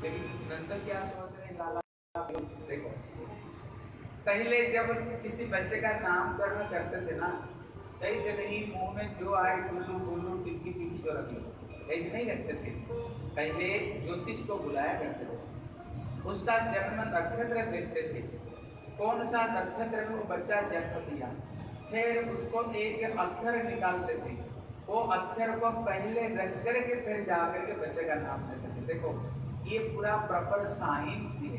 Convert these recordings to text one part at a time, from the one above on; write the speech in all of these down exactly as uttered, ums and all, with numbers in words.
लेकिन नंद क्या सोच रहे लाला, देखो पहले जब किसी बच्चे का नामकरण करते थे ना, ऐसे नहीं मुंह में जो आए टुल्लू गुल्लू टिक्की टिक्की जो रख लो, ऐसे नहीं रखते थे। पहले ज्योतिष को बुलाया करते थे, उसका जन्म नक्षत्र देखते थे, कौन सा नक्षत्र में वो बच्चा जन्म लिया, फिर उसको एक अक्षर निकालते थे, वो अक्षर को पहले रख करके फिर जाकर के बच्चे का नाम देते थे। देखो ये पूरा प्रॉपर साइंस ही है।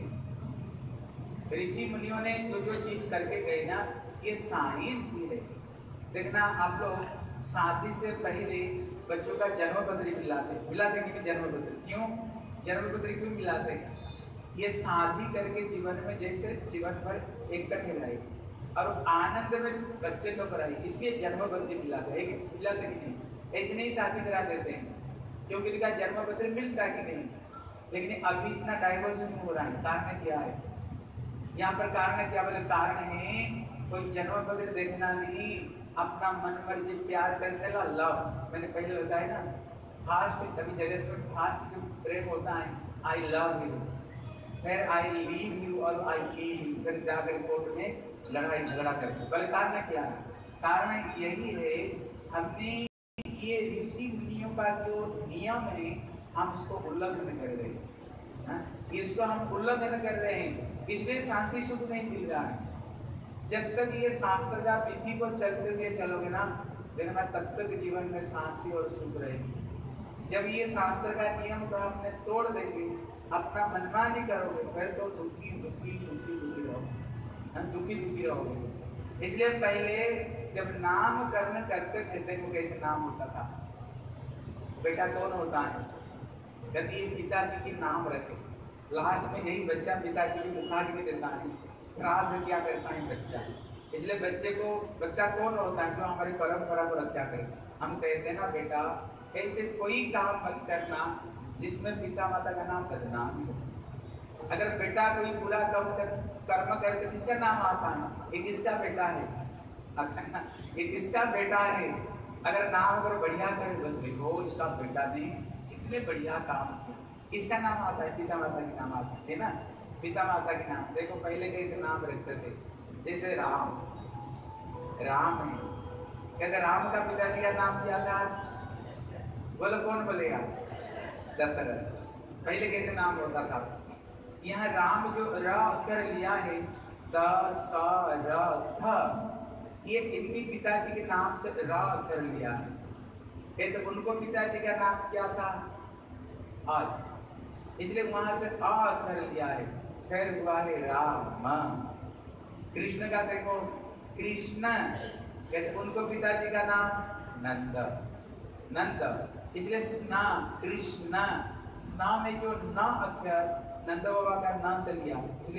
ऋषि मुनियों ने जो जो चीज करके गए ना, ये साइंस ही है। देखना आप लोग शादी से पहले बच्चों का जन्म पत्री मिलाते मिलाते कि जन्म पत्री क्यों जन्म पत्री क्यों मिलाते? ये शादी करके जीवन में जैसे जीवन भर इकट्ठे रहे और आनंद में बच्चे लोग रहे, इसलिए जन्म पत्री मिलाते है। मिलाते कि नहीं? ऐसे नहीं शादी करा देते हैं क्योंकि इनका जन्म पत्र मिलता है कि नहीं। लेकिन अभी इतना डाइवोर्स नहीं हो रहा है, कारण क्या है? यहाँ पर कारण क्या बोले? कारण है कोई जन्म पत्र देखना नहीं, अपना मन मर्जी प्यार करने ला लव। मैंने पहले बताया ना, फास्ट अभी जगत में फास्ट जो प्रेम होता है, आई लव यू, फिर आई लीव यू और आई कील यू, फिर जाकर कोर्ट में लड़ाई झगड़ा करते। बोले कारण क्या है? कारण यही है, हमने ये ऋषि मुनियों का जो नियम है हम उसको उल्लंघन कर रहे हैं, इसको हम उल्लंघन कर रहे हैं, इसलिए शांति सुख नहीं मिल रहा है। जब तक ये शास्त्र का विधि को चलते हुए चलोगे ना, देखना तब तक जीवन में शांति और सुख रहेगी। जब ये शास्त्र का नियम को हमने तोड़ देंगे, अपना मनमानी करोगे, फिर तो दुखी दुखी दुखी दुखी रहोगे, हम दुखी दुखी रहोगे। इसलिए पहले जब नामकरण करते थे, देखो कैसे नाम होता था। बेटा कौन होता है? यदि पिताजी के नाम रखे, लास्ट में यही बच्चा पिताजी की मुखाग्नि देता है, श्राद्ध क्या करता है बच्चा। इसलिए बच्चे को बच्चा कौन होता है? जो हमारी परंपरा को रक्षा करे। हम कहते हैं ना बेटा ऐसे कोई काम मत करना जिसमें पिता माता का नाम बदनाम हो। अगर बेटा कोई बुरा कर्म कर, कर्म करके किसका नाम आता है? ये किसका बेटा है? ये किसका बेटा है? अगर नाम अगर बढ़िया करे, बस देखो इसका बेटा ने इतने बढ़िया काम किया, किसका नाम आता है? पिता माता के नाम आता है ना, पिता माता के नाम। देखो पहले कैसे नाम रखते थे, जैसे राम, राम है, कहते राम का पिताजी का नाम क्या था? बोलो कौन बोलेगा? दशरथ। पहले कैसे नाम होता था? यहाँ राम जो र अक्षर लिया है, दशरथ, ये इनके पिताजी के नाम से र अक्षर लिया है। कहते उनको पिताजी का नाम क्या था? आज, इसलिए वहां से अ अक्षर लिया है, फिर हुआ है राम। कृष्ण का देखो कृष्ण, कहते उनको पिताजी का नाम नंद, नंद, इसलिए स्ना कृष्ण, स्ना में जो न अक्षर नंद बाबा का न से लिया, इसलिए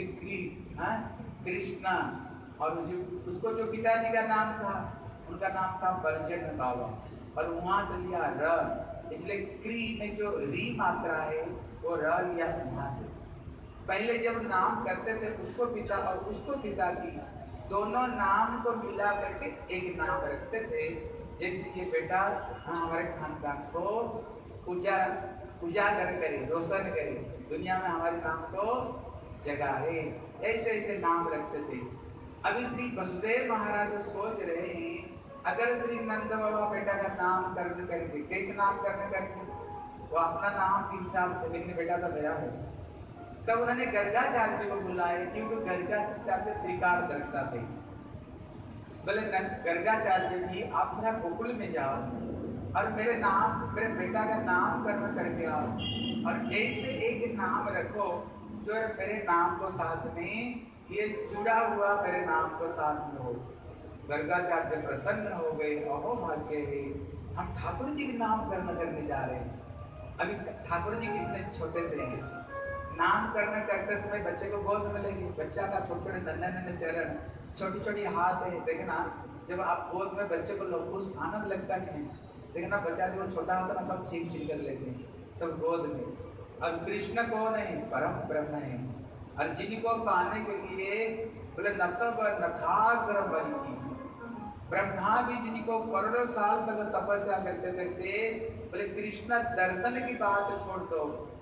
कृष्ण। और उसको जो पिताजी का नाम था, उनका नाम था बलचंद्र बाबा, और वहां से लिया र, इसलिए क्री में जो री मात्रा है वो र लिया वहां से। पहले जब नाम करते थे उसको पिता और उसको पिता की दोनों नाम को मिला करके एक नाम रखते थे। जैसे ये बेटा हमारे खानदान को उजागर उजागर करे, रोशन करे, दुनिया में हमारे नाम को जगाए, ऐसे ऐसे नाम रखते थे। अभी श्री वसुदेव महाराज सोच रहे हैं, अगर श्री नंद बाबा बेटा का नाम करने करेंगे, कैसे नाम करने करेंगे? वो अपना नाम के हिसाब से, लेकिन बेटा तो मेरा है। तब उन्होंने गर्गाचार्य को बुलाए, क्योंकि गर्गाचार्य त्रिकाल दृष्टा थे। बोले गर्गाचार्य जी आप जरा गोकुल में जाओ और मेरे नाम मेरे बेटा का नाम कर्म करके आओ, और ऐसे एक नाम रखो जो मेरे नाम को साथ में ये जुड़ा हुआ मेरे नाम को साथ में हो। गर्गाचार्य प्रसन्न हो गए, अहो भाग्य है, हम ठाकुर जी के नाम कर्म करने जा रहे हैं। अभी ठाकुर जी कितने छोटे से हैं, नाम कर्म करते समय बच्चे को गोद में लेंगे, बच्चा का छोटे छोटे नन्हे नन्हे चरण, छोटी छोटी हाथ है। देखना जब आप गोद में बच्चे को लो, उस आनंद लगता है कि नहीं? देखना बच्चा जो छोटा होता है ना, सब छीन छीन कर लेते हैं सब गोद में। और कृष्ण कौन है? परम ब्रह्म है। और जिनको पाने के लिए बोले नतब नथाग्र बंची, ब्रह्मा भी जिनको करोड़ों साल तक तपस्या करते करते बोले कृष्ण दर्शन की बात छोड़ दो,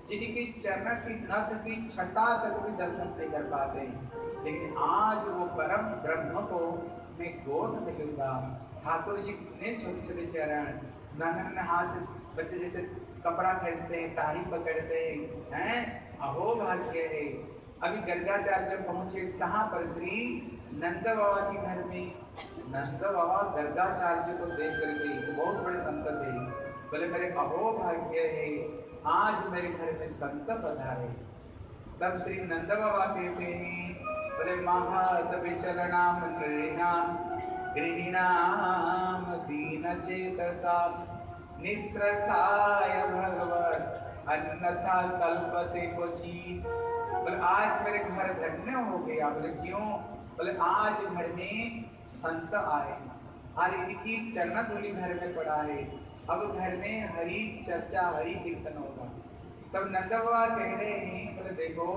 जिनकी चरण की नख की छटा तक भी दर्शन नहीं कर पाते, लेकिन आज वो परम ब्रह्म को मैं गोद में लूंगा। ठाकुर जी कितने छोटे छोटे चरण, नन्हे हाथ से बच्चे जैसे कपड़ा खींचते हैं, तारी पकड़ते हैं, हैं अहो भाग्य है। अभी गर्गाचार्य पहुंचे कहाँ पर? श्री नंद बाबा के घर में। नंद बाबा गर्गाचार्य को देख करके बहुत बड़े संत थे, बोले मेरे अहो भाग्य है, आज मेरे घर में संत पधारे। तब श्री नंद बाबा कहते हैं, बोले महातपि चरणाम नृणाम गृहीणाम दीन चेतसा निस्रसाय भगवत अन्यथा कल्पते क्वचित्। बोले आज मेरे घर धन्य हो गया। बोले क्यों? बोले आज घर में संत आए और इनकी चरण धूलि घर में पड़ा है, अब घर में हरि चर्चा हरि कीर्तन होगा। तब नंद बाबा कह रहे हैं, बोले देखो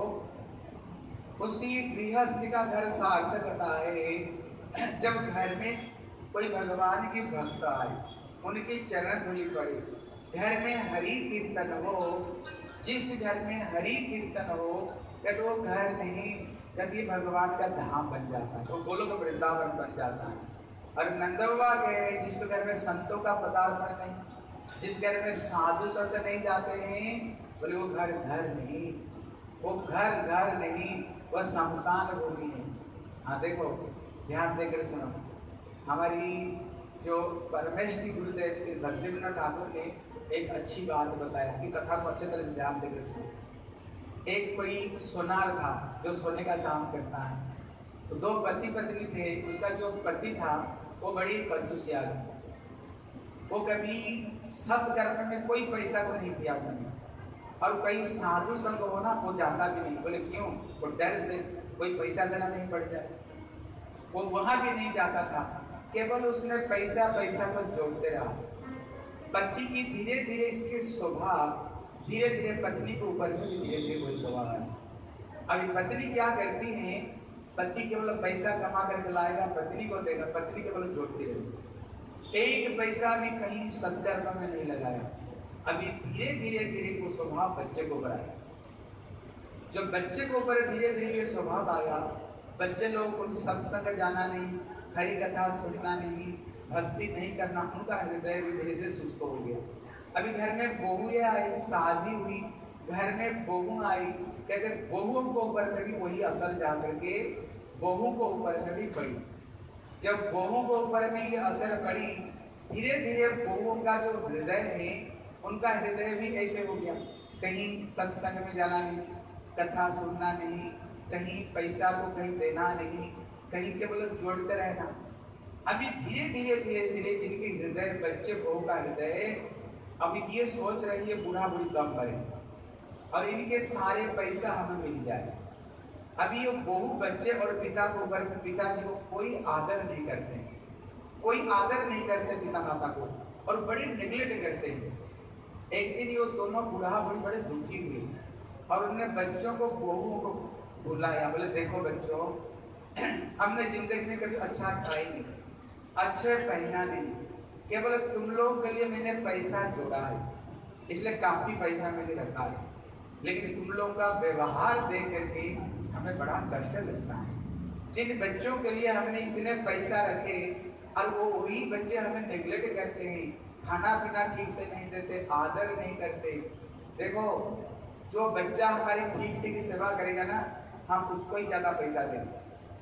उसी गृहस्थ का घर सार्थकता है जब घर में कोई भगवान की भक्त आए, उनकी चरण धूलि पड़े, घर में हरि कीर्तन हो। जिस घर में हरि कीर्तन हो कहते वो घर नहीं, कहते भगवान का धाम बन जाता है, वो गोलोक वृंदावन बन जाता है। और नंद बाबा कह रहे हैं जिस घर में संतों का पदार्पण नहीं, जिस घर में साधु संत नहीं जाते हैं, बोले वो घर घर नहीं, वो घर घर नहीं, वह शमशान भूमि है। हाँ देखो ध्यान देकर सुनो, हमारी जो परमेश्वरी गुरुदेव श्री भक्तिविनोद ठाकुर ने एक अच्छी बात बताया कि कथा को अच्छे तरह से ध्यान देकर सुनो। एक कोई सोनार था जो सोने का काम करता है, तो दो पति पत्नी थे। उसका जो पति था वो बड़ी कंजूसिया था, वो कभी सत्कर्म में कोई पैसा को नहीं दिया उन्होंने, और कई साधु संग होना वो जाता भी नहीं। बोले क्यों? वो डर से कोई पैसा देना नहीं पड़ जाए, वो वहां भी नहीं जाता था। केवल उसने पैसा पैसा को जोड़ते रहा। पति की धीरे धीरे इसके स्वभाव धीरे धीरे पत्नी के ऊपर में भी धीरे धीरे कोई स्वभाव है। अभी पत्नी क्या करती है, पति केवल पैसा कमा करके लाएगा, पत्नी को देगा, पत्नी केवल जोड़ती रहेगी, एक पैसा भी कहीं सत्कर्म में नहीं लगाया। अभी धीरे धीरे धीरे वो स्वभाव बच्चे को ऊपर आया। जब बच्चे को ऊपर धीरे धीरे ये स्वभाव आया, बच्चे लोग को सत्संग जाना नहीं, हरि कथा सुनना नहीं, भक्ति नहीं करना, उनका हृदय भी धीरे धीरे शुष्क हो गया। अभी घर में बहुएं आई, शादी हुई, घर में बहू आई, कहते बहुओं को ऊपर में भी वही असर जा करके बहू को ऊपर में भी पड़ी। जब बहू को ऊपर में ये असर पड़ी, धीरे धीरे बहुओं का जो हृदय है, उनका हृदय भी ऐसे हो गया, कहीं सत्संग में जाना नहीं, कथा सुनना नहीं, कहीं पैसा को कहीं देना नहीं, कहीं केवल जोड़ते रहना। अभी धीरे धीरे धीरे धीरे जिनके हृदय, बच्चे बहू का हृदय अभी ये सोच रही है बूढ़ा बूढ़ी कम करे और इनके सारे पैसा हमें मिल जाए। अभी ये बहू बच्चे और पिता को ऊपर, पिताजी को कोई आदर नहीं करते, कोई आदर नहीं करते पिता माता को, और बड़ी निगलेक्ट करते हैं। एक दिन ये दोनों बूढ़ा बूढ़ी बड़े दुखी हुए और उन्होंने बच्चों को, बहू को बुलाया। बोले देखो बच्चों, हमने जिंदगी में कभी अच्छा खाई नहीं, अच्छे पहना नहीं, केवल तुम लोग के लिए मैंने पैसा जोड़ा है, इसलिए काफी पैसा मैंने रखा है, लेकिन तुम लोग का व्यवहार देख करके हमें बड़ा कष्ट लगता है। जिन बच्चों के लिए हमने इतने पैसा रखे और वो वही बच्चे हमें नेग्लेक्ट करते हैं, खाना पीना ठीक से नहीं देते, आदर नहीं करते। देखो जो बच्चा हमारी ठीक ठीक सेवा करेगा ना, हम उसको ही ज्यादा पैसा देंगे।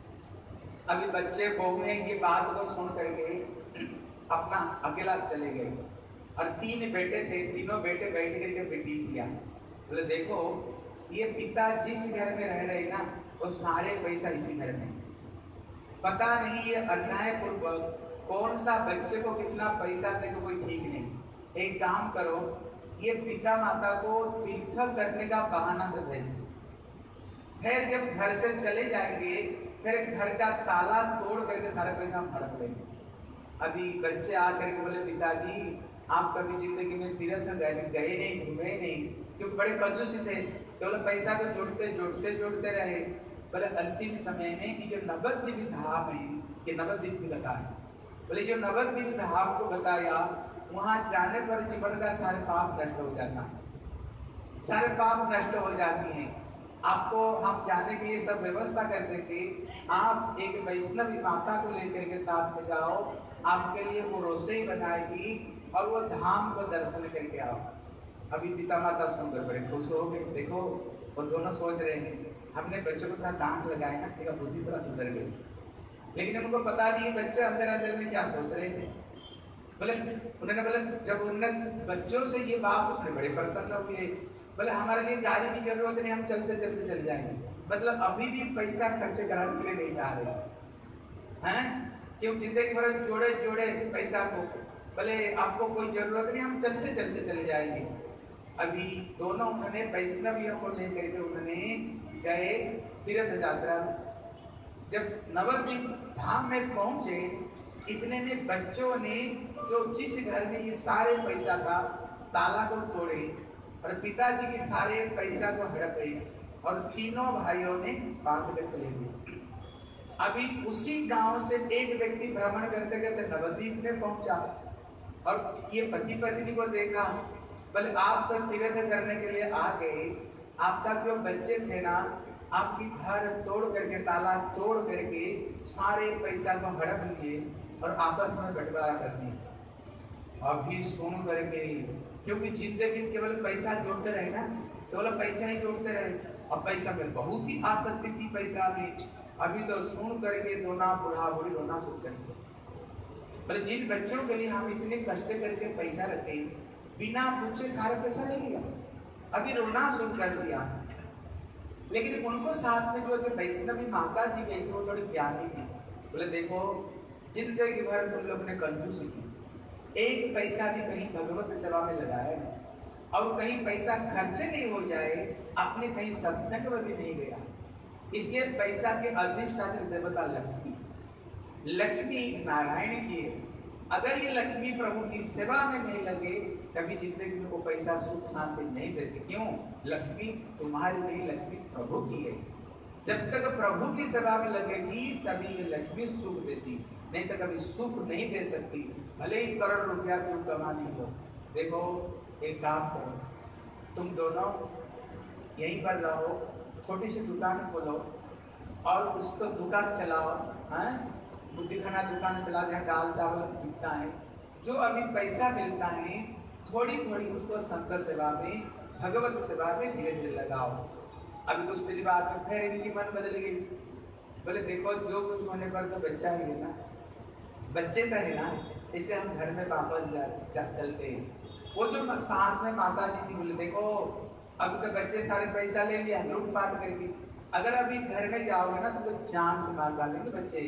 अभी बच्चे बहू ने ये बात को सुन करके अपना अकेला चले गए, और तीन बेटे थे, तीनों बेटे बैठ करके मीटिंग किया। बोले देखो ये पिता जिस घर में रह रहे ना, वो सारे पैसा इसी घर में, पता नहीं ये अन्याय पूर्वक कौन सा बच्चे को कितना पैसा दे कोई ठीक नहीं। एक काम करो, ये पिता माता को तीर्थ करने का बहाना से भेज, फिर जब घर से चले जाएंगे फिर घर का ताला तोड़ करके सारे पैसा हम हड़प लेंगे। अभी बच्चे आकर के बोले पिताजी आप कभी जिंदगी में तीर्थ गए नहीं, घूमे नहीं, क्योंकि बड़े कंजूस थे, केवल पैसा को जोड़ते जोड़ते जोड़ते रहे। बोले अंतिम समय में ये जो नवद्वीप धाम है, ये नवद्वीप भी बताया। बोले जो नवद्वीप धाम को बताया, वहां जाने पर जीवन का सारे पाप नष्ट हो जाता है। सारे पाप नष्ट हो जाती हैं। आपको हम जाने की ये सब व्यवस्था कर देंगे, आप एक वैष्णवी माता को लेकर के साथ में जाओ, आपके लिए वो रसोई बनाएगी और वो धाम को दर्शन करके आओ। अभी पिता माता सुनकर बड़े खुश हो गए। देखो वो दोनों सोच रहे हैं हमने बच्चों को थोड़ा डांट लगाया ना, तेरा बुद्धि थोड़ा सुधर गई, लेकिन उनको पता नहीं बच्चे अंदर अंदर में क्या सोच रहे थे। बोले उन्होंने बोले जब उन्होंने बच्चों से ये बात उसने बड़े प्रसन्न हुए। बोले हमारे लिए गाड़ी की जरूरत नहीं, हम चलते चलते चल जाएंगे। मतलब अभी भी पैसा खर्च कराने के लिए नहीं चाह रहे हैं, क्यों जिंदगी भर जोड़े जोड़े पैसा को। बोले आपको कोई जरूरत नहीं, हम चलते चलते चले जाएंगे। अभी दोनों उन्होंने वैष्णवियों को लेकर के उन्होंने गए तीर्थ यात्रा। जब नवद्वीप धाम में पहुंचे, इतने में बच्चों ने जो जिस घर में ये सारे पैसा था ताला को तोड़े और पिताजी के सारे पैसा को हड़पे और तीनों भाइयों ने बांध कर चले गए। अभी उसी गांव से एक व्यक्ति भ्रमण करते करते नवद्वीप में पहुंचा और ये पति पत्नी को देखा। बोले आप तो तीर्थ करने के लिए आ गए, आपका जो बच्चे थे ना, आपकी घर तोड़ करके ताला तोड़ करके सारे पैसा को हड़प लिए और आपस में बंटवारा कर दिया। अभी सुन करके, क्योंकि जिंदगी केवल पैसा जोड़ते रहे ना, केवल पैसा ही जोड़ते रहे और पैसा में बहुत ही आसक्ति थी पैसा में। अभी तो सुन करके दोनों बूढ़ा बूढ़ी रोना शुरू कर दिया। बोले जिन बच्चों के लिए हम इतने कष्ट करके पैसा रखे, बिना पूछे सारे पैसा ले लिया, अभी रोना शुरू कर दिया। लेकिन उनको साथ में जो वैष्णवी माता जी गई थी वो थोड़ी ज्ञानी थी। बोले देखो जिंदगी भर तुम लोग ने कंजूसी की, एक पैसा भी कहीं भगवत सेवा में लगाया नहीं और कहीं पैसा खर्च नहीं हो जाए, आपने कहीं सत्संग में भी नहीं गया। इसलिए पैसा के अधिष्ठात्री देवता लक्ष्मी, लक्ष्मी नारायण की है। अगर ये लक्ष्मी प्रभु की सेवा में नहीं लगे कभी जिंदगी में वो पैसा सुख शांति नहीं देते। क्यों? लक्ष्मी तुम्हारी नहीं, लक्ष्मी प्रभु की है। जब तक प्रभु की सेवा में लगेगी तभी ये लक्ष्मी सुख देती, नहीं तो कभी सुख नहीं दे सकती, भले ही करोड़ रुपया तुम कमानी हो। देखो एक काम करो, तुम दोनों यहीं पर रहो, छोटी सी दुकान खोलो और उसको दुकान चलाओ, हैं बुद्धि खाना दुकान चला, जहाँ दाल चावल बिकता है, जो अभी पैसा मिलता है थोड़ी थोड़ी उसको संत सेवा में भगवत सेवा में धीरे धीरे लगाओ। अभी कुछ दिन बाद में फिर इनकी मन बदल गई। बोले देखो जो कुछ होने पर तो बच्चा ही है ना, बच्चे तो है ना, इसलिए हम घर में वापस जा चलते हैं। वो जो साथ में माता जी थी, बोले देखो अब तो बच्चे सारे पैसा ले लिया लूटपाट करके, अगर अभी घर में जाओगे ना तो जान से मार डालेंगे बच्चे,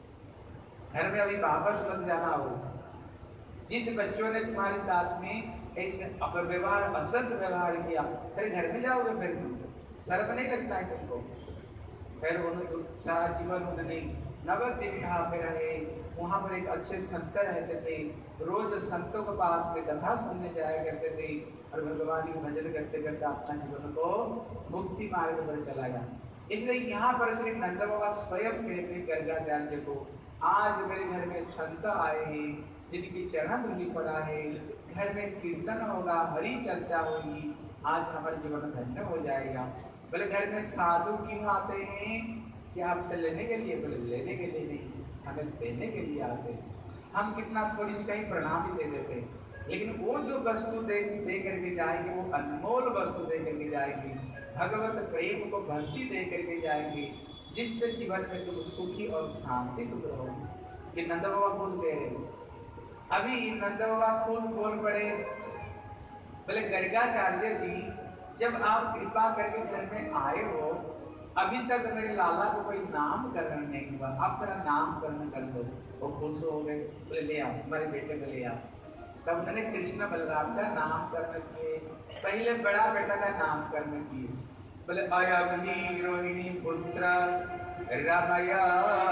घर में अभी वापस मत जाना हो। जिस बच्चों ने तुम्हारे साथ में ऐसे अपव्यवहार असद व्यवहार किया, फिर घर में जाओगे फिर शर्म नहीं लगता है तुमको? फिर उन्होंने सारा जीवन उन्होंने नवद्वीप धाम में रहे, वहां पर एक अच्छे संत रहते थे, रोज संतों के पास में कथा सुनने जाया करते थे और भगवान की भजन करते करते अपना जीवन को मुक्ति मार्ग पर चला गया। इसलिए यहाँ पर श्री नंद बाबा स्वयं कहते गर्गाचार्य को, आज मेरे घर में संत आए हैं जिनकी चरण धूलि पड़ा है, घर में कीर्तन होगा, हरि चर्चा होगी, आज हमारा जीवन धन्य हो जाएगा। बोले घर में साधु क्यों आते हैं? कि हमसे लेने के लिए? बोले लेने के लिए नहीं, हमें देने के लिए आते हैं। हम कितना थोड़ी सी कहीं प्रणाम ही दे देते हैं, लेकिन वो जो वस्तु दे दे करके जाएंगे वो अनमोल वस्तु दे करके जाएंगे, भगवत प्रेम को भक्ति दे करके जाएंगे, जिससे जीवन में तुम सुखी और शांति तुम रहोगे। ये नंद बाबा खुद कह रहे। अभी नंद बाबा खुद बोल पड़े, बोले गर्गाचार्य जी जब आप कृपा करके घर में आए हो, अभी तक मेरे लाला को कोई नामकरण नहीं हुआ, आप तेरा नामकरण कर दो। वो खुश हो गए, बोले ले आओ हमारे बेटे को ले आओ। तब उन्होंने कृष्ण बलराम का नामकरण किए, पहले बड़ा बेटा का नामकरण किए। बोले अयग्नि रोहिणी पुत्र रमया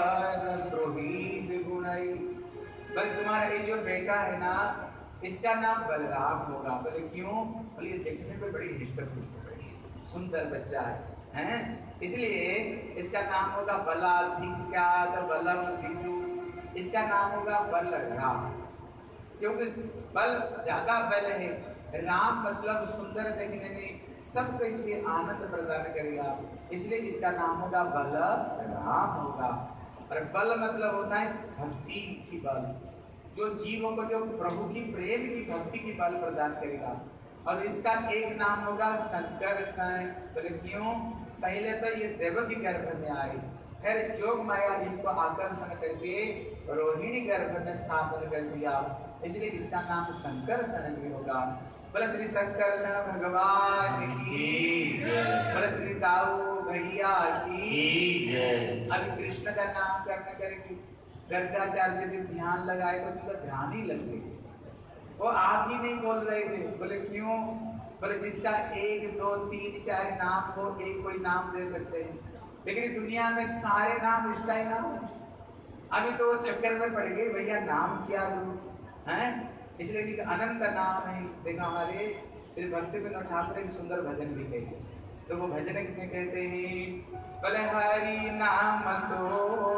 रोहित गुणई। बोले तुम्हारा ये जो बेटा है ना इसका नाम बलराम होगा। बोले क्यों? बोले देखने में बड़ी हृष्ट पुष्ट सुंदर बच्चा है, हैं? इसलिए इसका नाम होगा बलाधिक्यात बलम विदु, इसका नाम होगा बलराम, क्योंकि बल ज्यादा बल है। राम मतलब सुंदर देखने में, सबको इसे आनंद प्रदान करेगा, इसलिए इसका नाम होगा बलराम होगा। और बल मतलब होता है भक्ति की बल, जो जीवों को जो प्रभु की प्रेम की भक्ति की बल प्रदान करेगा। और इसका एक नाम होगा संकर्षण। बोले क्यों? पहले तो ये देवकी गर्भ में आए, फिर जोग माया इनको आकर्षण करके रोहिणी गर्भ में स्थापन कर दिया, इसलिए इसका नाम संकर्षण भी होगा। बोले श्री संकर्षण भगवान की, बोले श्री दाऊ भैया की। अभी कृष्ण का नाम करने करके गर्गाचार्य जी ध्यान लगाए तो उनका ध्यान ही लग गई, वो आँख ही नहीं खोल रहे थे। बोले क्यों? बोले जिसका एक दो तीन चार नाम हो, एक कोई नाम दे सकते हैं, लेकिन दुनिया में सारे नाम इसका ही नाम है। अभी तो वो चक्कर में पड़ गए, भैया नाम क्या दूं हैं, इसलिए कि अनंत नाम है। देखा हमारे श्री भक्ति विनोद ठाकुर एक सुंदर भजन भी कहते, तो वो भजन में कहते हैं, बोले हरि नाम तो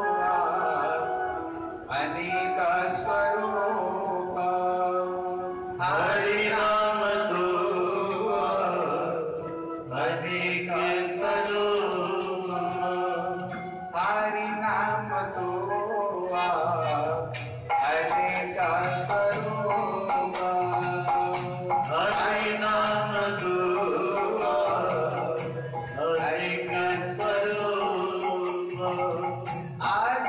अनेक स्वरूप, हरि नाम तो अनेक स्वरूप, हरि नाम तो अनेक स्वरूप, हरि नाम तो अनेक स्वरूप। आज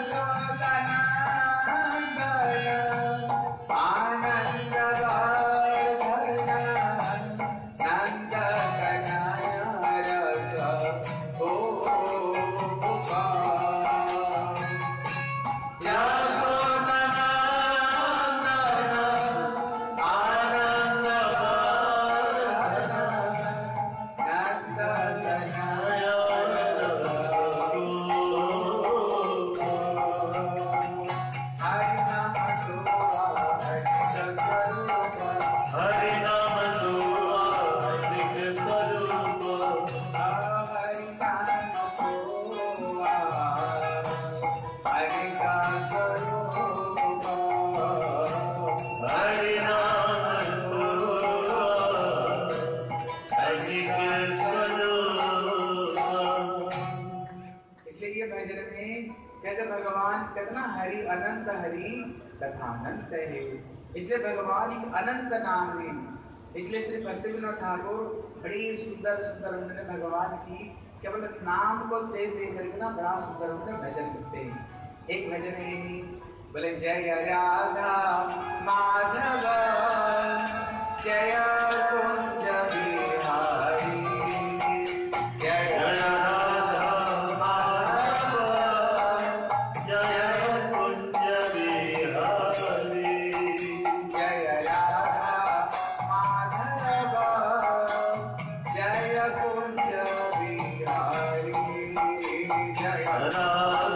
हरि अनंत हरि तथा अनंत है, इसलिए भगवान एक अनंत नाम है। इसलिए श्री भक्ति विनोद ठाकुर बड़ी सुंदर सुंदर उन्होंने भगवान की केवल नाम को दे दे करके ना बड़ा सुंदर उन्होंने भजन करते हैं। एक भजन है, बोले जय राधा माधव जय कुंज बिहारी, जय राधा माधव जय कुंज बिहारी, जय राधा माधव जय कुंज बिहारी, जय राधा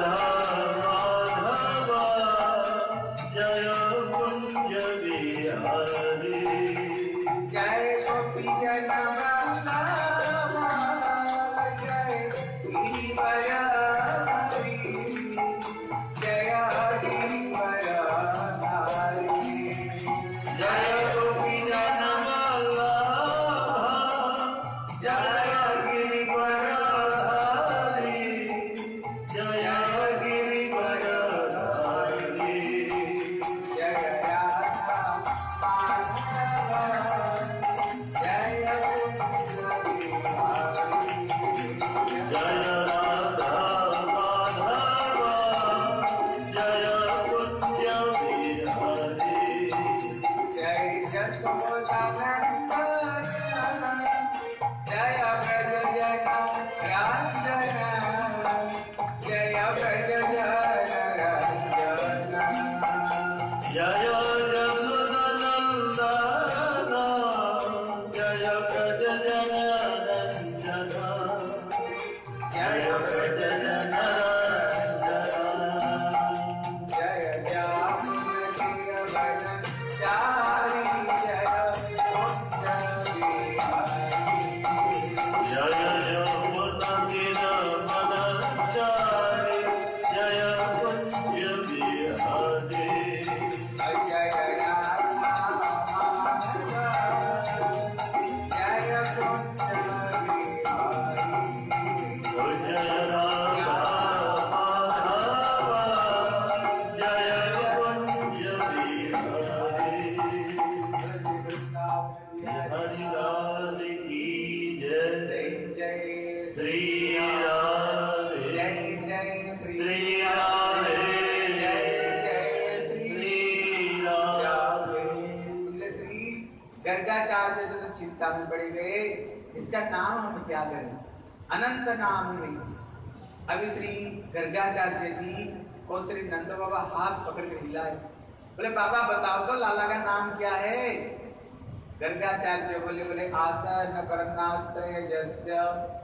माधव जय कुंज बिहारी, जय गोपी जन वल्लभ जय गिरिवर हरि, जय गिरिवर हरि, जय गोपी जन वल्लभ जय गिरिवर हरि, जय गिरिवर हरि, जय राधा माधव जय कुंज बिहारी, जय राधा माधव जय कुंज बिहारी, जय जशोदा नंदन जय ब्रज जन रंजन, जय ब्रज जन रंजन, जय जशोदा नंदन जय ब्रज जन रंजन, जय ब्रज जन रंजन, जय जामुन वन चारी जय कुंज बिहारी, जय यमुना तीर मन चारी जय कुंज बिहारी, जय राधा माधव जय कुंज चिंता में पड़े गए, इसका नाम हम क्या करें, अनंत नाम नहीं। अभी श्री गर्गाचार्य जी और श्री नंद बाबा हाथ पकड़ कर हिलाए, बोले बाबा बताओ तो लाला का नाम क्या है। गर्गाचार्य बोले बोले आसन परनास्त्रय जस्य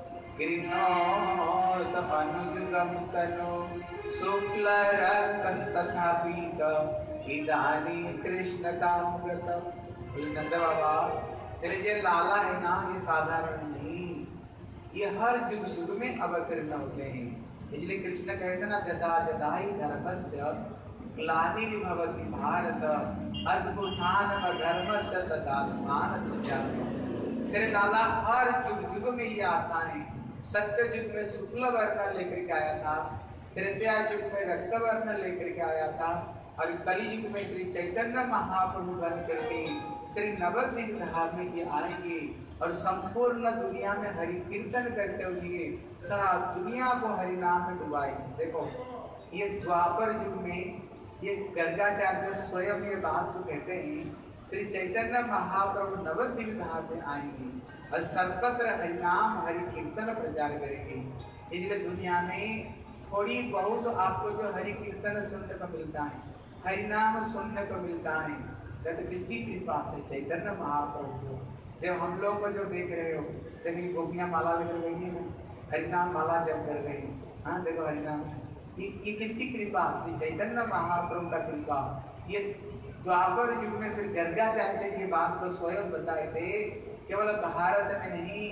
गिरिनोत अनुजुगम तनु शुक्ल रक्तस्तथा पीत इदानी कृष्ण कामगत। बोले नंद बाबा तेरे जो लाला है ना ये साधारण नहीं, ये हर युग युग में अवतीर्ण होते हैं। इसलिए कृष्ण कहते ना जदा जदा ही धर्मस्य ग्लानिर्भवति भारत अद्भुतानम धर्मस्य तदात्मान सृजामि। तेरे लाला हर युग युग में ये आता है। सत्य युग में शुक्ल वर्ण लेकर के आया था, त्रेता युग में रक्त वर्ण लेकर के आया था, और कली युग में श्री चैतन्य महाप्रभु बन करके श्री नवद्वीप धाम में ये आएंगे और संपूर्ण दुनिया में हरि कीर्तन करते हुए सारा दुनिया को हरि नाम में डुबाएंगे। देखो ये द्वापर युग में ये गर्गाचार्य स्वयं ये बात को कहते हैं, श्री चैतन्य महाप्रभु नवद्वीप धाम में आएंगे और सर्वत्र हरिनाम हरि कीर्तन प्रचार करेंगे। इसलिए दुनिया में थोड़ी बहुत आपको जो हरि कीर्तन सुनने को मिलता है, हरिनाम सुनने को मिलता है, तो किसकी कृपा से, चैतन्य महाप्रभु। जब हम लोग को जो देख रहे हो, देखिए गोपियां माला लेकर गई है, हरिनाम माला जप कर गई, हाँ देखो हरिनाम, ये, ये किसकी कृपा, श्री चैतन्य महाप्रभु का कृपा। ये द्वापर युग में श्री गर्गाचार्य ये बात को स्वयं बताए थे, केवल भारत में नहीं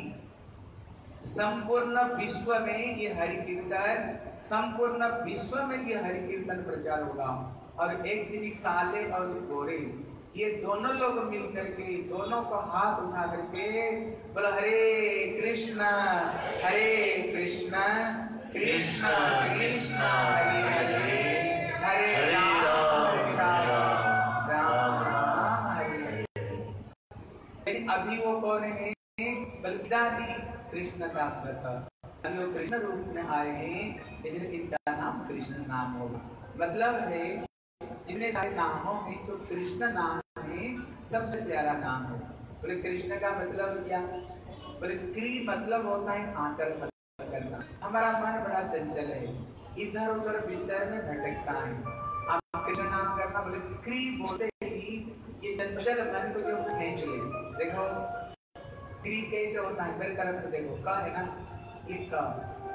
संपूर्ण विश्व में ये हरि कीर्तन, संपूर्ण विश्व में ये हरि कीर्तन प्रचार होगा। और एक दिन काले और गोरे ये दोनों लोग मिल करके, दोनों को हाथ उठा करके बोला हरे कृष्ण हरे कृष्ण कृष्ण कृष्ण हरे हरे हरे राम हरे राम राम राम हरे हरे। लेकिन अभी वो कौन है, बलिदानी कृष्ण का अभी वो कृष्ण रूप में आए हैं, इसलिए इनका नाम कृष्ण नाम होगा। मतलब है जितने सारे नामों में जो कृष्ण नाम है सबसे प्यारा नाम है। बोले कृष्ण का मतलब क्या, बोले क्री मतलब होता है आकर्षण करना। हमारा मन बड़ा चंचल है, इधर उधर विषय में भटकता है। आप कृष्ण नाम करना, बोले क्री बोलते ही ये चंचल मन को जो खींच ले। देखो क्री कैसे होता है, पहले तरफ देखो क है ना, ये क।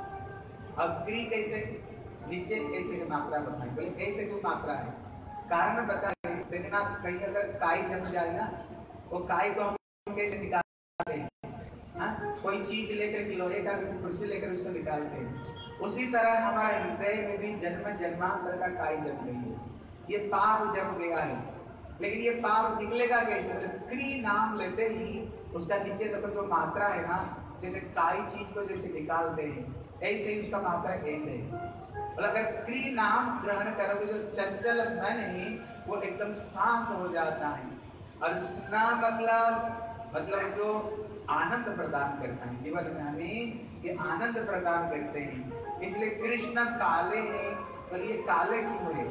अब क्री कैसे, नीचे ऐसे की मात्रा बताए, बोले ऐसे की मात्रा है, कारण बताए। देखना कहीं अगर काई जम जाए ना, वो काई को हम कैसे निकालते हैं, हाँ कोई चीज लेकर के, लोहे का कुर्सी लेकर उसको निकालते हैं। उसी तरह हमारे हृदय में भी जन्म जन्मांतर का काई जम गई है, ये पाप जम गया है। लेकिन ये पाप निकलेगा कैसे, क्री नाम लेते ही उसका नीचे तक जो मात्रा है ना, जैसे काई चीज को जैसे निकालते हैं, ऐसे ही उसका मात्रा ऐसे है। अगर क्री नाम ग्रहण करोगे, जो चंचल मन है वो एकदम शांत हो जाता है। और स्ना मतलब मतलब जो आनंद प्रदान करता है, जीवन में हमें ये आनंद प्रदान करते हैं। इसलिए कृष्ण काले हैं, और ये काले क्यों है,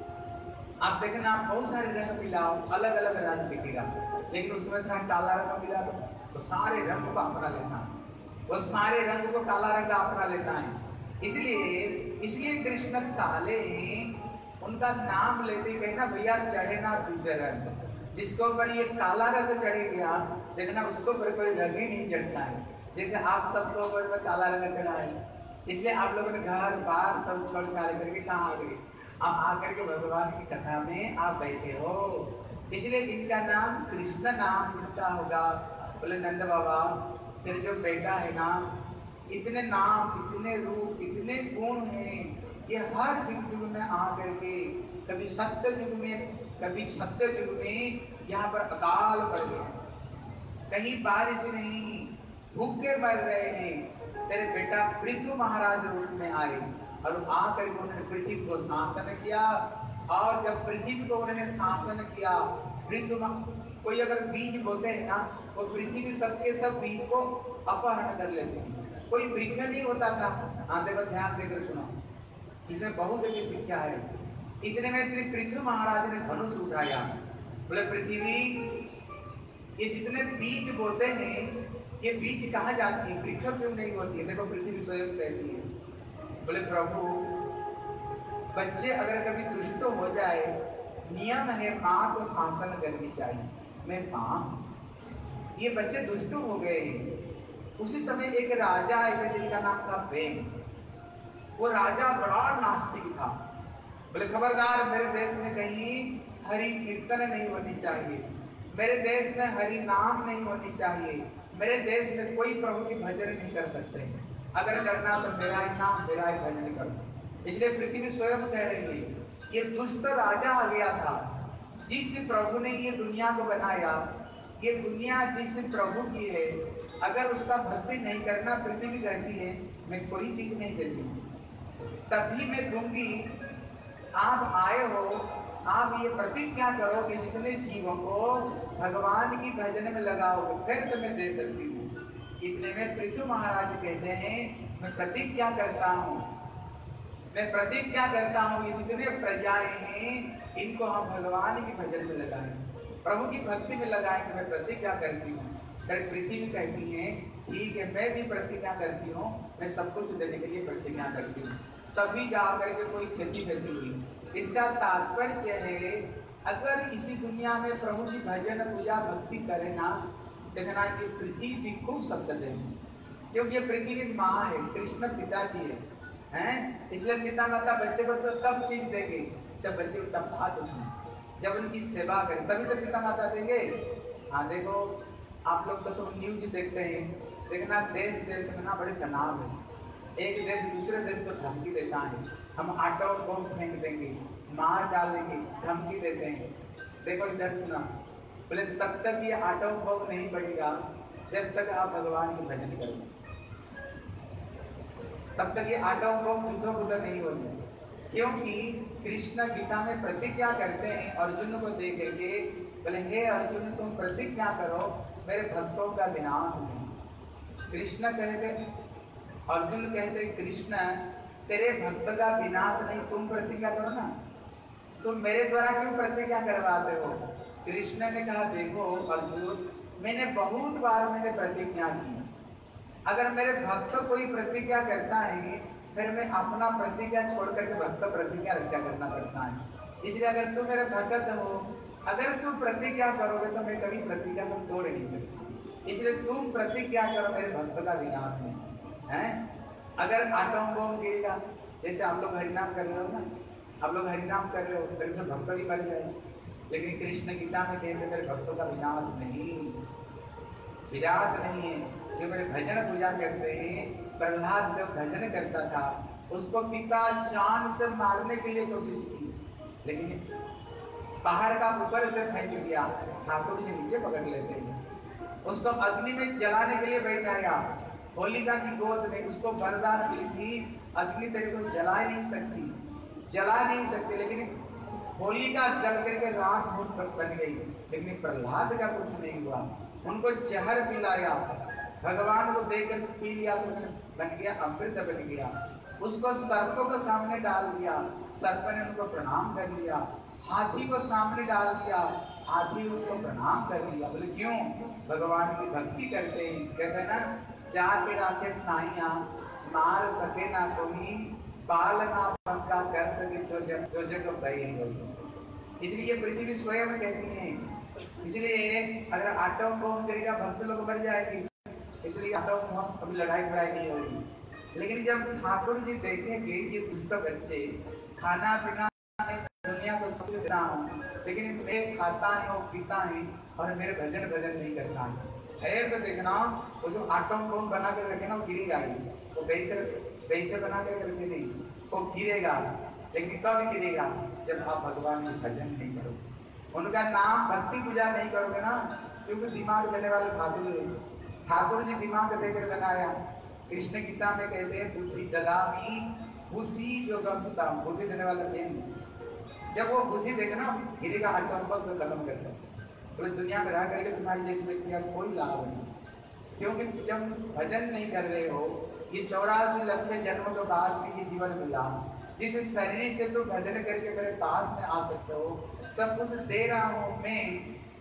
आप देखना आप बहुत सारे रंग मिलाओ, अलग अलग रंग दिखेगा, लेकिन उसमें थोड़ा काला रंग मिला दो तो सारे रंग को अपना लेता है, वो सारे रंग को काला रंग अपना लेता है। इसलिए इसलिए कृष्ण काले हैं, उनका नाम लेते ही कहना भैया चढ़े ना दूसरे रंग, जिसको ऊपर ये काला रंग चढ़े गया, देखना उसको ऊपर कोई रंग ही नहीं चढ़ता है। जैसे आप सबको ऊपर में काला रंग चढ़ा है, इसलिए आप लोगों ने घर बार सब छोड़ छाड़ करके कहाँ आ गए, आप आकर के भगवान की कथा में आप बैठे हो। इसलिए इनका नाम कृष्ण नाम इसका होगा। बोले नंद बाबा तेरे जो बेटा है ना, इतने नाम, इतने रूप, इतने गुण हैं, ये हर युग युग में आकर के, कभी सत्य युग में, कभी सत्य युग में यहाँ पर अकाल पड़ गया, कहीं बारिश नहीं, भूखे मर रहे हैं। तेरे बेटा पृथ्वी महाराज रूप में आए और आकर के उन्होंने पृथ्वी को शासन किया। और जब पृथ्वी को उन्होंने शासन किया, पृथ्वी कोई अगर बीज बोते हैं ना, वो पृथ्वी सबके सब बीज को अपहरण कर लेते हैं। कोई वृक्ष नहीं होता था। हाँ देखो ध्यान देकर सुनो, इसमें बहुत अच्छी शिक्षा है। इतने में श्री पृथ्वी महाराज ने धनुष उठाया, बोले पृथ्वी ये जितने बीज बोते हैं, ये बीज कहाँ जाती है? वृक्ष क्यों नहीं होती है? देखो पृथ्वी स्वयं कहती है, बोले प्रभु बच्चे अगर कभी दुष्ट हो जाए, नियम है माँ को शासन करनी चाहिए। मैं माँ, ये बच्चे दुष्ट हो गए। उसी समय एक राजा आया जिनका नाम था वेन। वो राजा बड़ा नास्तिक था। बोले खबरदार, मेरे देश में कहीं हरि कीर्तन नहीं होनी चाहिए, मेरे देश में हरि नाम नहीं होनी चाहिए, मेरे देश में कोई प्रभु की भजन नहीं कर सकते, अगर करना तो मेरा ही नाम मेरा ही भजन करो। इसलिए पृथ्वी स्वयं कह रही है, ये दुष्ट राजा आ गया था। जिस प्रभु ने ये दुनिया को बनाया, ये दुनिया जिस प्रभु की है, अगर उसका भक्ति नहीं करना, पृथ्वी कहती है मैं कोई चीज नहीं देती, तभी मैं दूंगी। आप आए हो, आप ये प्रतिज्ञा करो कि जितने जीवों को भगवान की भजन में लगाओगे फिर तो मैं दे सकती हूँ। इतने में पृथु महाराज कहते हैं मैं प्रतिज्ञा करता हूँ, मैं प्रतिज्ञा करता हूँ ये जितने प्रजाएं हैं इनको हम भगवान की भजन में लगाएं, प्रभु की भक्ति में लगाएं, मैं प्रतिज्ञा करती हूँ। फिर पृथ्वी कहती है ठीक है, मैं भी प्रतिज्ञा करती हूँ, मैं सब कुछ देने के लिए प्रतिज्ञा करती हूँ। तभी जाकर के कोई खेती खेती हुई। इसका तात्पर्य है, अगर इसी दुनिया में प्रभु की भजन पूजा भक्ति करे ना, देखना ये पृथ्वी भी खूब सत्य देगी, क्योंकि ये पृथ्वी माँ है, कृष्ण पिताजी है, हैं? इसलिए पिता माता बच्चे को तो तब चीज देंगे जब बच्चे को तब बात सुने, जब उनकी सेवा करें, तभी तो पिता माता देंगे। हाँ देखो, आप लोग तो सब न्यूज देखते हैं, देखना देश देश में ना बड़े तनाव है, एक देश दूसरे देश को धमकी देता है, हम आटा और बम फेंक देंगे, मार डालेंगे, धमकी देते हैं। देखो इधर सुना, बोले तब तक ये आटा और बम नहीं बढ़ेगा जब तक आप भगवान की भजन करोगे, तब तक ये आटा और बम युद्ध बुद्ध नहीं होंगे। क्योंकि कृष्ण गीता में प्रतिज्ञा करते हैं अर्जुन को देखेंगे, बोले हे अर्जुन तुम प्रतिज्ञा करो मेरे भक्तों का विनाश नहीं। कृष्ण कहते, अर्जुन कहते कृष्ण तेरे भक्त का विनाश नहीं, तुम प्रतिज्ञा करो ना, तुम मेरे द्वारा क्यों प्रतिज्ञा करवाते हो? कृष्ण ने कहा देखो अर्जुन, मैंने बहुत बार मैंने प्रतिज्ञा की, अगर मेरे भक्त कोई प्रतिज्ञा करता है फिर मैं अपना प्रतिज्ञा छोड़ करके भक्त प्रतिज्ञा रक्षा करना पड़ता है। इसलिए अगर तुम मेरे भक्त हो, अगर तुम प्रतिज्ञा करोगे तो मैं कभी प्रतिज्ञा को तोड़ नहीं सकता, इसलिए तुम प्रतिज्ञा करो मेरे भक्त का विनाश नहीं है। अगर आटम बम गिरेगा, जैसे आप लोग हरिनाम कर रहे हो ना, आप लोग हरिनाम कर रहे हो, फिर तो भक्त भी मर जाए, लेकिन कृष्ण गीता में कहते मेरे भक्तों का विनाश नहीं, विनाश नहीं है। जो मेरे भजन पूजा करते हैं, प्रहलाद जब भजन करता था उसको पिता चांद से मारने के लिए कोशिश की, लेकिन पहाड़ का ऊपर से फेंक दिया, ठाकुर जी नीचे पकड़ लेते हैं। उसको अग्नि में जलाने के लिए बैठाया, होलिका की गोद में उसको वरदान दी थी अग्नि तेरे को जला नहीं सकती, जला नहीं सकती, लेकिन होलिका जल करके राख बन गई, लेकिन प्रहलाद का कुछ नहीं हुआ। उनको जहर पिलाया, भगवान को देकर पी लिया तो बन गया अमृत बन गया। उसको सर्पों को सामने डाल दिया, सर्प ने उनको प्रणाम कर लिया। हाथी को सामने डाल दिया, हाथी उसको प्रणाम कर लिया। बोले क्यों? भगवान की भक्ति करते हैं। कहते हैं ना, जाके राखे साइया मार सके ना कोई, बाल ना पंखा कर सके जो जग जो जग भई होई। इसलिए पृथ्वी स्वयं कहती है, इसलिए अगर आटम बम करेगा भक्त लोग मर जाएंगे, इसलिए आटम बम कभी लड़ाई लड़ाई नहीं होगी। लेकिन जब ठाकुर जी देखेंगे ये दुष्ट बच्चे खाना पीना दुनिया को सब देता हूँ, लेकिन मैं खाता है और पीता है और मेरे भजन भजन नहीं करता है, तो देखना वो जो आटम बम बना कर रखे ना वो गिरी जाएगी, वो वैसे वैसे बना कर रखे नहीं, वो गिरेगा। लेकिन कब गिरेगा? जब आप भगवान का भजन नहीं करोगे, उनका नाम भक्ति पूजा नहीं करोगे ना, क्योंकि दिमाग देने वाले ठाकुर ठाकुर जी दिमाग देकर बनाया। कृष्ण गीता में कहते हैं बुद्धि ददामी बुद्धि जो गमता, बुद्धि देने वाला प्रेम। जब वो बुद्धि देखना गिरेगा, आटम से खत्म करता है। तो दुनिया में रह करके तुम्हारी जैसी व्यक्ति का कोई लाभ नहीं, क्योंकि जब भजन नहीं कर रहे हो, ये चौरासी लक्ष जन्म के बाद भी ये जीवन मिला, जिस शरीर से तुम भजन करके मेरे पास में आ सकते हो, सब कुछ दे रहा हूँ मैं,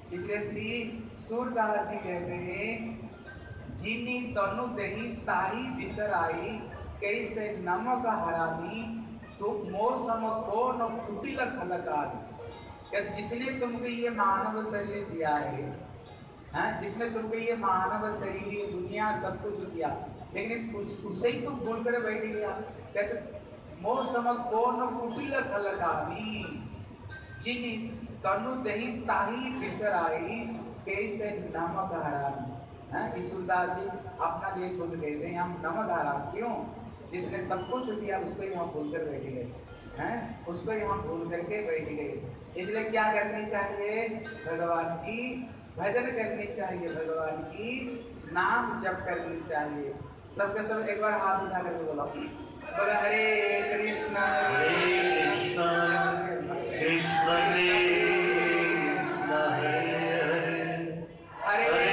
इसलिए श्री सूरदास जी कहते हैं, जिनी तनु दही ताही बिसर आई, कैसे नमक हरामी तो मौसम को न कुटिल खलकारी। जिसने तुमको ये मानव शरीर दिया है, हाँ, जिसने तुमको ये मानव शरीर, ये दुनिया सब कुछ दिया, लेकिन उस, उससे ही तुम भूल कर बैठ गया। कहते मौसम को न कुटिल खलकारी, जिनी तनु दही ताही बिसर आई, कैसे नमक हरामी। सूरदास जी अपना लिए खुद कहते हैं, हम नमक हराम क्यों? जिसने सब कुछ दिया उसको ही हम भूल कर बैठ गए हैं, उसको ही हम भूल करके बैठ गए। इसलिए क्या करनी चाहिए? भगवान की भजन करनी चाहिए, भगवान की नाम जप करनी चाहिए। सबके सब एक बार हाथ उठा करके बोलो, बोलो हरे कृष्ण हरे कृष्ण कृष्ण कृष्ण हरे हरे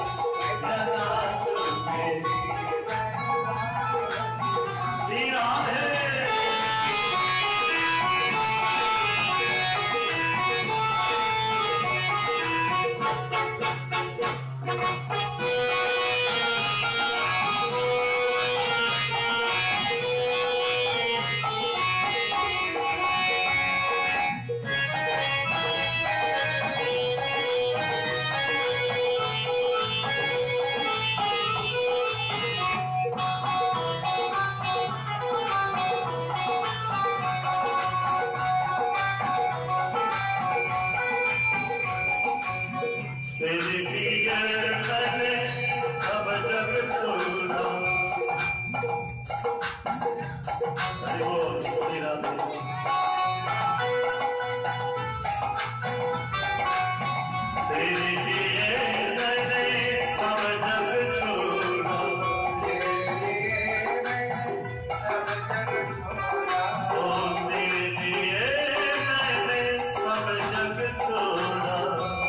Radhe तेरी फिगर मैंने अब जब छोड़ा। हरि बोल श्री राधे। तेरी फिगर मैंने अब जब छोड़ा। ओ तेरी फिगर मैंने अब जब छोड़ा।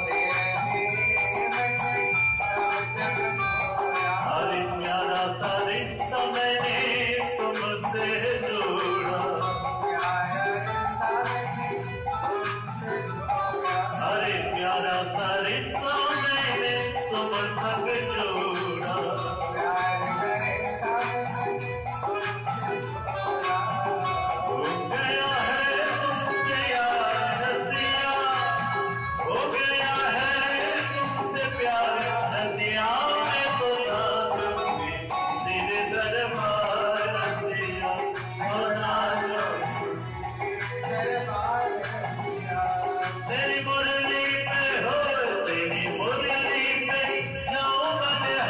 हरि प्यारा सा रिश्ता मैंने तुमसे जोड़ा। हरि प्यारा सा रिश्ता मैंने तुम तक जोड़ा। हो गया है तुमसे यार हसिया, हो गया है तुमसे प्यार हसिया। मैं तो नाचूंगी तेरे दरबार हसिया, हो नाचूंगी तेरी मुरली पे, हो तेरी मुरली पे जाऊं मैं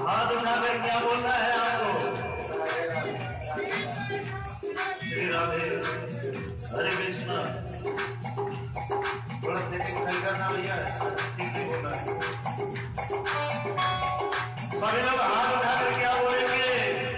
हाथ उठाकर क्या बोलना है आपको? श्री राधे हरे कृष्णा। थोड़ा सेटिंग सही करना भैया, ठीक नहीं बोलना है। सभी लोग हाथ उठाकर क्या बोलेंगे?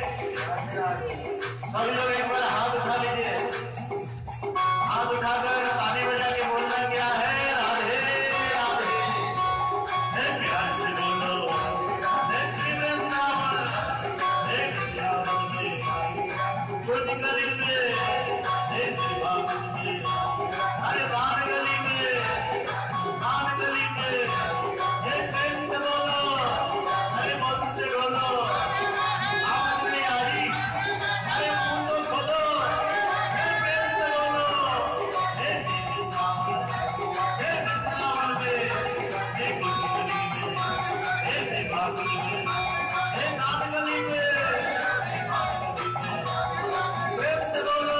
सभी लोग एक बार हाथ उठा लीजिए। हाथ उठाकर ताली बजा के बोलना क्या है? राधे राधे। हे प्यार से बोलो, हे श्री वृंदावन, हे वृंदावन में, छोटी गली में, हे श्री बाबू जी, अरे बान गली में, बान गली में, हे प्रेम से बोलो, अरे मौत से बोलो, आवाज नहीं आ रही, अरे मुंह तो खोलो, हे प्रेम से बोलो, हे वृंदावन, हे वृंदावन में, हे छोटी गली में, हे श्री बाबू जी, हे बान गली में, प्रेम से बोलो,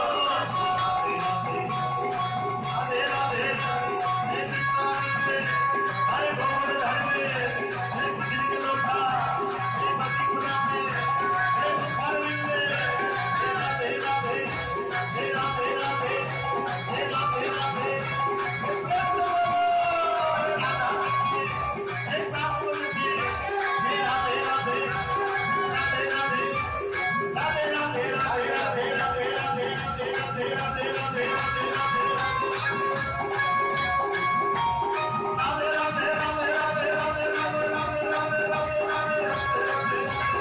राधे राधे, हे वृंदावन में, हरे गोवर्धन में, हे कृष्ण लोका, हे मथुरा में, हे गोवर्धन में, हे राधे राधे, हे राधे राधे, हे राधे राधे, हे प्रेम से बोलो, हे राधा राधे, हे सासुर जी, हे राधे राधे, राधे राधे, राधे राधे, राधे राधे, राधे राधे, राधे राधे, राधे राधे, राधे राधे, राधे राधे, राधे राधे, राधे राधे, राधे राधे, राधे राधे, राधे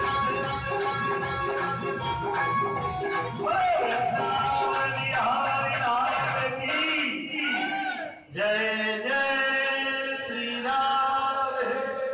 राधे, वृंदावन बिहारी नाथ की जय जय श्री राधे।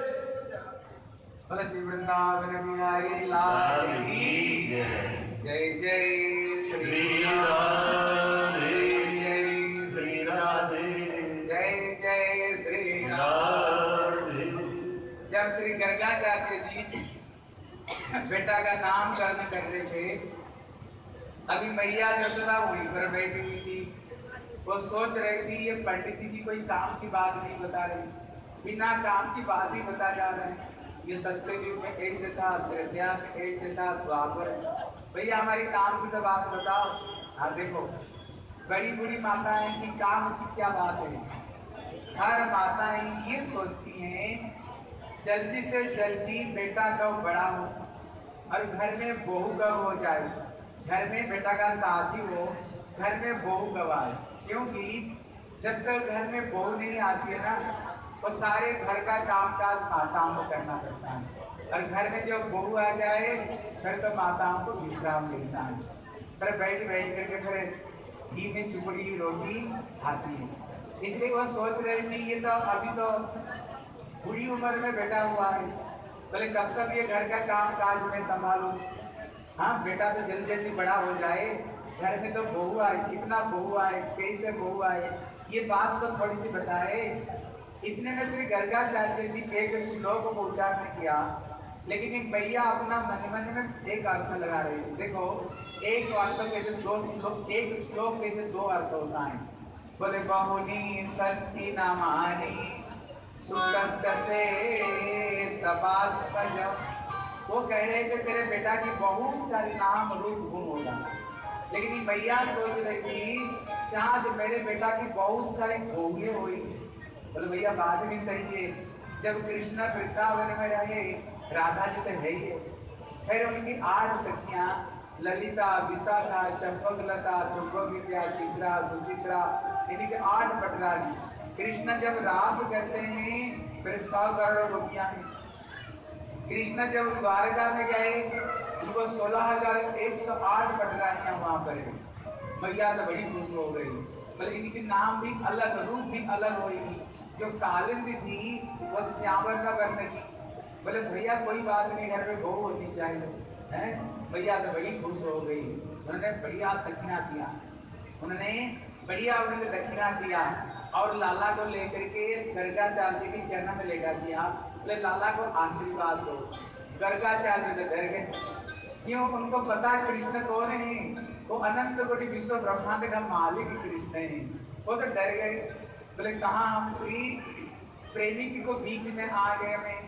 बोलो श्री वृंदावन बिहारी लाल की जय जय जय श्री श्री राधे, श्री राधे, जय जय श्री राम। राधे। जब श्री गर्गाचार्य जी बेटा का नामकरण कर रहे थे, अभी मैया यशोदा वहीं पर बैठी हुई थी। वो सोच रही थी ये पंडित जी कोई काम की बात नहीं बता रहे, बिना काम की बात ही बता जा रहे हैं। ये सत्ययुग में ऐसे था, त्रेता में ऐसे था, द्वापर। भैया हमारी काम की तो बात बताओ। हाँ देखो, बड़ी बड़ी माताएं की काम की क्या बात है। हर माताएं ये सोचती हैं जल्दी से जल्दी बेटा कब बड़ा हो और घर में बहू कब हो जाए, घर में बेटा का शादी हो, घर में बहू कब आए। क्योंकि जब तक घर में बहू नहीं आती है ना, वो सारे घर का काम काज माताओं को करना पड़ता है। और घर में जब बहू आ जाए फिर तो माताओं को विश्राम लेना है, फिर बैठ बैठ करके फिर घी में चुपड़ी रोटी खाती है। इसलिए वो सोच रही थी ये तो अभी तो बुरी उम्र में बेटा हुआ है, बोले कब तक ये घर का काम काज में संभालूं। हाँ बेटा तो जल्दी जल्दी बड़ा हो जाए, घर में तो बहू आए, कितना बहू आए, कैसे बहू आए, ये बात तो थोड़ी सी बताए। इतने में श्री गर्गाचार्य जी एक श्लोक को उच्चारण किया, लेकिन एक भैया अपना मन मन में एक अर्थ लगा रहे थे। देखो एक अर्थ कैसे दो श्लोक, एक श्लोक कैसे दो अर्थ होता है। बोले बहुनी सत्ति नामानि सुतस्य से तपात्मज। वो कह रहे थे तेरे बेटा की बहुत सारी नाम रूप गुण हो जाना, लेकिन ये भैया सोच रही थी शायद मेरे बेटा की बहुत सारी भोगे हुई। बोले भैया बात भी सही है, जब कृष्ण वृंदावन में रहे, राधा जी तो है ही है, फिर उनकी आठ सखियां ललिता, विशाखा, चंपकलता, ध्रुव विद्या, चित्रा, सुचित्रा, इनके आठ पटरानी। कृष्ण जब रास करते हैं फिर सौ करोड़ रुपया है। कृष्ण जब द्वारका में गए उनको सोलह हजार एक सौ आठ पटरानियां वहां पर है। मैया तो बड़ी खुश हो गई, बोले इनके नाम भी अलग, रूप भी अलग होगी। जो कालिंदी थी वो श्यामर का करने की। बोले भैया कोई बात नहीं, घर में बहू होनी चाहिए है। भैया तो बड़ी खुश हो गई, उन्होंने बढ़िया दक्षिणा दिया, उन्होंने बढ़िया उन्होंने दक्षिणा दिया और लाला को लेकर के गर्गाचार्य के चरण में लेकर दिया। बोले लाला को आशीर्वाद दो। गर्गाचार्य तो डर गए, क्यों? उनको पता कृष्ण कौन है, वो अनंत कोटि विश्व ब्रह्मांड का मालिक कृष्ण है। वो तो डर गए, बोले कहाँ हम श्री प्रेमी को बीच में आ गए, में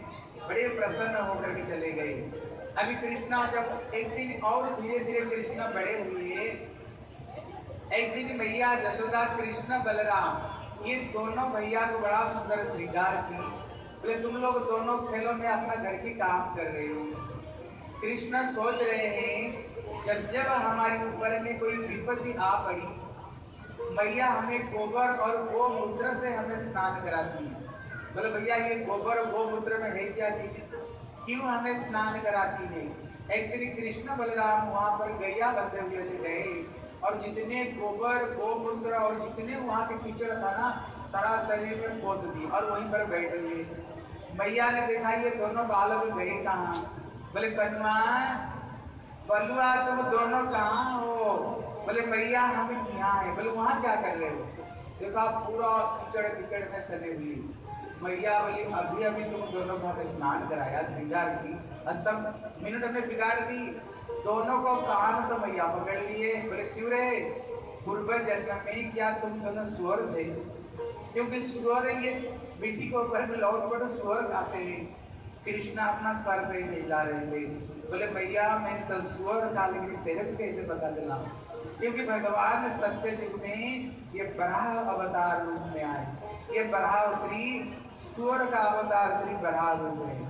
बड़े प्रसन्न होकर के चले गए। अभी कृष्णा जब एक दिन और धीरे धीरे कृष्णा बड़े हुए, एक दिन मैया यशोदा कृष्ण बलराम ये दोनों भैया को बड़ा सुंदर श्रृंगार की, बोले तुम लोग दोनों खेलों में अपना घर की काम कर रहे हो। कृष्ण सोच रहे हैं जब जब हमारे ऊपर में कोई विपत्ति आ पड़ी, मैया हमें गोबर और गोमूत्र से हमें स्नान कराती है। बोले भैया ये गोबर और गोमूत्र में है क्या चीज, क्यों हमें स्नान कराती है। एक दिन कृष्ण बलराम वहां पर गैया बंधे हुए गए और जितने गोबर गोमूत्र और जितने वहां के कीचड़ था ना सारा शरीर में पोत दी और वहीं पर बैठ गए। मैया ने देखा ये दोनों बालक गए कहाँ, बोले कन्वा बलुआ तुम दोनों कहाँ हो। बोले मैया हम यहाँ है। बोले वहां क्या कर रहे हो, देखा पूरा कीचड़ कीचड़ में सने हुई। मैया बोली अभी अभी तुम दोनों को हमें स्नान कराया श्रृंगार की, अंतम मिनट में बिगाड़ दी। दोनों को कान तो मैया पकड़ लिए। बोले क्यों रे, पूर्व जन्म में क्या तुम दोनों सुअर थे, क्योंकि सुअर ये मिट्टी को ऊपर में लौट पड़ो सुअर खाते हैं। कृष्णा अपना सर पे से हिला रहे थे। बोले भैया मैं तो सुअर खा, लेकिन तेरे को कैसे पता चला, क्योंकि भगवान सत्य युग में ये बराह अवतार रूप में आए। ये बराह श्री सुअर का अवतार श्री बराह रूप में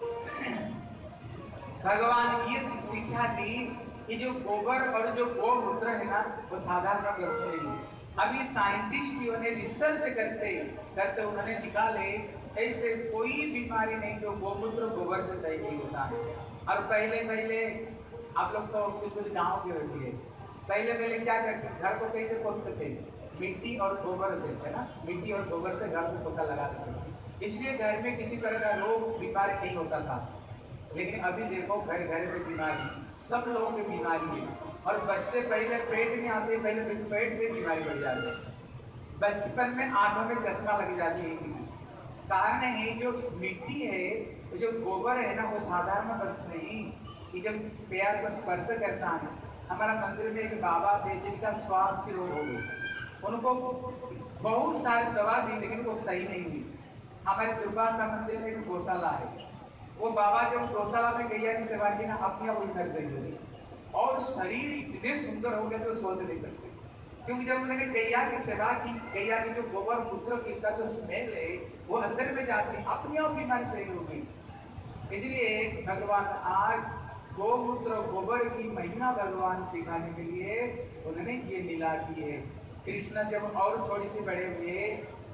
भगवान ये शिक्षा दी कि जो गोबर और जो गोमूत्र है ना वो साधारण वस्तु नहीं। अभी साइंटिस्टों ने रिसर्च करते करते उन्होंने निकाले ऐसे कोई बीमारी नहीं जो गोमूत्र गोबर से सही नहीं होता। और पहले पहले आप लोग तो कुछ कुछ गाँव के होती है, पहले पहले क्या करते घर को कैसे पोतते थे, मिट्टी और गोबर से, है ना, मिट्टी और गोबर से घर को पोता लगाते थे, इसलिए घर में किसी तरह का रोग बीमारी नहीं होता था। लेकिन अभी देखो घर घर में बीमारी, सब लोगों की बीमारी है। और बच्चे पहले पेट में आते हैं, पहले पेट से बीमारी बढ़ जाती है, बचपन में आंखों में चश्मा लग जाती है। कारण है जो मिट्टी है, जो गोबर है ना वो साधारण वस्तु नहीं कि जब पैर को स्पर्श करता है। हमारा मंदिर में एक बाबा थे जिनका श्वास की रोग हो गई, उनको बहुत सारी दवा दी लेकिन वो सही नहीं हुई। हमारे दुर्गासा मंदिर में एक गौशाला है, वो बाबा जब गौशाला में गैया की सेवा की ना अपने आप उधर चाहिए और शरीर इतने सुंदर हो गए तो सोच नहीं सकते, क्योंकि जब उन्होंने गैया की सेवा की, गैया की जो गोबर मूत्र की इसका जो स्मेल है वो अंदर में जाती अपने आप बीमारी सही हो गई। इसलिए भगवान आज गोमूत्र गोबर की महिमा भगवान सिखाने के लिए उन्होंने ये लीला की है। कृष्ण जब और थोड़ी सी बड़े हुए,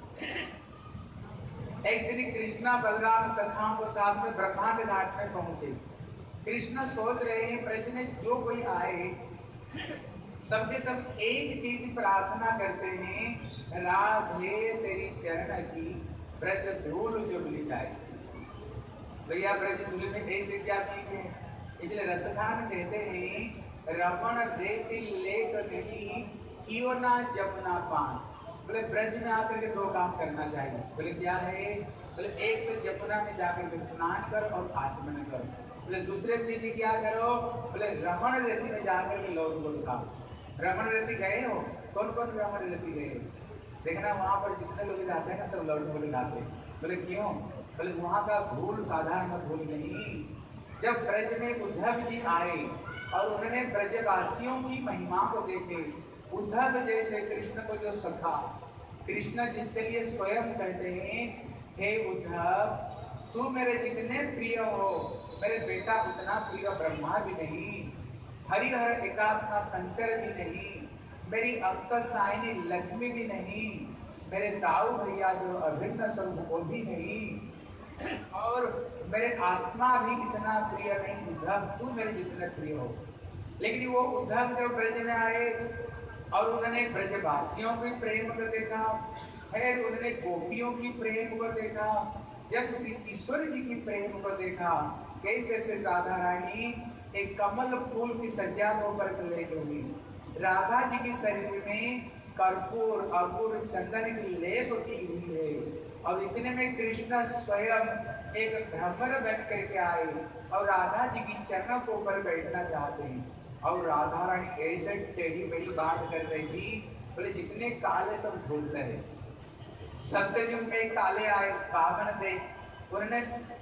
एक दिन कृष्णा बलराम सखाओं को साथ में ब्रह्मांड घाट में पहुंचे। कृष्ण सोच रहे हैं ब्रज में जो कोई आए सबके सब एक चीज प्रार्थना करते हैं, राधे तेरी चरण की ब्रज धूल जो मिल जाए। भैया ब्रज धूल में ऐसे क्या चीज है, इसलिए रसखान कहते हैं रमण देती लेख नहीं कियो ना जपना पान। बोले ब्रज में आकर के दो काम करना चाहिए। बोले क्या है, बोले एक तो जमुना में जाकर के स्नान कर और आचमन कर। बोले दूसरे चीज क्या करो, बोले रमण रति में जाकर के लौट बोल खाओ। रमण रति गए हो, कौन कौन रमण रति गए, देखना वहां पर जितने लोग जाते हैं ना सब लौट बोल खाते। बोले क्यों, बोले वहां का धूल साधारण धूल नहीं। जब ब्रज में उद्धव जी आए और उन्होंने ब्रजवासियों की महिमा को देखे, उद्धव जैसे कृष्ण को जो सखा, कृष्ण जिसके लिए स्वयं कहते हैं हे उद्धव तू मेरे जितने प्रिय हो, मेरे बेटा उतना प्रिय ब्रह्मा भी नहीं, हरिहर एकात्मा शंकर भी नहीं, मेरी अंक साइनी लक्ष्मी भी नहीं, मेरे ताऊ भैया जो अभिन्न स्वरूप वो भी नहीं, और मेरे आत्मा भी इतना प्रिय नहीं उद्धव, तू मेरे जितने प्रिय हो। लेकिन वो उद्धव जब ब्रज में आए और उन्होंने ब्रजवासियों के प्रेम को देखा, फिर उन्होंने गोपियों की प्रेम को देखा, जब श्री ईश्वर जी की प्रेम को देखा, कैसे से राधा रानी एक कमल फूल की सज्जा को पर लेट हुई। राधा जी की शरीर में कर्पूर अर्पूर चंदन की लेप की हुई है और इतने में कृष्ण स्वयं एक भ्रमर बैठ करके आए और राधा जी की चरणों के ऊपर बैठना चाहते हैं। और राधा रानी ऐसे टेढ़ी मेढ़ी बात कर रही थी, बोले जितने काले सब धुल रहे। सत्ययुग में काले आए पावन थे, उन्होंने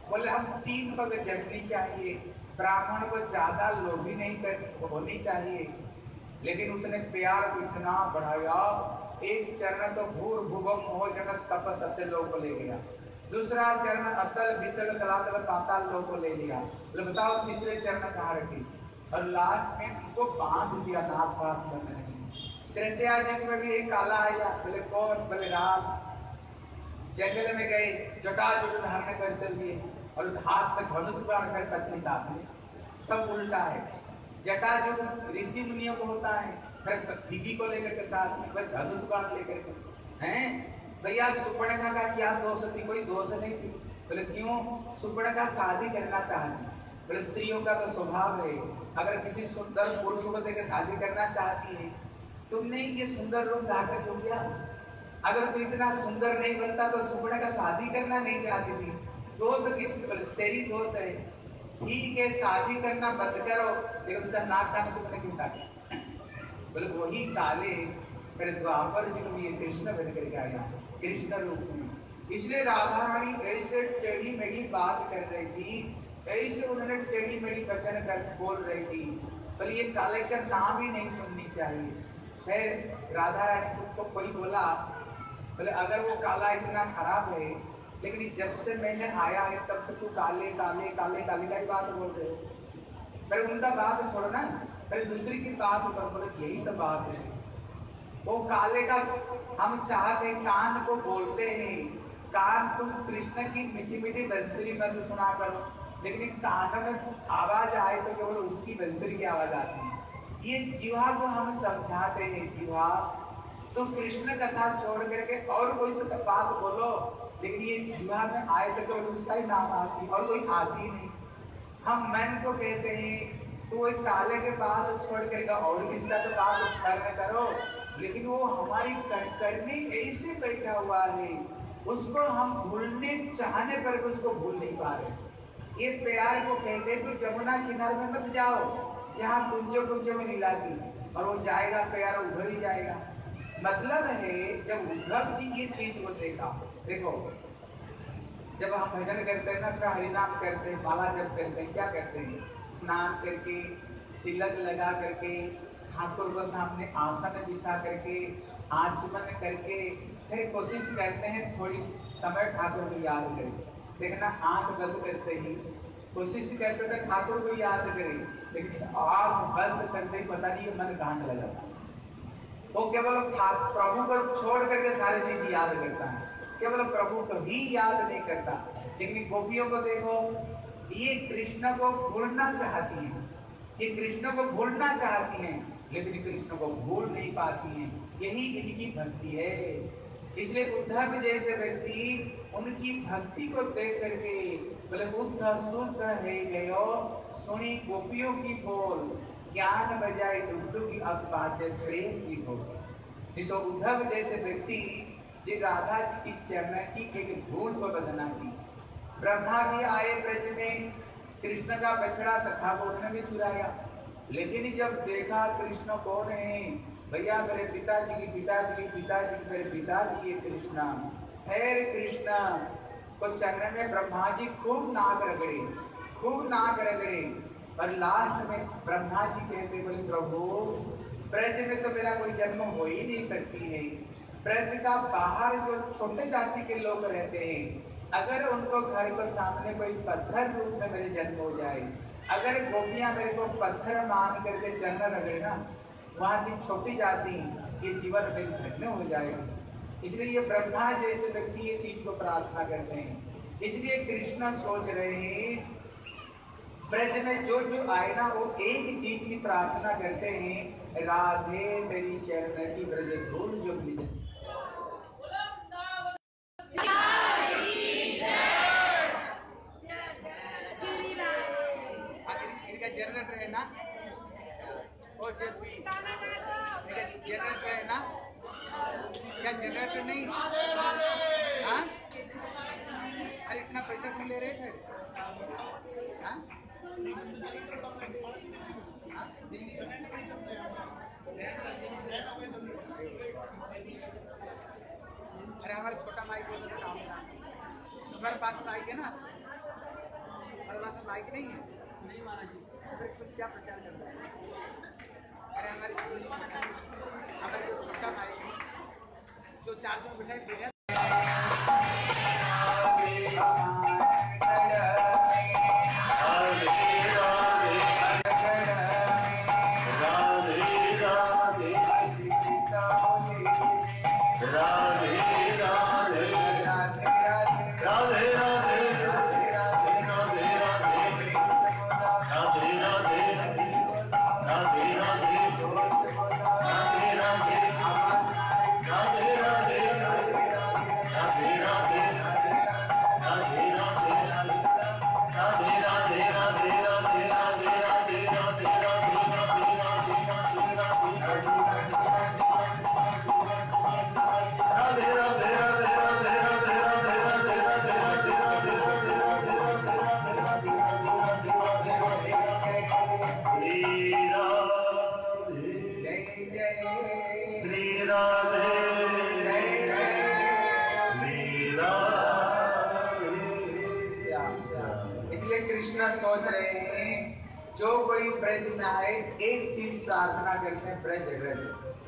बोले हम तीन पग जगनी चाहिए, ब्राह्मण को ज्यादा लोभी नहीं कर होनी चाहिए, लेकिन उसने प्यार को इतना बढ़ाया, एक चरण तो भूर भुवम मोह जगत तप सत्य लोक को ले गया, दूसरा चरण अतल भीतल तलातल पाताल लोक को ले लिया, बोले बताओ तीसरे चरण कहाँ रखी, और लास्ट में उनको बांध दिया नाग पास बनने। त्रेतया युग में भी एक काला आया, बोले कौन, बोले राम, जंगल में गए, जटाजुट धारण करते हुए और हाथ में धनुष बाण कर पत्नी साथ में, सब उल्टा है। जटाजुट ऋषि मुनियों को होता है, फिर बीबी को लेकर के साथ में, फिर धनुष बाण लेकर के हैं। भैया सुपर्णखा का क्या दोष थी, कोई दोष नहीं थी। बोले क्यों, सुपर्णखा शादी करना चाहती, बोले स्त्रियों का तो स्वभाव है, अगर किसी सुंदर पुरुष को देकर शादी करना चाहती है, तुमने ये सुंदर रूप धारण क्यों किया, अगर तू इतना सुंदर नहीं बनता तो सुपर्णखा शादी करना नहीं चाहती थी, दोष किसकी, बोले तेरी दोष है, ठीक है शादी करना बंद करो, लेकिन उनका नाक कान तुमने क्यों काटा, बोले वही काले फिर द्वापर युग में कृष्ण बन करके आया, कृष्ण रूप में। इसलिए राधा रानी ऐसे टेढ़ी मेढ़ी बात कर रही थी, ऐसे उन्होंने टेढ़ी मेढ़ी वचन कर बोल रही थी, बोले ये काले का नाम ही नहीं सुननी चाहिए। फिर राधा रानी से तो कोई बोला, बोले अगर वो काला इतना खराब है, लेकिन जब से मैंने आया है तब से तू काले काले काले काले का ही बात बोल रहे हो, फिर उनका बात छोड़ना, फिर दूसरी की बात पर बोले यही तो बात है, वो काले का हम चाहते कान को बोलते हैं, कान तुम कृष्ण की मीठी मीठी बंसुरी मत सुना करो, लेकिन कान में आवाज आए तो केवल उसकी बंसुरी की आवाज आती है। ये जीवा को हम समझाते हैं, जीवा तो कृष्ण कथा छोड़ करके और कोई तो बात बोलो, लेकिन ये जीवा में आए तो केवल उसका ही नाम आती, और कोई आती नहीं। हम मन को कहते हैं तो एक काले के बाद छोड़ करके और किसका तो बात स्मरण करो, लेकिन वो हमारी करनी ऐसे बैठा हुआ है, उसको हम भूलने चाहने पर भी उसको भूल नहीं पा रहे। ये प्यार को कहते कि जमुना किनारे में मत जाओ जहाँ कुंजो कुंजो में लीला की, और वो जाएगा प्यार उधर ही जाएगा। मतलब है जब उद्धव जी ये चीज को देखा, देखो जब हम भजन करते हैं ना तो हरिनाम करते हैं, माला जप करते हैं, क्या करते हैं, स्नान करके तिलक लगा करके ठाकुर को सामने आसन बिछा करके आचमन करके फिर कोशिश करते हैं थोड़ी समय ठाकुर को याद करें। देखना आंख बंद करते ही कोशिश करते थे ठाकुर को याद करें, लेकिन आंख बंद करते ही पता नहीं ये मन कहाँ चला जाता है। वो केवल प्रभु को छोड़ करके सारी चीज याद करता है, केवल प्रभु को ही याद नहीं करता। लेकिन गोपियों को देखो, ये कृष्ण को भूलना चाहती हैं, ये कृष्ण को भूलना चाहती हैं, लेकिन कृष्ण को भूल नहीं पाती हैं। यही इनकी भक्ति है। इसलिए उद्धव जैसे व्यक्ति उनकी भक्ति को देख करके बोले उद्धव शुद्ध है गयो सुनी गोपियों की बोल, ज्ञान बजाय डुबडू की अब बातें प्रेम की हो। इस उद्धव जैसे व्यक्ति जी राधा जी की चरण की एक धूल को बदना की। ब्रह्मा भी आए ब्रज में, कृष्ण का बछड़ा सखा को उन्होंने भी चुराया, लेकिन जब देखा कृष्ण कौन है, भैया मेरे पिताजी की पिताजी की पिताजी की मेरे पिताजी ये कृष्ण है। कृष्ण को चरण में ब्रह्मा जी खूब नाक रगड़े, खूब नाक रगड़े, और लास्ट में ब्रह्मा जी कहते बोले प्रभु ब्रज में तो मेरा कोई जन्म हो ही नहीं सकती है, ब्रज का बाहर जो छोटे जाति के लोग रहते हैं, अगर उनको घर को सामने कोई पत्थर रूप में मेरे जन्म हो जाए, अगर गोपियां मेरे को पत्थर मान करके चरण रगड़े ना, वहाँ की छोटी जाति ये जीवन में धन्य हो जाएगी। इसलिए ये ब्रह्मा जैसे व्यक्ति ये चीज को प्रार्थना करते हैं। इसलिए कृष्ण सोच रहे हैं ब्रज में जो जो आए ना वो एक चीज की प्रार्थना करते हैं, राधे तेरी चरण की ब्रज धूल जो मिले। इनका जनरेटर है ना, और जब भी जनरेटर है ना, क्या जनरेटर नहीं? हाँ? अरे इतना पैसा क्यों ले रहे थे? हाँ? अरे हमारा छोटा माइक बोल रहा था, तुम्हारे पास तो आएंगे ना। पास में माइक नहीं है? नहीं महाराज जी। फिर तुम क्या प्रचार कर रहे हो? अरे हमारे हमारे जो छोटा माइक है जो चार दिन बिठाए बेटा सोच रहे हैं जो कोई ब्रज में आए एक चीज प्रार्थना करते हैं, ब्रज रज।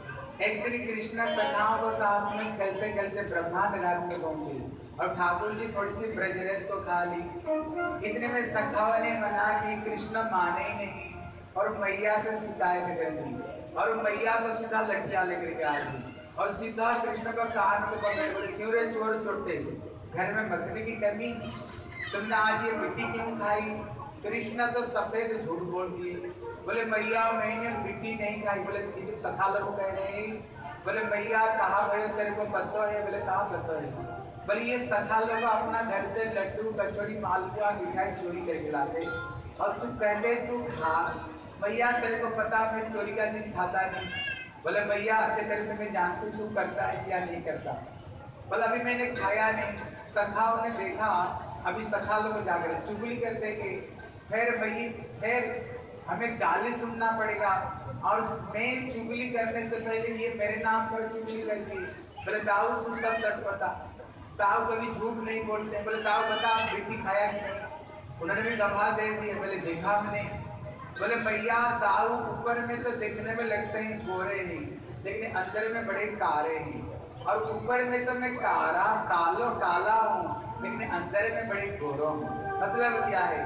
एक दिन कृष्ण सखाओं को साथ में खेलते खेलते ब्रह्मांड राज में पहुंचे और ठाकुर जी थोड़ी सी ब्रज रज को खा ली। इतने में सखाओं ने मना कि कृष्ण माने ही नहीं और मैया से शिकायत कर दी और मैया तो सीधा लठिया लेकर के आ गई और सीधा कृष्ण को कान को पकड़ बोले, क्यों रे चोर चोटे, घर में मखनी की कमी, तुमने आज ये मिट्टी क्यों खाई? कृष्ण तो सफेद झूठ बोल दिए, बोले मैया मैंने मिट्टी नहीं खाई। बोले किसी सखा लोग कह रहे हैं, बोले मैया कहा भाई तेरे को पता है? बोले कहा पता है? बोले ये सखा लोग अपना घर से लड्डू कचौड़ी मालपुआ मिठाई चोरी करके लाते और तू कहले तू खा, मैया तेरे को पता मैं चोरी का चीज खाता नहीं। बोले मैया अच्छे तरह से मैं जानती तू करता है क्या नहीं करता। बोले अभी मैंने खाया नहीं। सखाओं ने देखा अभी सखा लोग जाकर चुगली करते कि फिर भाई फिर हमें गाली सुनना पड़ेगा और मैं चुगली करने से पहले ये मेरे नाम पर चुगली करती। बोले ताऊ तू सब सच बता, ताऊ कभी झूठ नहीं बोलते। बोले ताऊ बता बेटी खाया कि नहीं? उन्होंने भी गवाह दे दी। बोले देखा हमने। बोले भैया ताऊ ऊपर में तो देखने में लगते हैं गोरे ही लेकिन अंदर में बड़े कारे हैं और ऊपर में तो मैं कारा कालो काला हूँ लेकिन अंदर में बड़े गोरो हूँ। मतलब क्या है?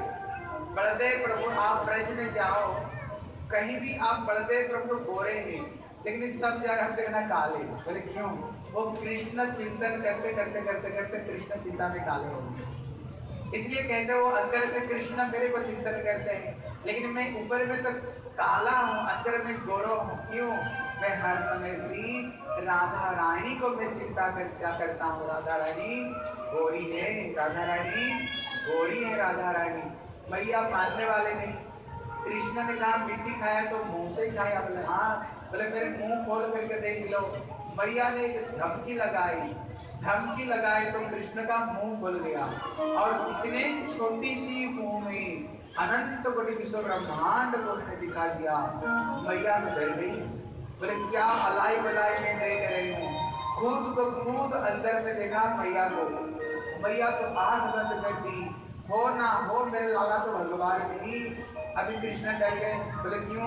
बलदेव प्रभु आप ब्रज में जाओ कहीं भी आप बलदेव प्रभु गोरे हैं लेकिन सब जगह देखना काले। बोले क्यों? वो कृष्ण चिंतन करते करते करते करते कृष्ण चिंता में काले हो गए। इसलिए कहते वो अंदर से कृष्ण मेरे को चिंतन करते हैं लेकिन मैं ऊपर में तो काला हूँ अंदर में गोरो हूँ। क्यों? मैं हर समय श्री राधा रानी को मैं चिंता कर, क्या करता हूँ। राधा रानी गोरी है, राधा रानी गोरी है, राधा रानी। मैया मानने वाले नहीं। कृष्ण ने कहा मिट्टी खाया तो मुंह से ही खाया। बोले हाँ। बोले मेरे मुंह खोल करके देख लो। मैया ने एक धमकी लगाई, धमकी लगाई तो कृष्ण का मुंह खुल गया और इतने छोटी सी मुंह में अनंत कोटि विश्व ब्रह्मांड को उसने दिखा दिया। मैया में डर गई। बोले क्या अलाई बलाई में देख रही हूँ। खुद को खुद अंदर में देखा मैया को। मैया तो आंख बंद कर दी। हो ना हो मेरे लाला तो भगवान नहीं। अभी कृष्ण डर गए। बोले क्यों?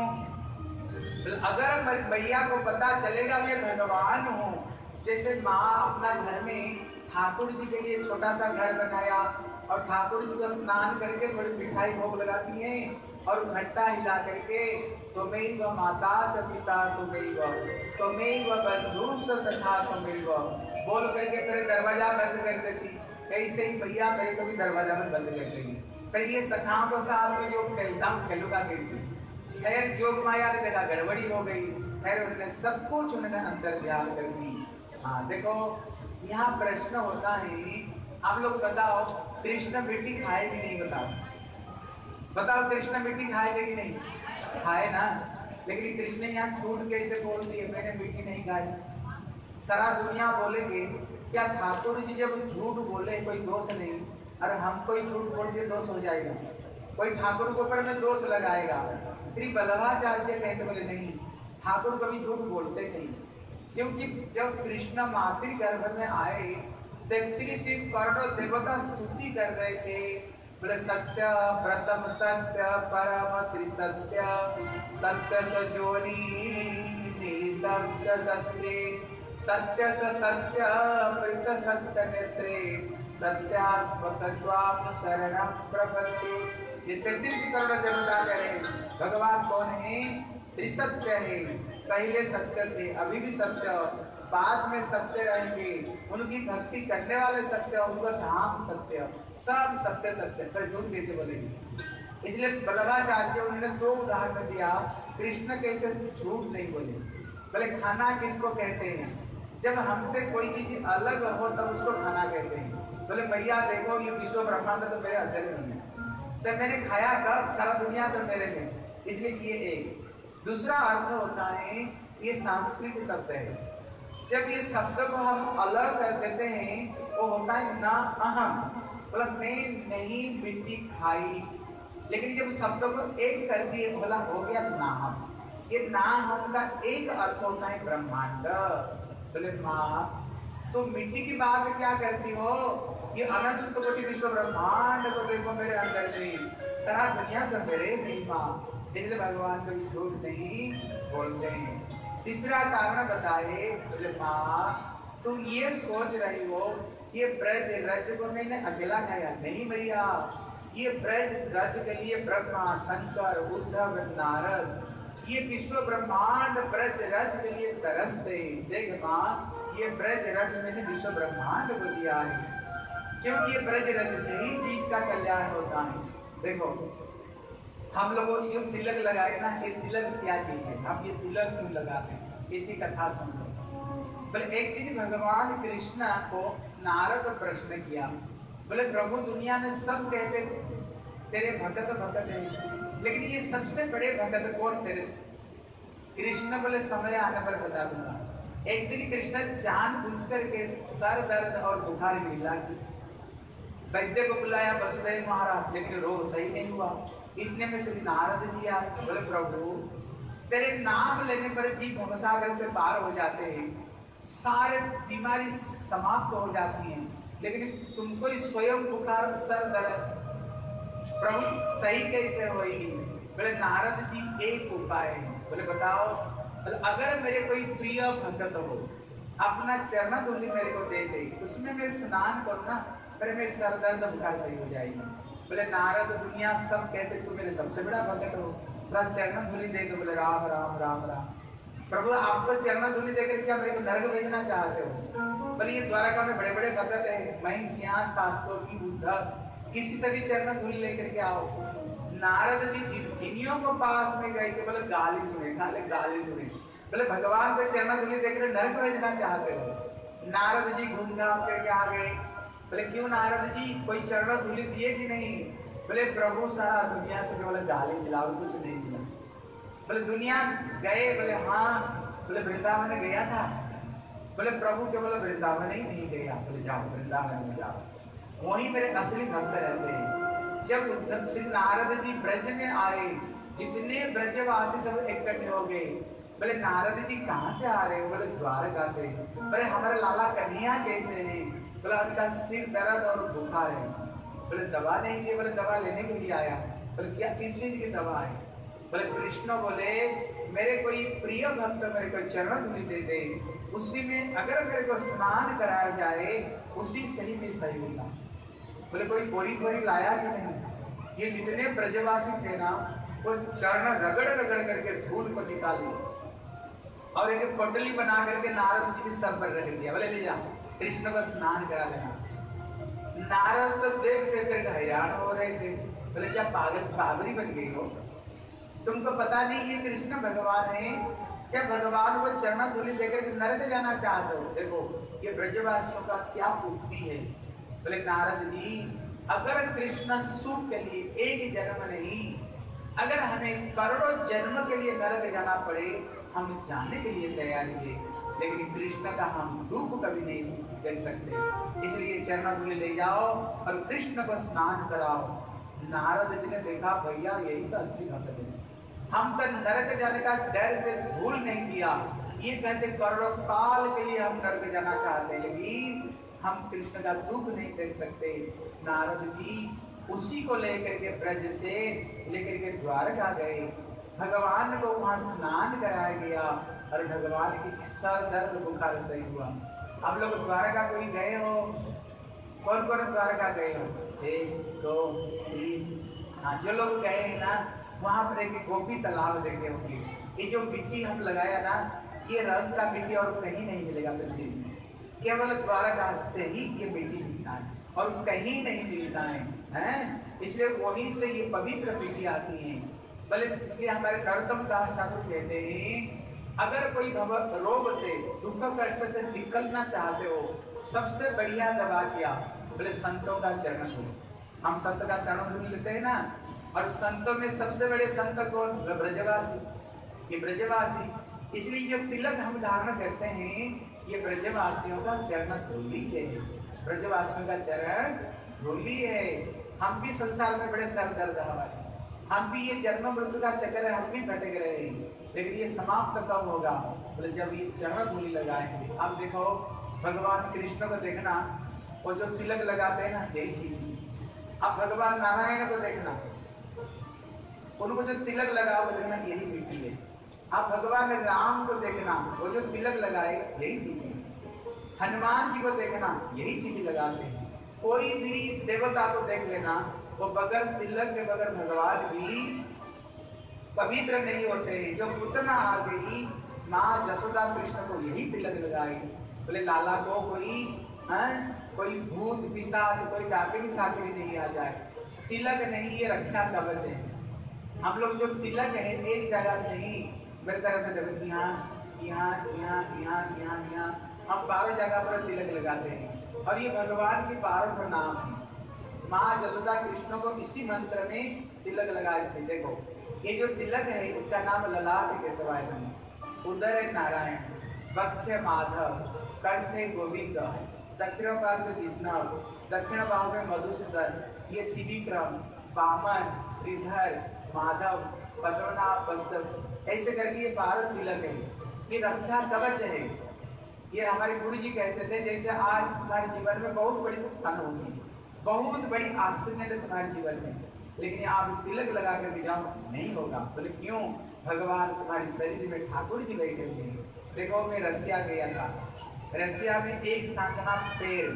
अगर मैया को पता चलेगा मैं भगवान हूँ, जैसे माँ अपना घर में ठाकुर जी के लिए छोटा सा घर बनाया और ठाकुर जी को स्नान करके थोड़ी मिठाई भोग लगाती हैं और घंटा हिला करके तुम्हें व माता च पिता तुम्हें व तुम्हें व बंधु सखा तुम्हें व बोल करके फिर दरवाजा बंद कर देती। ऐसे ही भैया मेरे को भी दरवाजा में बंद कर देगी। फिर ये सखाओं को साथ में जो खेलता हूँ खेलूंगा कैसे? खैर जोग माया ने देखा गड़बड़ी हो गई। खैर उन्होंने सब कुछ उन्होंने अंतर ध्यान कर दी। हाँ देखो यहाँ प्रश्न होता है, आप लोग बताओ कृष्ण मिट्टी खाए कि नहीं? बताओ बताओ कृष्ण मिट्टी खाएगा कि नहीं? खाए ना। लेकिन कृष्ण यहाँ झूठ कैसे बोल दिए मैंने मिट्टी नहीं खाई? सारा दुनिया बोलेंगे क्या ठाकुर जी जब झूठ बोले कोई दोष नहीं, अरे हम कोई झूठ बोल के दोष हो जाएगा? कोई ठाकुर के ऊपर में दोष लगाएगा? श्री बल्लभाचार्य कहते बोले नहीं, ठाकुर कभी झूठ बोलते नहीं। क्योंकि जब कृष्ण मातृ गर्भ में आए तैतीस करोड़ देवता स्तुति कर रहे थे बोले सत्य प्रथम सत्य परम त्रिसत्य सत्य सजोनी निहितम च सत्ये सत्य स सत्य प्रीत सत्य नेत्रे सत्यात्मकत्वाम शरणं प्रपत्ति। ये तैतीस करोड़ देवता कहे भगवान कौन है? त्रिसत्य है। पहले सत्य थे, अभी भी सत्य, बाद में सत्य रहेंगे। उनकी भक्ति करने वाले सत्य, उनका धाम सत्य, सब सत्य सत्य। पर झूठ कैसे बोलेंगे? इसलिए बल्लभाचार्य उन्होंने दो उदाहरण दिया, कृष्ण कैसे झूठ नहीं बोले। बोले खाना किसको कहते हैं? जब हमसे कोई चीज अलग हो तब उसको खाना कहते हैं। बोले भैया देखो ये विश्व ब्रह्मांड तो मेरे अंदर नहीं है, तो मैंने खाया कब? सारा दुनिया तो मेरे में, इसलिए ये एक। दूसरा अर्थ होता है, ये संस्कृत शब्द है। जब ये शब्द को हम अलग कर देते हैं वो होता है ना अहम, बोला मैं नहीं मिट्टी खाई। लेकिन जब शब्द को एक कर दिए बोला हो गया नाहम। ये नाहम का एक अर्थ होता है ब्रह्मांड। बोले माँ तो मिट्टी की बात क्या करती हो? ये अनंत कोटि विश्व ब्रह्मांड को देखो मेरे अंदर से, सारा दुनिया तो मेरे नहीं माँ। इसलिए भगवान को झूठ नहीं बोलते हैं। तीसरा कारण बताए, बोले माँ तुम ये सोच रही हो ये ब्रज रज को मैंने अकेला खाया नहीं भैया, ये ब्रज रज के लिए ब्रह्मा शंकर उद्धव नारद ये विश्व ब्रह्मांड ब्रज रज के लिए तरसते। देख माँ ये ब्रज रज मैंने विश्व ब्रह्मांड को दिया है, क्योंकि ये ब्रज रज से ही जीव का कल्याण होता है। देखो हम लोगों ने जो तिलक लगाए ना, ये तिलक क्या चीज है? हम ये तिलक क्यों लगाते हैं? इसकी कथा सुन लो। बोले एक दिन भगवान कृष्ण को नारद प्रश्न किया, बोले प्रभु दुनिया में सब कहते तेरे भगत भगत है, लेकिन ये सबसे बड़े भगत कौन तेरे? कृष्ण बोले समय आने पर बता दूंगा। एक दिन कृष्ण जान बुझ करके सर दर्द और बुखार मिला, वैद्य को बुलाया वसुदेव महाराज, लेकिन रोग सही नहीं हुआ। इतने में श्री नारद जी आए, बोले प्रभु तेरे नाम लेने पर जी भवसागर से पार हो जाते हैं, सारे बीमारी समाप्त हो जाती हैं, लेकिन तुमको स्वयं बुखार सर दर्द प्रभु सही कैसे होगी? बोले नारद जी एक उपाय है। बोले बताओ? बोले अगर मेरे कोई प्रिय भक्त हो अपना चरण धूलि मेरे को दे दे, उसमें मैं स्नान करूँ ना, फिर मेरे सर दर्द बुखार सही हो जाएगी। बोले नारद दुनिया सब कहते तू मेरे सबसे बड़ा भक्त हो, थोड़ा चरण धूलि दे दो। बोले राम राम राम राम। प्रभु आपको चरण धूलि देकर क्या मेरे को नरक भेजना चाहते हो? बोले ये द्वारका में बड़े बड़े भक्त है, महिष यहाँ सातों की उद्धव, किसी से भी चरण धूलि लेकर के आओ। नारद जी जिनियों को पास में गए कि बोले गाली सुने, खाले गाली सुने। बोले भगवान को चरण धूलि देकर नरक भेजना चाहते हो? नारद जी घूम घाम करके आ गए। बोले क्यों नारद जी कोई चरण धूलि दिए कि नहीं? बोले प्रभु सारा दुनिया से बोले गाली मिला और कुछ नहीं मिला। बोले दुनिया गए? बोले हाँ। बोले वृंदावन गया था? बोले प्रभु के बोले वृंदावन ही नहीं गया। बोले जाओ वृंदावन में जाओ, वहीं मेरे असली भक्त रहते हैं। जब श्री नारद जी ब्रज में आए, जितने ब्रजवासी सब इकट्ठे हो गए। बोले नारद जी कहाँ से आ रहे हो? बोले द्वारका से। बोले हमारे लाला कन्हैया कैसे हैं? बोले उनका सिर दर्द और बुखार है। बोले दवा नहीं दी? बोले दवा लेने के लिए आया। बोले क्या किस चीज की दवा है? बोले कृष्ण बोले मेरे कोई प्रिय भक्त मेरे को चरण धूलि दे दे, उसी में अगर मेरे को स्नान कराया जाए उसी से ही मैं सही होगा। बोले कोई बोरी बोरी लाया कि नहीं? ये जितने ब्रजवासी थे ना वो चरण रगड़ रगड़ करके धूल को निकाल लिया और एक पोटली बना करके नारद जी के सर पर रख दिया। बोले ले जा कृष्ण को स्नान करा लेना। नारद तो देख देख हैरान हो रहे थे। बोले क्या पागल बाबरी बन गई हो? तुमको पता नहीं ये कृष्ण भगवान है क्या? भगवान को चरण धूलि देकर नरक जाना चाहते हो? देखो ये ब्रजवासियों का क्या उक्ति है। बोले नारद जी अगर कृष्ण सुख के लिए एक जन्म नहीं, अगर हमें करोड़ों जन्म के लिए नरक जाना पड़े हम जाने के लिए तैयार थे, लेकिन कृष्ण का हम दुख कभी नहीं देख सकते। इसलिए चरण धूलि ले जाओ और कृष्ण को स्नान कराओ। नारद जी ने देखा भैया यही तो असली भक्त है, हम तो नरक जाने का डर से भूल नहीं किया। ये कहते करोड़ों काल के लिए हम नरक जाना चाहते हैं, लेकिन हम कृष्ण का दुख नहीं देख सकते। नारद जी उसी को लेकर के ब्रज से लेकर के द्वारका गए। भगवान को वहां स्नान कराया गया और भगवान की सर दर्द बुखार सही हुआ। आप लोग द्वारका कोई गए हो? कौन कौन द्वारका गए हो? एक दो तीन। हाँ, जो लोग गए हैं ना वहां पर एक गोपी तालाब देखे होंगे। ये जो मिट्टी हम लगाया ना, ये रंग का मिट्टी और कहीं नहीं मिलेगा पृथ्वी में, केवल द्वारका से ही ये मिट्टी मिलता है और कहीं नहीं मिलता है, हैं? इसलिए वहीं से ये पवित्र मिट्टी आती है। भले इसलिए हमारे नरोत्तम दास ठाकुर कहते हैं, अगर कोई रोग से दुख कष्ट से निकलना चाहते हो, सबसे बढ़िया दवा क्या? बोले संतों का चरण धूल। हम संत का चरण धूल लेते हैं ना, और संतों में सबसे बड़े संत कौन? ब्रजवासी। ये ब्रजवासी, इसलिए जो तिलक हम धारण करते हैं ये ब्रजवासियों का चरण धूली है। ब्रजवासियों का चरण धूली है। हम भी संसार में बड़े सर दर्द हमारे, हम भी ये जन्म मृत्यु का चक्कर है, हम भी भटक रहे हैं, लेकिन ये समाप्त कब होगा? बोले जब ये चरण धूली लगाएंगे। अब देखो भगवान कृष्ण को देखना, वो जो तिलक लगाते हैं ना, यही चीज। अब भगवान नारायण को देखना, उनको जो तिलक लगाओ देखना यही मिट्टी है। अब भगवान राम को देखना, वो जो तिलक लगाए यही चीज है। हनुमान जी को देखना, यही चीज लगाते हैं। कोई भी देवता को देख लेना, वो बगैर तिलक के बगैर भगवान भी पवित्र नहीं होते हैं। जो पुतना आ गई माँ जसोदा कृष्ण को यही तिलक लगाई। बोले लाला को कोई है, कोई भूत पिशाच कोई डाकनी साकनी नहीं आ जाए। तिलक नहीं, ये रक्षा कवच है। हम लोग जो तिलक है एक जगह नहीं, मेरे तरफ में यहाँ यहाँ यहाँ यहाँ यहाँ यहाँ हम बारह जगह पर तिलक लगाते हैं और ये भगवान की बारह का नाम है। माँ जसोदा कृष्ण को इसी मंत्र में तिलक लगाए थे। देखो ये जो तिलक है इसका नाम ललाट केशवाय नमः, उदर नारायण, वक्ष माधव, कंठे गोविंद, दक्षिण पाल से विष्णु, दक्षिण बाहु में मधुसूदन, ये त्रिविक्रम, वामन, श्रीधर, माधव, पद्मनाभ, बस्तक, ऐसे करके ये बारह तिलक है। ये रक्षा कवच है। ये हमारे गुरु जी कहते थे, जैसे आज तुम्हारे जीवन में बहुत बड़ी तूफान होगी, बहुत बड़ी एक्सीडेंट है तुम्हारे जीवन में, लेकिन आप तिलक लगा कर भी जाओ नहीं होगा। बोले क्यों? भगवान तुम्हारे शरीर में ठाकुर जी बैठे हुए हैं। देखो मैं रसिया गया था, रसिया में एक स्थान का नाम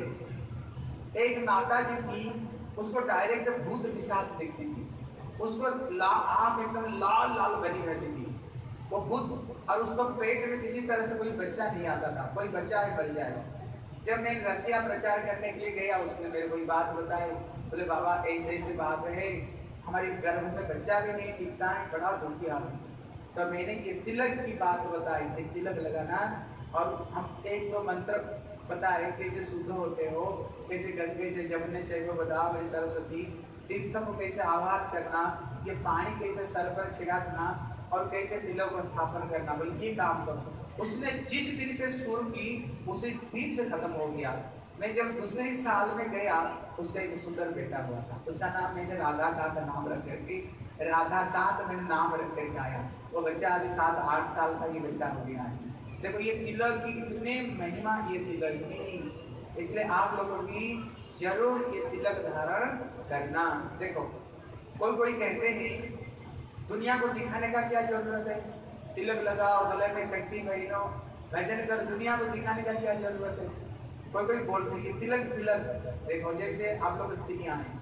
पेड़, एक माता जी थी, उसको डायरेक्ट भूत पिशाच दिखती थी, उसको आँख एकदम लाल लाल बनी रहती थी वो भूत, और उसको पेट में किसी तरह से कोई बच्चा नहीं आता था, कोई बच्चा है बन जाए। जब मैं रसिया प्रचार करने के लिए गया, उसने मेरे को बात बताई। बोले बाबा ऐसे ऐसे बात है, हमारी गर्भ में बच्चा भी नहीं टिकता है, बड़ा दुखी हाल है। तो मैंने ये तिलक की बात बताई थी, तिलक लगाना, और हम एक दो मंत्र बताए कैसे शुद्ध होते हो, कैसे गंगे से जमुने चाहिए बदाम मेरी सरस्वती, तीर्थों को कैसे आह्वान करना, ये पानी कैसे सर पर छिड़कना और कैसे तिलक को स्थापन करना। बोले ये काम करो। उसने जिस दिन से शुरू की उसी दिन से खत्म हो गया। मैं जब दूसरे साल में गया, उसका एक सुंदर बेटा हुआ था, उसका नाम मैंने राधा कांत नाम रख करके, राधा कांत मैंने नाम रख करके आया। वो बच्चा अभी सात आठ साल का ये बच्चा हो गया है। देखो ये तिलक की कितने महिमा ये तिलक की, इसलिए आप लोगों की जरूर ये तिलक धारण करना। देखो कोई कोई कहते हैं दुनिया को दिखाने का क्या जरूरत है, तिलक लगाओ, गले में कट्टी पहनो, भजन कर, दुनिया को दिखाने का क्या जरूरत है। कोई कोई बोलते हैं तिलक तिलक। देखो जैसे आप लोग स्त्रियां हैं,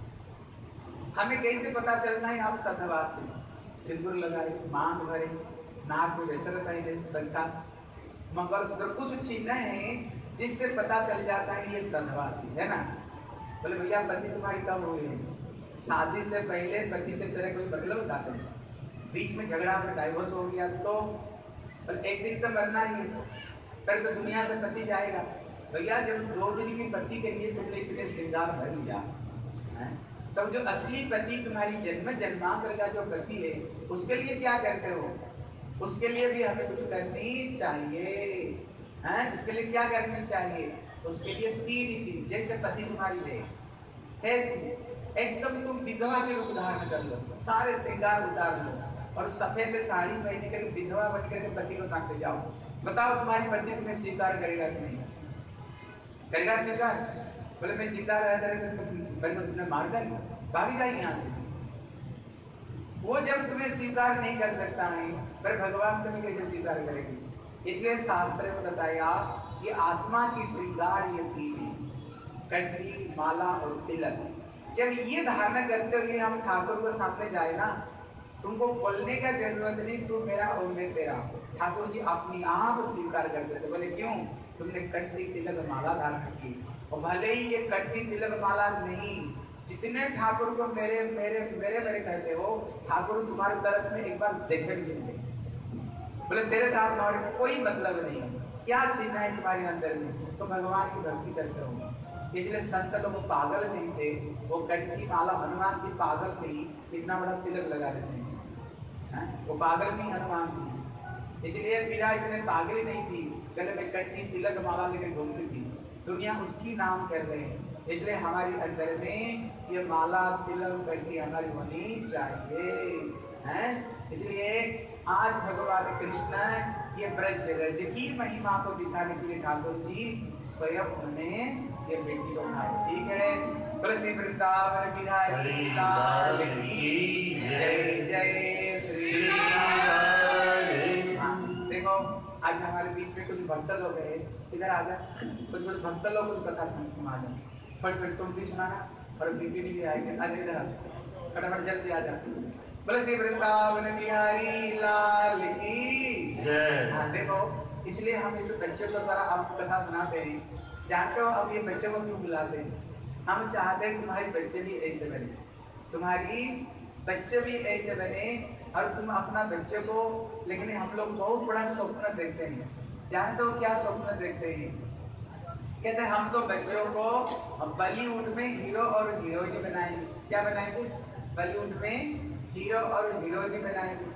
हमें कैसे पता चलना है आप सद्धवास्त्री, सिंदूर लगाए, मांग भरे, नाक में वेसर पहने, शंखा, मंगलसूत्र, कुछ चिन्ह है जिससे पता चल जाता है ये सद्धवास्त्री है ना। बोले भैया पति तुम्हारी कब हुई है? शादी से पहले पति से तेरे कोई मतलब बताते हैं, बीच में झगड़ा हो डाइवोर्स हो गया तो एक दिन तो मरना ही है, फिर तो दुनिया से पति जाएगा। भैया जब दो दिन की पति के लिए तुमने इतने श्रृंगार भर लिया, तब तो जो असली पति तुम्हारी जन्म जन्मांतर का जो पति है उसके लिए क्या करते हो? उसके लिए भी हमें कुछ करनी चाहिए, हैं? उसके लिए क्या करनी चाहिए? उसके लिए तीन चीज, जैसे पति तुम्हारी ले है, एकदम तुम विधवा के रूप धारण कर लो, सारे श्रृंगार उतार लो और सफेद साड़ी पहन कर विधवा बन करके पति को साथ जाओ। बताओ तुम्हारी पति तुम्हें स्वीकार करेगा कि नहीं करेगा? स्वीकार? बोले मैं जिंदा रहता है तो तुमने मार डाली, भाग जाए यहाँ से। वो जब तुम्हें स्वीकार नहीं कर सकता है फिर भगवान तुम्हें कैसे स्वीकार करेगी। इसलिए शास्त्र में बताया कि आत्मा की श्रृंगार ये तीन, कंठी, माला और तिलक। जब ये धारणा करते हुए हम ठाकुर को सामने जाए ना, तुमको बोलने का जरूरत नहीं, तू मेरा और मैं तेरा। ठाकुर जी अपनी आप स्वीकार करते थे। बोले क्यों? तुमने कंठी तिलक माला धारण की। और भले ही ये कंठी तिलक माला नहीं, जितने ठाकुर को मेरे मेरे मेरे मेरे कहते हो, ठाकुर तुम्हारे तरफ में एक बार देखे भी नहीं। बोले तेरे साथ हमारे कोई मतलब नहीं, क्या चिन्ह है तुम्हारे अंदर में, तो भगवान की भक्ति करते हो। इसलिए संत लोग पागल नहीं थे, वो कंठी माला हनुमान जी पागल थे, इतना बड़ा तिलक लगा देते हैं। वो पागल नहीं हनुमान जी, इसलिए मीरा इतने पागल नहीं थी, गले में कंठी तिलक माला लेकर घूमती थी। दुनिया उसकी नाम कर रहे हैं, इसलिए हमारी अंदर में ये माला तिलक कंठी हमारी होनी चाहिए, हैं? इसलिए आज भगवान कृष्ण ये ब्रज रज की महिमा को दिखाने के लिए ठाकुर जी स्वयं उन्होंने ये बेटी को उठाया। ठीक है, बोले श्री वृंदावन बिहारी लाल की जय, जय श्री राधे। देखो आज हमारे बीच में कुछ भक्त लोग हैं, इधर आ जा, कुछ कुछ भक्त लोग कुछ कथा सुनते आ जाए, फटफट तुम भी सुनाना और बीबी भी आएंगे। आज इधर फटाफट जल्दी आ जा। बोले श्री वृंदावन बिहारी लाल की जय। हाँ देखो, इसलिए हम इस बच्चे को द्वारा आपको कथा सुनाते हैं। जानते हो अब ये बच्चे को क्यों बुलाते हैं? हम चाहते हैं तुम्हारे बच्चे भी ऐसे बने, तुम्हारी बच्चे भी ऐसे बने और तुम अपना बच्चे को। लेकिन हम लोग बहुत बड़ा स्वप्न देखते हैं। जानते हो क्या स्वप्न देखते हैं? कहते हैं हम तो बच्चों को बॉलीवुड में हीरो और हीरोइन बनाएंगे। क्या बनाएंगे? बॉलीवुड में हीरो और हीरोइन बनाएंगे।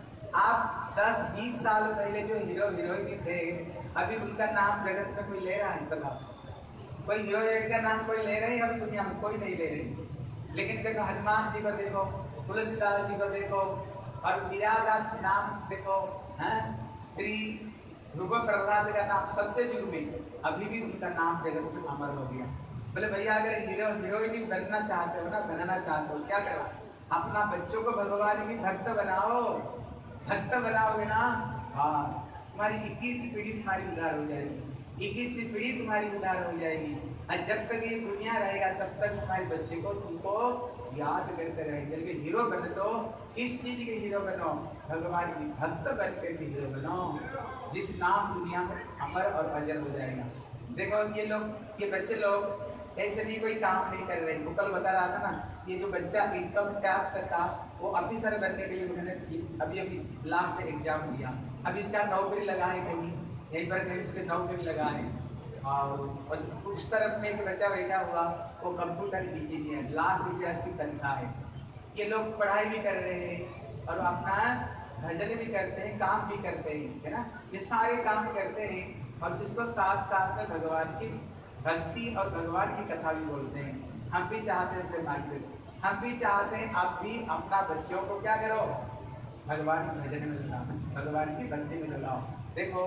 आप दस बीस साल पहले जो हीरो हीरोइन थे, अभी उनका नाम जगत में कोई ले रहा है? बताओ, कोई हीरो हीरोइन का नाम कोई ले रहे हैं? अभी दुनिया में कोई नहीं ले रही। लेकिन देखो हनुमान जी को देखो, तुलसीदास जी को देखो, और मीरा का नाम देखो, हैं? श्री ध्रुव प्रहलाद का नाम सत्य युग में अभी भी उनका नाम जगत में अमर हो गया। बोले भैया अगर हीरो हीरोइन बनना चाहते हो ना, बनना चाहते हो, क्या करो? अपना बच्चों को भगवान की भक्त बनाओ। भक्त बनाओगे ना, हाँ तुम्हारी इक्कीसवीं पीढ़ी तुम्हारी उद्धार हो जाएगी, इक्कीसवीं पीढ़ी तुम्हारी उद्धार हो जाएगी। और जब तक ये दुनिया रहेगा तब तक तुम्हारे बच्चे को तुमको याद करते रहेंगे। लेकिन हीरो बने तो किस चीज के हीरो बनो? भगवान की भक्त बनकर के हीरो बनो, जिस नाम दुनिया में अमर और अजर हो जाएगा। देखो ये लोग, ये बच्चे लोग ऐसे भी कोई काम नहीं कर रहे। वो कल बता रहा था ना, ये जो बच्चा इनकम टैक्स का वो ऑफिसर बनने के लिए उन्होंने अभी अभी लास्ट एग्जाम दिया। अभी इसका नौकरी लगा है कहीं, यहीं पर कहीं उसके नौकरी लगा है। और उस तरफ में एक बच्चा बैठा हुआ, वो कंप्यूटर इंजीनियर, लाख रुपया इसकी तनख्वाह है। ये लोग पढ़ाई भी कर रहे हैं और अपना भजन भी करते हैं, काम भी करते हैं, है ना? ये सारे काम करते हैं और इसको साथ साथ में भगवान की भक्ति और भगवान की कथा भी बोलते हैं। हम भी चाहते हैं, हम भी चाहते हैं आप भी अपना बच्चों को क्या करो? भगवान के भजन में लगाओ, भगवान की भक्ति में लगाओ। देखो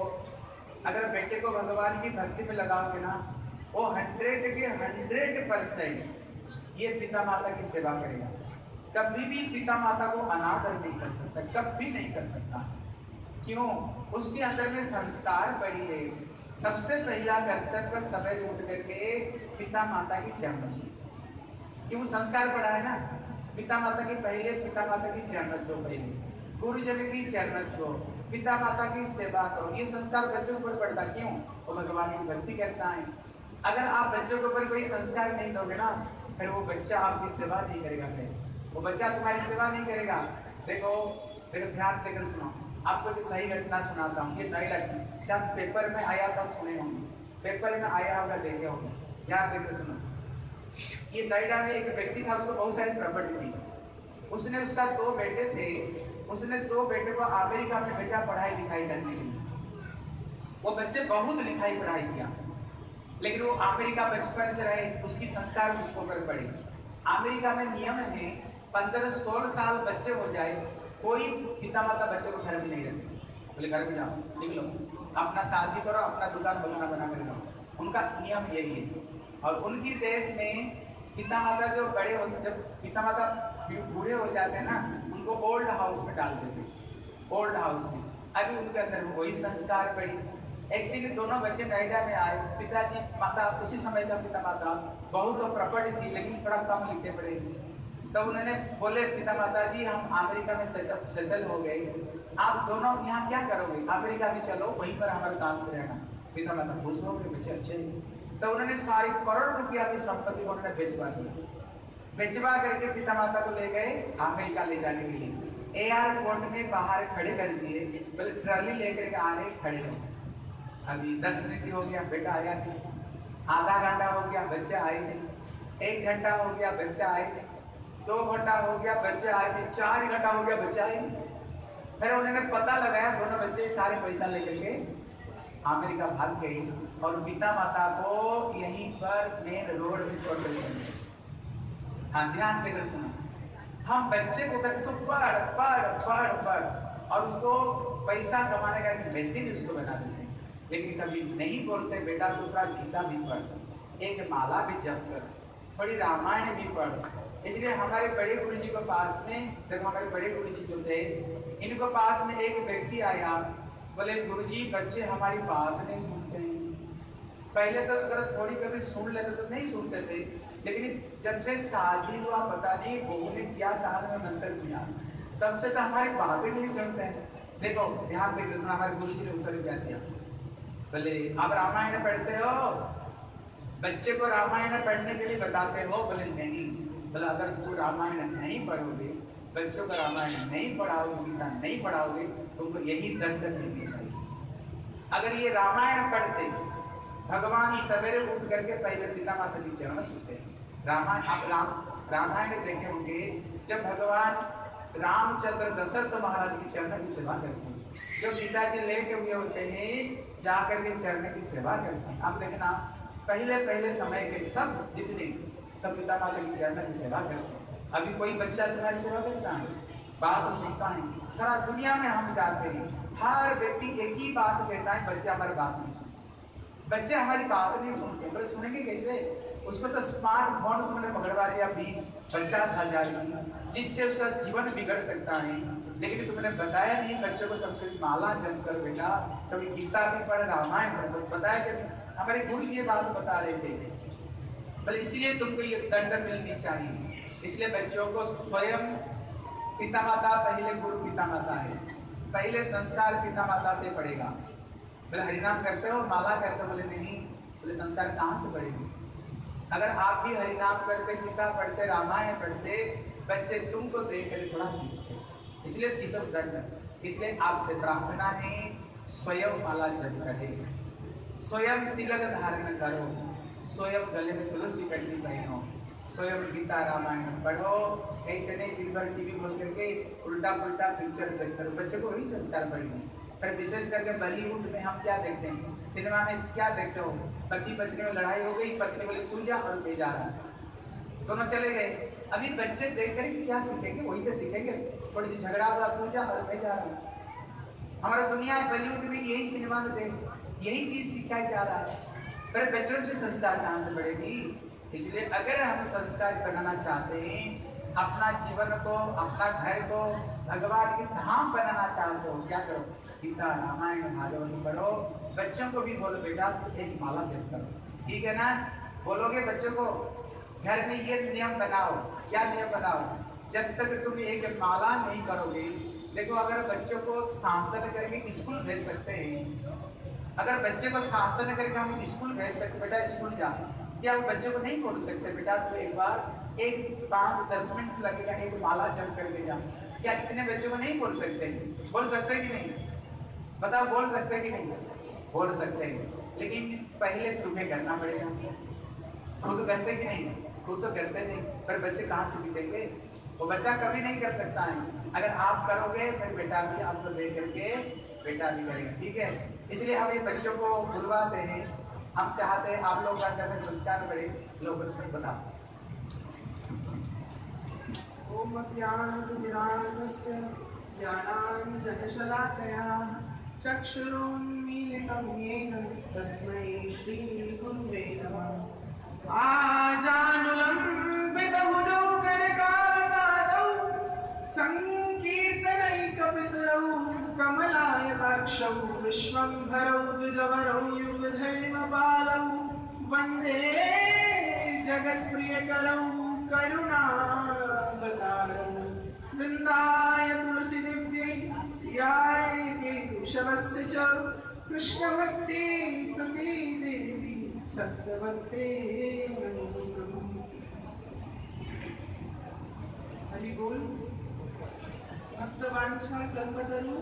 अगर बेटे को भगवान की भक्ति में लगाओगे ना, वो हंड्रेड के हंड्रेड परसेंट ये पिता माता की सेवा करेगा। कभी भी पिता माता को अनादर नहीं कर सकता, कभी नहीं कर सकता। क्यों? उसके अंदर में संस्कार पड़ी है। सबसे पहला कर्तव्य समय उठ करके पिता माता की चरण छू, क्यों? संस्कार पड़ा है ना। पिता माता की पहले पिता माता की चरण छो, पहले गुरुजन की चरण छो, पिता माता की सेवा करो। ये संस्कार बच्चों के ऊपर पड़ता। क्यों? वो भगवान की भक्ति करता है। अगर आप बच्चों के ऊपर कोई संस्कार नहीं दोगे ना, फिर वो बच्चा आपकी सेवा नहीं करेगा, फिर वो बच्चा तुम्हारी सेवा नहीं करेगा। देखो देखो ध्यान देकर सुनो, आपको एक सही घटना सुनाता हूँ। ये नोएडा की, शायद पेपर में आया था, सुने होंगे, पेपर में आया होगा, देखे होंगे, ध्यान देकर सुनो। ये नोएडा में एक व्यक्ति था, उसको बहुत सारी प्रॉपर्टी थी। उसने, उसका दो बेटे थे, उसने दो बेटे को अमेरिका में भेजा पढ़ाई लिखाई करने के लिए। वो बच्चे बहुत लिखाई पढ़ाई किया, लेकिन वो अमेरिका बचपन से रहे, उसकी संस्कार उसको पर पड़े। अमेरिका में नियम है पंद्रह सोलह साल बच्चे हो जाए, कोई पिता माता बच्चों को घर में नहीं रखते। बोले घर में जाओ, निकलो, अपना शादी करो, अपना दुकान बगाना बना कर जाओ। उनका नियम यही है। और उनकी देश में पिता माता जो बड़े होते, जब पिता माता बूढ़े हो जाते हैं ना, उनको ओल्ड हाउस में डाल देते, ओल्ड हाउस में। अभी उनके अंदर वही संस्कार पड़ी। एक दिन दोनों बच्चे नोएडा में आए, पिताजी माता उसी समय का पिता माता बहुत तो प्रॉपर्टी थी लेकिन थोड़ा कम लिखते पड़े। तो उन्होंने बोले पिता माता जी हम अमेरिका में सेटल सेटल हो गए, आप दोनों यहाँ क्या करोगे? अमेरिका में चलो, वहीं पर हमारे काम करेगा। पिता माता खुश हो गए, बच्चे अच्छे। तो उन्होंने सारी करोड़ रुपया की संपत्ति को उन्होंने बेचवा दी। बेचवा करके पिता माता को ले गए अमेरिका ले जाने के लिए। एयरपोर्ट में बाहर खड़े कर दिए, बोले ट्रॉली लेकर के आ रहे, खड़े हो। अभी दस मिनट हो गया, बेटा आया नहीं। आधा घंटा हो गया, बच्चे आए नहीं। एक घंटा हो गया, बच्चे आए नहीं। दो घंटा हो गया, बच्चे आए नहीं। चार घंटा हो गया, बच्चे आए नहीं। फिर उन्होंने पता लगाया, दोनों बच्चे सारे पैसा लेकर के अमेरिका भाग गए और पिता माता को यहीं पर मेन रोड में छोड़ कर। हाँ, ध्यान देकर सुनो। हम बच्चे को कहते तो पढ़ पढ़ पढ़ पढ़ और उसको पैसा कमाने का एक मशीन उसको बना देते हैं, लेकिन कभी नहीं बोलते बेटा तू थोड़ा गीता भी पढ़, एक माला भी जप कर, थोड़ी रामायण भी पढ़। इसलिए हमारे बड़े गुरु जी के पास में, जब हमारे बड़े गुरु जी जो थे, इनको पास में एक व्यक्ति आया, बोले गुरु जी बच्चे हमारी बात नहीं सुनते हैं। पहले तो अगर थोड़ी कभी सुन लेते तो नहीं सुनते थे, लेकिन जब से शादी हुआ पता नहीं बहू ने क्या कहा में मंत्र किया, तब से तो हमारी बातें नहीं सुनते हैं। देखो ध्यान देकर सुना, हमारे गुरु जी ने उत्तर क्या दिया। बोले आप रामायण पढ़ते हो, बच्चे को रामायण पढ़ने के लिए बताते हो? बोले नहीं। बोला अगर तू रामायण नहीं पढ़ोगे, बच्चों को रामायण नहीं पढ़ाओगे, गीता नहीं पढ़ाओगे, तुमको यही दंड मिलनी चाहिए। अगर ये रामायण पढ़ते, भगवान सवेरे उठ करके पहले पिता माता की चरण छूते हैं। रामायण आप राम रामायण देखे होंगे, जब भगवान रामचंद्र दशरथ महाराज की चरण की सेवा करते हैं, जो पिताजी लेटे हुए होते हैं जाकर के चरण की सेवा करते हैं। आप देखना पहले पहले समय के सब जितने सब पिता माता की चरण की सेवा करते हैं। अभी कोई बच्चा तुम्हारी सेवा करता है, बात सुनता है? सारा दुनिया में हम जाते हैं, हर व्यक्ति एक ही बात कहता है, बच्चे हमारी बात नहीं सुनते, बच्चे हमारी बात नहीं सुनते। बोले सुनेंगे कैसे? उसको तो स्मार्टफोन तुमने पकड़वा लिया बीस पचास हजार की, जिससे उसका जीवन बिगड़ सकता है, लेकिन तुमने बताया नहीं बच्चों को तब कभी माला जप कर बेटा, कभी गीता भी पढ़, रामायण पढ़, बताया कि हमारे गुरु ये बात बता रहे थे। बोले इसलिए तुमको ये दंड मिलनी चाहिए। इसलिए बच्चों को स्वयं पिता माता, पहले गुरु पिता माता है, पहले संस्कार पिता माता से पड़ेगा। बोले हरिनाम करते हो, माला करते हो? बोले नहीं। बोले संस्कार कहाँ से पड़ेगी? अगर आप भी हरिनाम करते, गीता पढ़ते, रामायण पढ़ते, बच्चे तुमको देख कर थोड़ा सीखते। इसलिए किसब दंड। इसलिए आपसे प्रार्थना है स्वयं माला जप करें, स्वयं तिलक धारण करो, स्वयं गले में तुलसी पट्टी पहनो, स्वयं गीता रामायण पढ़ो। ऐसे नहीं दिन भर टीवी खोल करके उल्टा पुल्टा पिक्चर देख करो, बच्चों को वही संस्कार पड़ेंगे। पर विशेष करके बॉलीवुड में हम क्या देखते हैं, सिनेमा में क्या देखते हो? पति पत्नी में लड़ाई हो गई, पत्नी बोले तू जा और मैं जा रहा, दोनों चले गए। अभी बच्चे देख कर क्या सीखेंगे? वही तो सीखेंगे, थोड़ी सी झगड़ा हुआ, तू जा और मैं जा रहा हूँ। हमारा दुनिया बॉलीवुड में यही सिनेमा में देख यही चीज सिखाया जा रहा है, पर बच्चों से संस्कार कहाँ से बढ़ेगी? इसलिए अगर हम संस्कार बनाना चाहते हैं, अपना जीवन को, अपना घर को भगवान की धाम बनाना चाहते हो, क्या करो? गीता रामायण भागवत पढ़ो। बच्चों को भी बोलो बेटा एक माला जप करो, ठीक है ना? बोलोगे बच्चों को घर में ये नियम बनाओ। क्या नियम बनाओ? जब तक तुम एक माला नहीं करोगे, देखो अगर बच्चों को शासन करके स्कूल भेज सकते हैं, अगर बच्चे को शासन करके हम स्कूल भेज सकते, बेटा स्कूल जा, क्या हम बच्चों को नहीं बोल सकते बेटा तो एक बार एक पाँच दस मिनट लगेगा, एक माला जप करके जा? क्या इतने बच्चों को नहीं बोल सकते? बोल सकते कि नहीं? बताओ बोल सकते कि नहीं? बोल सकते हैं, लेकिन पहले तुम्हें करना पड़ेगा। खुद करते कि नहीं? खुद तो करते नहीं, पर बच्चे कहाँ से सीखेंगे? वो बच्चा कभी नहीं कर सकता है। अगर आप करोगे फिर बेटा भी आपको देख करके बेटा भी करेगा, ठीक है? इसलिए हम ये बच्चों को बुलवाते हैं, हम चाहते हैं आप लोग अंदर में संस्कार बढ़े। लोग बताओ। ओम ज्ञानतिमिरान्धस्य ज्ञानाञ्जनशलाकया चक्षुरुन्मीलितं येन तस्मै श्रीगुरुवे नमः। आजानुलंबितभुजौ कनकावतारौ संकीर्तनैकपितरौ कमलायताक्षौ विश्वम्भरौ द्विजवरौ युगधर्मपालौ वन्दे जगत्प्रियकरौ करुणावतारौ वृन्दाय तुलसी दिव्यै याय केशवस्य च कृष्णभक्ति प्रति देवी सत्यवते हरि बोल। भक्तवांछा कल्पतरु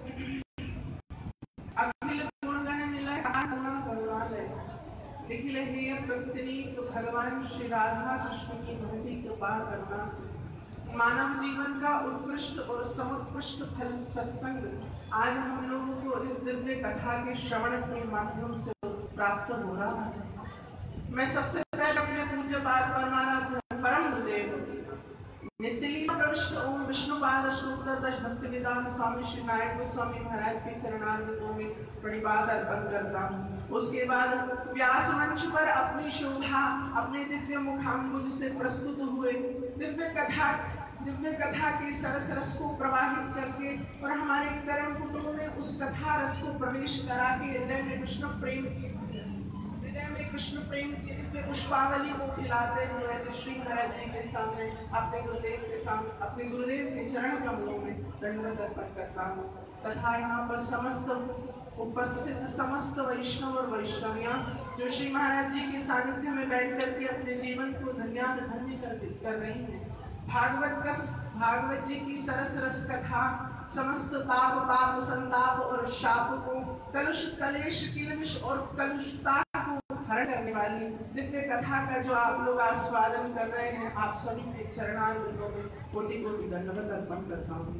अखिल गुणगण निलय करुणा करुणालय निखिल हेय प्रत्यनीक भगवान श्री राधा कृष्ण की महती कृपा करुणा से मानव जीवन का उत्कृष्ट और समुत्कृष्ट फल सत्संग आज हम लोगों को इस दिव्य कथा के श्रवण के माध्यम से प्राप्त हो रहा है। मैं सबसे पहले अपने पूज्य पाद परमानंद परम गुरुदेव नित्यलीला प्रविष्ट ओम विष्णुपाद अष्टोत्तर दश भक्ति वेदांत स्वामी श्री नारायण गोस्वामी महाराज के चरणारविंदों में प्रणिपात अर्पण करता हूँ। उसके बाद व्यास मंच पर अपनी शोभा अपने दिव्य मुखाम्बुज से प्रस्तुत हुए दिव्य कथा दिव्य कथा के सरस रस को प्रवाहित करके और हमारे कर्म कुटुंब में उस कथा रस को प्रवेश करा के हृदय में कृष्ण प्रेम की हृदय में कृष्ण प्रेम की दिव्य पुष्पावली को खिलाते हुए ऐसे श्री महाराज जी के सामने अपने गुरुदेव के सामने अपने गुरुदेव के चरण कमलों में दंडवत अर्पण करता हूँ तथा यहाँ पर समस्त उपस्थित समस्त वैष्णव और वैष्णवियाँ जो श्री महाराज जी के सानिध्य में बैठ करके अपने जीवन को धन्याद धन्य कर, कर रही हैं। भागवत कस भागवत जी की सरस रस कथा समस्त पाप पाप संताप और शाप को कलुष कलेश किलबिश और कलुषता को हरण करने वाली दिव्य कथा का जो आप लोग आस्वादन कर रहे हैं आप सभी के चरणारविंदों में कोटि कोटि दंडवत अर्पण करता हूँ।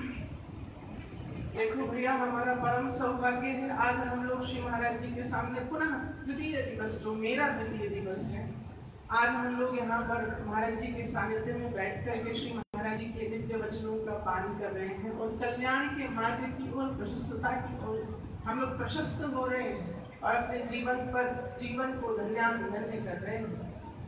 देखो भैया हमारा परम सौभाग्य है आज हम लोग श्री महाराज जी के सामने पुनः द्वितीय दिवस जो मेरा द्वितीय दिवस है आज हम लोग यहाँ पर महाराज जी के सानिध्य में बैठ कर के श्री महाराज जी के दिव्य वचनों का पान कर रहे हैं और कल्याण के मार्ग की ओर प्रशस्तता की ओर हम लोग प्रशस्त हो रहे हैं और अपने जीवन पर जीवन को धन्याधन्य कर रहे हैं।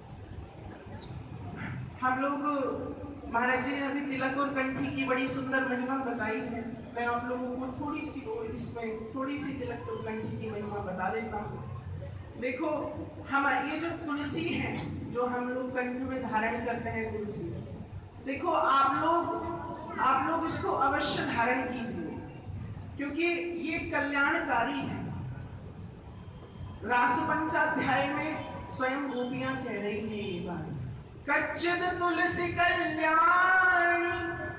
हम लोग महाराज जी ने अभी तिलक और कंठी की बड़ी सुंदर महिमा बताई है। मैं आप लोगों को थोड़ी सी और इसमें थोड़ी सी तिलक और कंठी की महिमा बता देता हूँ। देखो हमारे ये जो तुलसी है जो हम लोग कंठ में धारण करते हैं तुलसी देखो आप लोग आप लोग इसको अवश्य धारण कीजिए क्योंकि ये कल्याणकारी है। रास पंचाध्याय में स्वयं गोपियां कह रही है ये बात कच्चिद तुलसी कल्याणी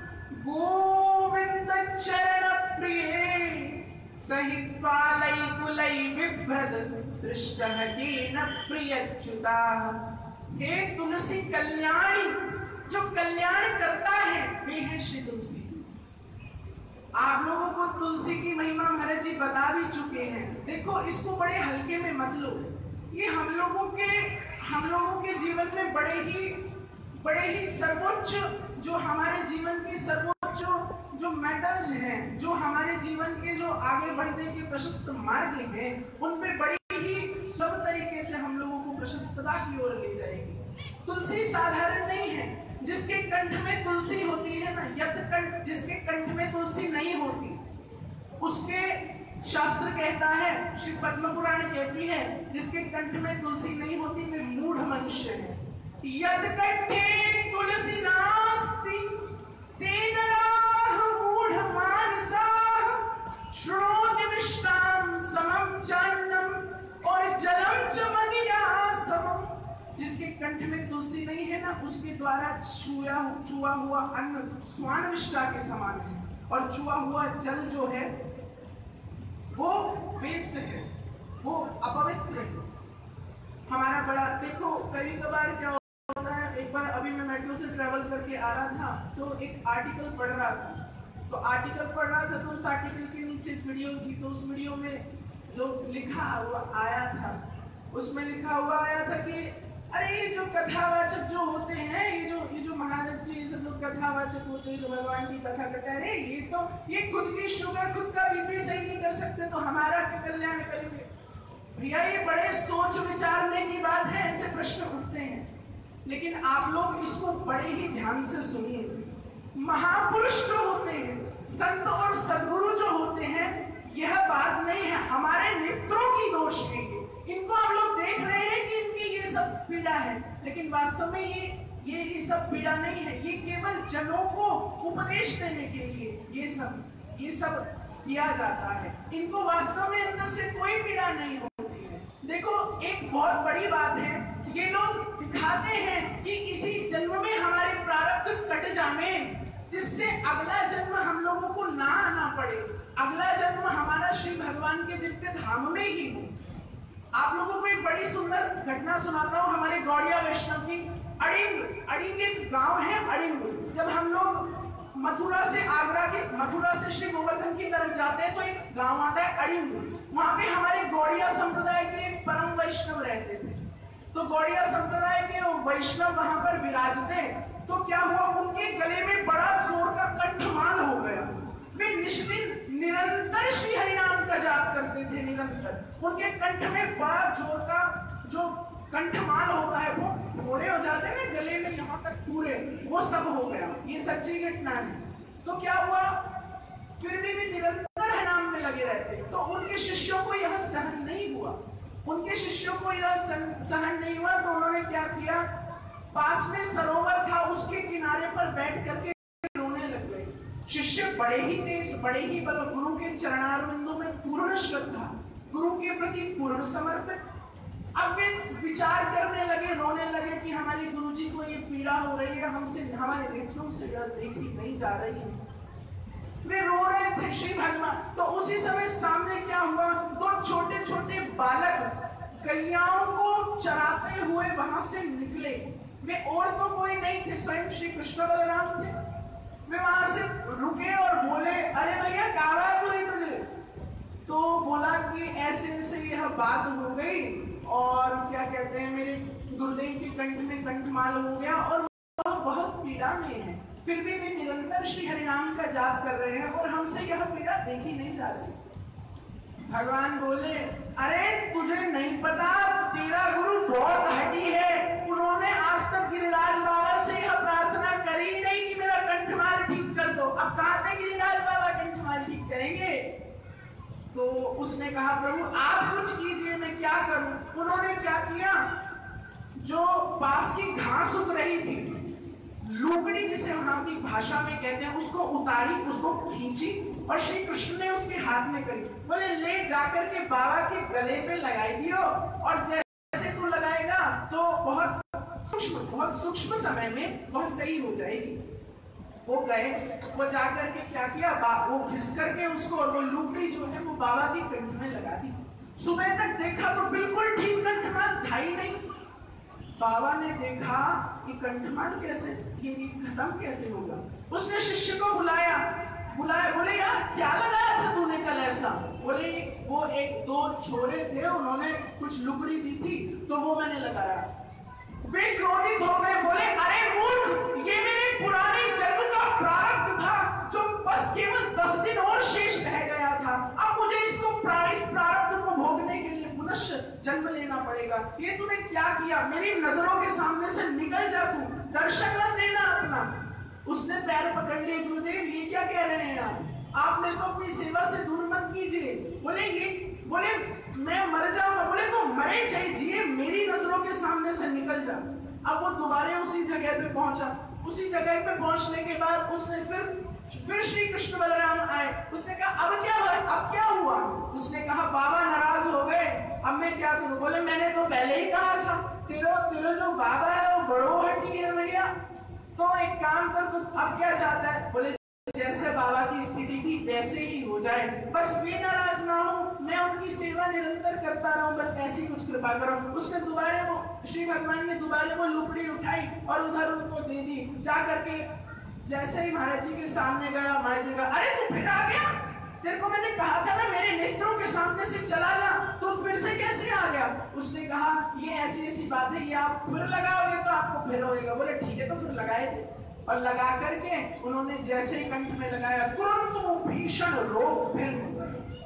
गोविंद चरण प्रिय सहित पालई कुलई विभ्रद दृष्टः केन प्रियच्युता। हे तुलसी कल्याणी जो कल्याण करता है वे है श्री तुलसी। आप लोगों को तुलसी की महिमा महाराज जी बता भी चुके हैं। देखो इसको बड़े हल्के में मत लो। ये हम लोगों के हम लोगों के जीवन में बड़े ही बड़े ही सर्वोच्च जो हमारे जीवन के सर्वोच्च जो मैटर्स हैं जो हमारे जीवन के जो आगे बढ़ने के प्रशस्त मार्ग हैं उन पे बड़ी ही सुलभ तरीके से हम लोगों को प्रशस्तता की ओर ले जाएगी। तुलसी साधारण नहीं है। जिसके कंठ में तुलसी होती है ना यत कंठ जिसके कंठ में तुलसी नहीं होती उसके शास्त्र कहता है श्री पद्म पुराण कहती है जिसके कंठ में तुलसी नहीं होती वे मूढ़ मनुष्य है। यद कंठे तुलसी नास्ति तेन राह मूढ़ मानसः श्रोति विष्टाम समम चान्नम और जलम च मदिरा समम। जिसके कंठ में तुलसी नहीं है ना उसके द्वारा छुआ छुआ हुआ अन्न स्वान विष्टा के समान है और छुआ हुआ जल जो है वो वेस्ट है वो अपवित्र है। हमारा बड़ा देखो कभी कभार क्या होता है एक बार अभी मैं मेट्रो से ट्रेवल करके आ रहा था तो एक आर्टिकल पढ़ रहा था तो आर्टिकल पढ़ रहा था तो उस आर्टिकल के नीचे वीडियो थी तो उस वीडियो में लोग लिखा हुआ आया था उसमें लिखा हुआ आया था कि अरे ये जो कथावाचक जो होते हैं ये जो ये जो महाराज जी सब लोग कथावाचक होते हैं जो भगवान की कथा करते हैं ये तो ये खुद की शुगर खुद का बीपी सही नहीं कर सकते तो हमारा क्या कल्याण करेंगे। भैया ये बड़े सोच विचारने की बात है, ऐसे प्रश्न उठते हैं, लेकिन आप लोग इसको बड़े ही ध्यान से सुनिए। महापुरुष जो होते हैं, संत और सद्गुरु जो होते हैं, यह बात नहीं है हमारे नेत्रों की दोष है। इनको हम लोग देख रहे हैं कि इनकी ये सब पीड़ा है, लेकिन वास्तव में ये ये ये सब पीड़ा नहीं है। ये केवल जनों को उपदेश देने के लिए ये सब ये सब किया जाता है। इनको वास्तव में अंदर से कोई पीड़ा नहीं होती है। देखो, एक बहुत बड़ी बात है, ये लोग दिखाते हैं कि इसी जन्म में हमारे प्रारब्ध कट जाए, जिससे अगला जन्म हम लोगों को ना आना पड़े, अगला जन्म हमारा श्री भगवान के दिव्य धाम में ही हो। आप लोगों को एक बड़ी सुंदर घटना सुनाता हूँ हमारे गौड़िया वैष्णव की। अड़िंग अड़िंग एक गांव है अड़िंग। जब हम लोग मथुरा से आगरा के मथुरा से श्री गोवर्धन की तरफ जाते हैं तो एक गांव आता है अड़िंग। वहां पे हमारे गौड़िया संप्रदाय के एक परम वैष्णव रहते थे। तो गौड़िया संप्रदाय के वैष्णव वहां पर विराजते, तो क्या हुआ, उनके गले में बड़ा जोर का कंठमाल हो गया। वे निष्दिन निरंतर श्री हरिनाम का जाप करते थे, निरंतर। उनके कंठ में बड़ा जोर का जो कंठमाल होता है, वो फोड़े हो जाते हैं ना गले में, यहाँ तक पूरे, वो सब हो गया। ये सच्ची घटना है। तो क्या हुआ, फिर भी वे निरंतर हरिनाम में लगे रहते। तो उनके शिष्यों को यह सहन नहीं हुआ उनके शिष्यों को यह सहन नहीं हुआ तो उन्होंने क्या किया, पास में सरोवर था, उसके किनारे पर बैठ करके रोने लग गए। शिष्य बड़े ही तेज, बड़े ही बल, गुरु के चरणारविंदों में पूर्ण श्रद्धा, गुरु के प्रति पूर्ण समर्पित। अब वे विचार करने लगे, रोने लगे कि हमारी गुरुजी को ये पीड़ा हो रही है, हमसे हमारे नेत्रों से देखी नहीं जा रही है। वे रो रहे थे श्री भगवान। तो उसी समय सामने क्या हुआ, दो छोटे छोटे बालक गैयाओं को चराते हुए वहां से निकले। वे और तो कोई नहीं थे, स्वयं श्री कृष्ण बलराम थे। वे वहां से रुके और बोले, अरे भैया क्या बात हुई तुझे? तो बोला कि ऐसे ऐसे यह बात हो गई और क्या कहते हैं, मेरे गुरुदेव के कंठ में कंठमाल हो गया और वह बहुत पीड़ा में है। फिर भी वे निरंतर श्री हरिनाम का जाप कर रहे हैं और हमसे यह पीड़ा देखी नहीं जा रही। भगवान बोले, अरे तुझे नहीं पता, तेरा गुरु बहुत हठी है। उन्होंने आज तक गिरिराज बाबा से यह प्रार्थना करी नहीं कि मेरा कंठमाल ठीक कर दो। अब कहाँ से गिरिराज बाबा कंठमाल ठीक करेंगे? तो उसने कहा, प्रभु आप कुछ कीजिए, मैं क्या करूं? उन्होंने क्या किया, जो पास की घास उग रही थी, लुगड़ी जिसे वहां की भाषा में कहते हैं, उसको उतारी, उसको खींची और श्री कृष्ण ने उसके हाथ में करी। बोले, ले जाकर के बाबा के गले पे लगाई दियो और जैसे तू लगाएगा तो बहुत सूक्ष्म बहुत सूक्ष्म समय में वह सही हो जाएगी। वो गए, वो जाकर के क्या किया, वो घिस करके उसको, और वो लुगड़ी जो है वो बाबा की कंठ में लगा दी। सुबह तक देखा तो बिल्कुल ठीक कंठमाल था ही नहीं। बाबा ने देखा कि कंठमाल कैसे, ये खत्म कैसे होगा। उसने शिष्य को बुलाया बुलाया बोले, यार क्या लगाया था तूने कल ऐसा? बोले, वो एक दो छोरे थे, उन्होंने कुछ लुगड़ी दी थी तो वो मैंने लगाया। वे क्रोधित हो गए, बोले, अरे मूर्ख, ये मेरे पुराने जन्म का प्रारब्ध था जो बस केवल दस दिन और शेष रह गया था। अब मुझे इसको इस प्रारब्ध को भोगने के लिए पुनः जन्म लेना पड़ेगा। ये तूने क्या किया? मेरी नजरों के सामने से निकल जा, तू दर्शन मत देना अपना। उसने पैर पकड़ लिए, गुरुदेव ये क्या कह रहे हैं आप? आप मेरे को अपनी सेवा से दूर मत कीजिए। बोले, ये बोले मैं मर जाऊंगा। बोले, तो मरे चाहिए, मेरी नजरों के सामने से निकल जा। अब वो दोबारा उसी जगह पे पहुंचा। उसी जगह पे पहुंचने के बाद उसने फिर फिर श्री कृष्ण बलराम आए। उसने कहा, अब क्या हुआ? अब क्या हुआ? उसने कहा, बाबा नाराज हो गए, अब मैं क्या करूं? बोले, मैंने तो पहले ही कहा था, तेरा तेरा जो बाबा है वो बड़ो हटी है भैया। तो एक काम कर, तू अब क्या चाहता है? बोले, जैसे बाबा की स्थिति थी वैसे ही हो जाए, बस वे नाराज ना हो, मैं उनकी सेवा निरंतर करता रहूं, बस ऐसी कुछ कृपा करो। उसने दोबारा वो श्री भगवान ने दोबारा वो लुगड़ी उठाई और उधर उनको दे दी। जा करके जैसे ही महाराज जी के सामने गया, महाराज जी कहा, अरे तू फिर आ गया? तेरे को मैंने कहा था ना मेरे नेत्रों के सामने से चला जा, तो फिर से कैसे आ गया? उसने कहा, ये ऐसी ऐसी बात है, ये आप फिर लगाओगे तो आपको फिर होएगा। बोले, ठीक है, तो फिर लगाए थे और लगा करके उन्होंने जैसे ही कंठ में लगाया, तुरंत वो भीषण रोग फिर हो गया।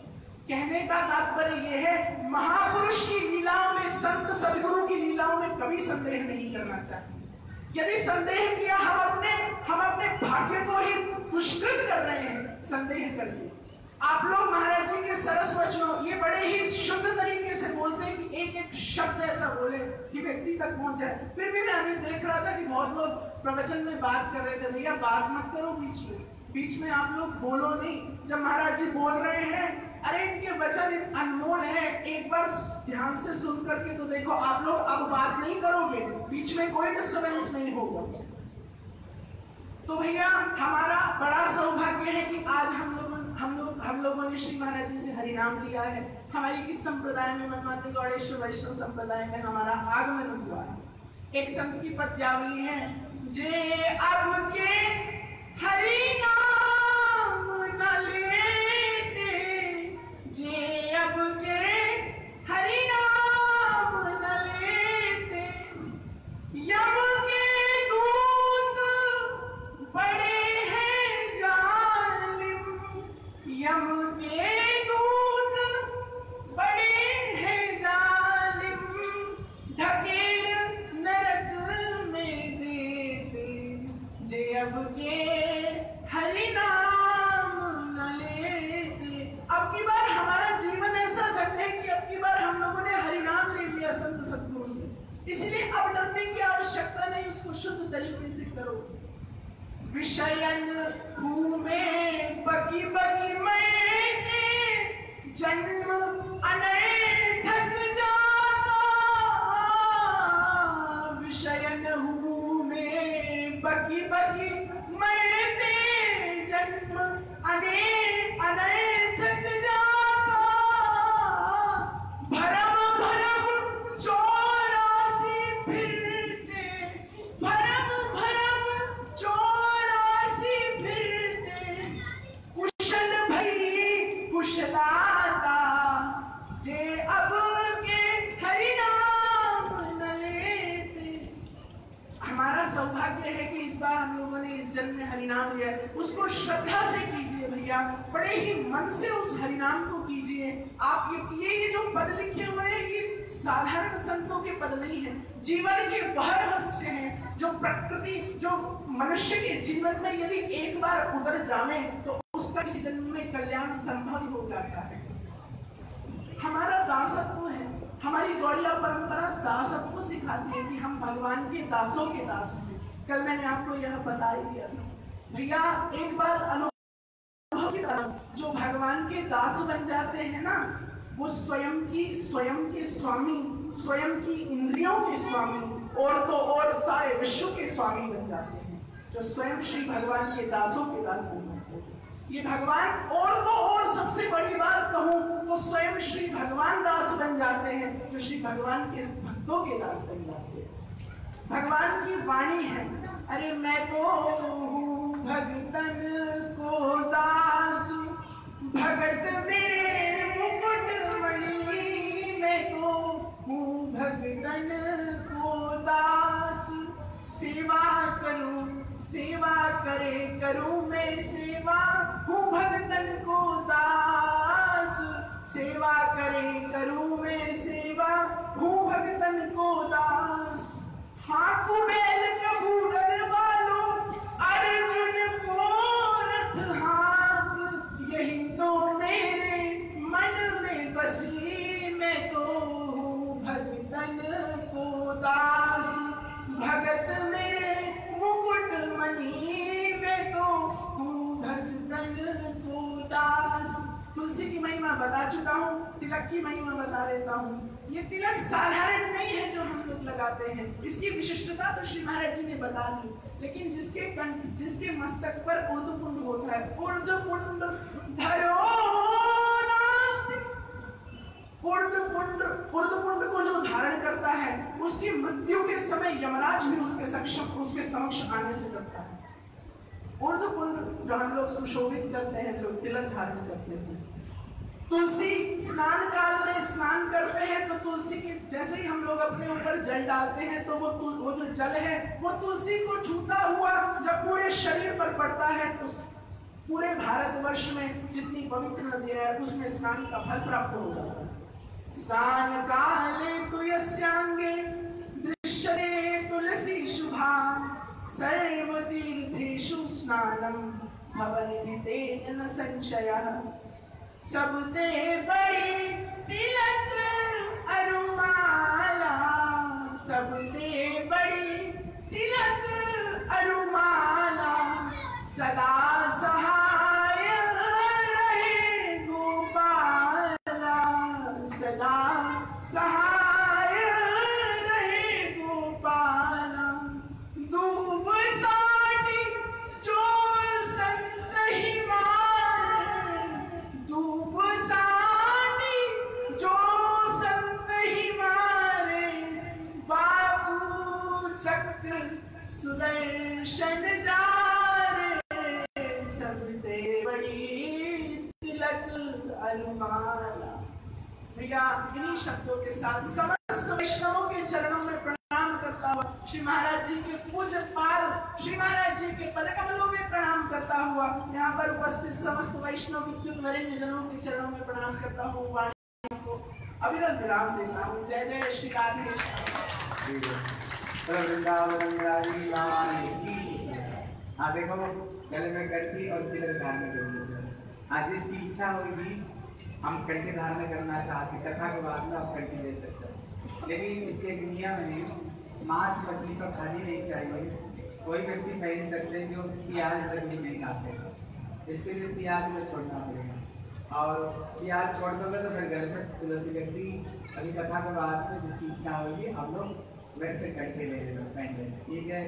कहने का तात्पर्य यह है, महापुरुष की लीलाओं में, संत सदगुरु की लीलाओं में कभी संदेह नहीं करना चाहिए। यदि संदेह किया, हम अपने हम अपने भाग्य को ही दुष्कृत कर रहे हैं संदेह करके। आप लोग महाराज जी के सरस वचनों, ये बड़े ही शुद्ध तरीके से बोलते हैं कि एक एक शब्द ऐसा बोले कि व्यक्ति तक पहुंच जाए। फिर भी मैं अभी देख रहा था कि बहुत लोग प्रवचन में बात कर रहे थे, भैया बात मत करो बीच में, बीच में आप लोग बोलो नहीं। जब महाराज जी बोल रहे हैं, अरे इनके वचन अनमोल है, एक बार ध्यान से सुन करके तो देखो। आप लोग अब बात नहीं करोगे, बीच में कोई डिस्टर्बेंस नहीं होगा। तो भैया हमारा बड़ा सौभाग्य है कि आज हम लोग हम लोग हम लोगों ने श्री महाराज जी से हरिनाम लिया है। हमारी इस संप्रदाय में, मनमाती गौड़ेश्वर वैष्णव संप्रदाय में हमारा आगमन हुआ है। एक संत की पद्यावली है, जे अब के हरि नाम न लेते, जे अब के हरि नाम न लेते, यम के दूत बड़े हैं जालिम, यम के दूत बड़े हैं जालिम, ढकेल नरक में देते, जे अब के हरि नाम न लेते। अब की बार हमारा जीवन ऐसा धन्य है कि अब की बार हम लोगों ने हरि नाम ले लिया संत सद्गुरु से, इसलिए अब डरने की आवश्यकता नहीं, उसको शुद्ध तरीके से करो। विषयन भूमे बकी बकी मैं जन्म अनर्थक जाता, विषयन भूमे बकी बकी मैं जन्म अने अनर्थक जाता, भरम भरम चौरासी फिरते, भरम भरम चौरासी फिरते, कुशल भई कुशलाता, जे अब के हरि नाम न लेते। हमारा सौभाग्य है कि इस बार हम लोगों ने इस जन्म में हरिनाम लिया है। उसको श्रद्धा से कीजिए भैया, बड़े ही मन से उस हरिनाम को कीजिए। आप ये ये जो पद लिखे हुए हैं, ये साधारण संतों के पद नहीं है, जीवन के वह रहस्य हैं जो प्रकृति, जो मनुष्य के जीवन में यदि एक बार उतर जावे तो उसका इस जन्म में कल्याण संभव हो जाता है। हमारा दासत्व है, हमारी गौड़िया परंपरा दासत्व सिखाती है कि हम भगवान के दासों के दास हैं। कल मैंने आपको यह बता ही दिया था भैया। एक बार अनुभव की तरह जो भगवान के दास बन जाते हैं ना, वो स्वयं की स्वयं के स्वामी, स्वयं की इंद्रियों के स्वामी, और तो और सारे विश्व के स्वामी बन जाते हैं, जो स्वयं श्री भगवान के दासों के दास बन जाते हैं। ये भगवान, और तो और सबसे बड़ी बात कहूं तो स्वयं श्री भगवान दास बन जाते हैं, जो श्री भगवान के भक्तों के दास बन जाते हैं। भगवान की वाणी है, अरे मैं तो हूँ भगतन को दास, भगत मेरे मुकुट मणि, मैं तो हूँ भगतन को दास, सेवा करूं सेवा करे करूं मैं सेवा, हूँ भगतन को दास, सेवा करे करूं मैं सेवा, हूँ भगतन को दास। हाँ कुबेल कबूतर वालों अर्जुन को रथ हाथ, यही तो मेरे मन में बसी, मैं तो हूँ भगतन को दास, भगत मेरे मुकुट मणि, मैं तो हूँ भगतन को दास। तुलसी की महिमा बता चुका हूँ, तिलक की महिमा बता देता हूँ। ये तिलक साधारण नहीं है जो हम लोग लगाते हैं, इसकी विशिष्टता तो श्री महाराज जी ने बता दी, लेकिन जिसके कंठ, जिसके मस्तक पर ऊर्ध्वपुंड होता है, ऊर्ध्वपुंड धरो नास्ति, ऊर्ध्वपुंड ऊर्ध्वपुंड को जो धारण करता है, उसकी मृत्यु के समय यमराज भी उसके सक्षम उसके समक्ष आने से डरता है। ऊर्ध्वपुंड जो हम लोग सुशोभित करते हैं, जो तिलक धारण करते हैं। तुलसी स्नान काल में स्नान करते हैं तो तुलसी के जैसे ही हम लोग अपने ऊपर जल डालते हैं तो वो वो जो जल है वो तुलसी को छूता हुआ जब पूरे शरीर पर पड़ता है तो पूरे भारतवर्ष में जितनी पवित्र नदी है, उसमें स्नान का फल प्राप्त हो जाता है। स्नान काले तु यस्यांगे दृश्यते तुलसी शुभा सर्वतीर्थेषु स्नानं भवन्ति न संशयः। सबते बड़ी तिलक अरुमाला, सबते बड़ी तिलक अरुमाला, सदा सहाय रहे गोपाला, सदा सहाय रहे गोपाला। दूब साटी जो संत ही मारे, दूब साटी जो संत ही मारे, बाबू चक्र सुदर्शन जारे, सबते बड़ी तिलक अरुमाला। भैया इन्हीं शब्दों के साथ समस्त वैष्णवों के चरणों में प्रणाम करता हुआ, श्री महाराज जी के पूज्य पाद श्री महाराज जी के पद कमलों में प्रणाम करता हुआ, यहाँ पर उपस्थित समस्त वैष्णव विद्युत वरेण्य जनों के चरणों में प्रणाम करता हूँ, वाणी को अविरल विराम देता हूँ। जय जय श्री राधे। हाँ देखो, गले में करती और तिलक धारण करेंगे। हाँ, जिसकी इच्छा होगी हम कंठी धारण करना चाहते, कथा के बाद में आप कंठी दे सकते हैं, लेकिन इसके एक नियम है, मांस मछली तो खानी नहीं चाहिए। कोई व्यक्ति पहन सकते हैं जो प्याज भी नहीं खाते, इसके लिए प्याज में छोड़ना पड़ेगा, और प्याज छोड़ दोगे तो फिर गले में तुलसी व्यक्ति अभी कथा के बाद में जिसकी इच्छा होगी हम लोग वैसे कंठी ले लेंगे, पहन लेंगे, ठीक है।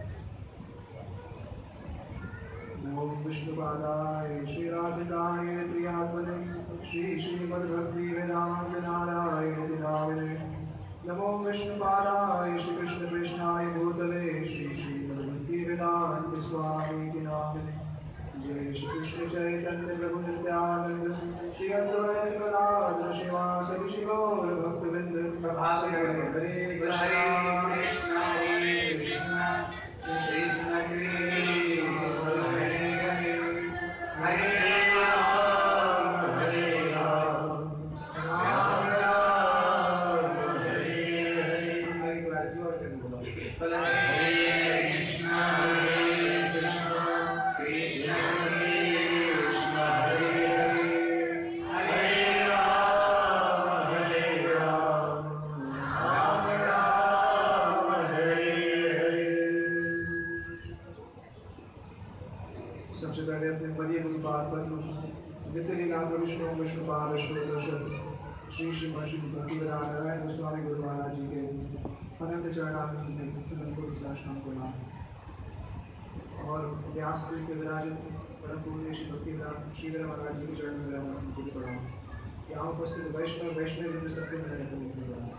ओम विष्णुपादाय श्री राधिकाय प्रियात्मने श्री श्रीमद्भक्ति वेदांत नारायण नामिने। नमो विष्णुपादाय श्री कृष्ण कृष्णाय भूतले श्री श्रीमद्भक्ति वेदांत स्वामी नामिने। जय श्री कृष्ण चैतन्य प्रभु नित्यानंद श्री अद्वैत गदाधर शिवासादि शिवगौर भक्तवृंद। हरे हरे कृष्ण हरे कृष्ण कृष्ण कृष्ण हरे राम हरे राम राम राम हरे हरे। एक बार जोर कर बोलो, हरे कृष्ण हरे कृष्ण कृष्ण कृष्ण हरे हरे। हरे राम हरे राम राम राम हरे हरे। सबसे पहले अपने प्रिय गुरुपाद पर नित्य लीला विष्णु विष्णुपाद दर्शन श्री श्री महर्षि भक्ति वेदांत नारायण गोस्वामी गुरु महाराज जी के अनंत चरणारविंद को साष्टांग प्रणाम। और व्यासपीठ के विराजित परम पूज्य श्री भक्ति वेदांत श्री वीर महाराज जी के चरण में विराजमान प्रणाम। यहाँ उपस्थित वैष्णव वैष्णव सबके मेरे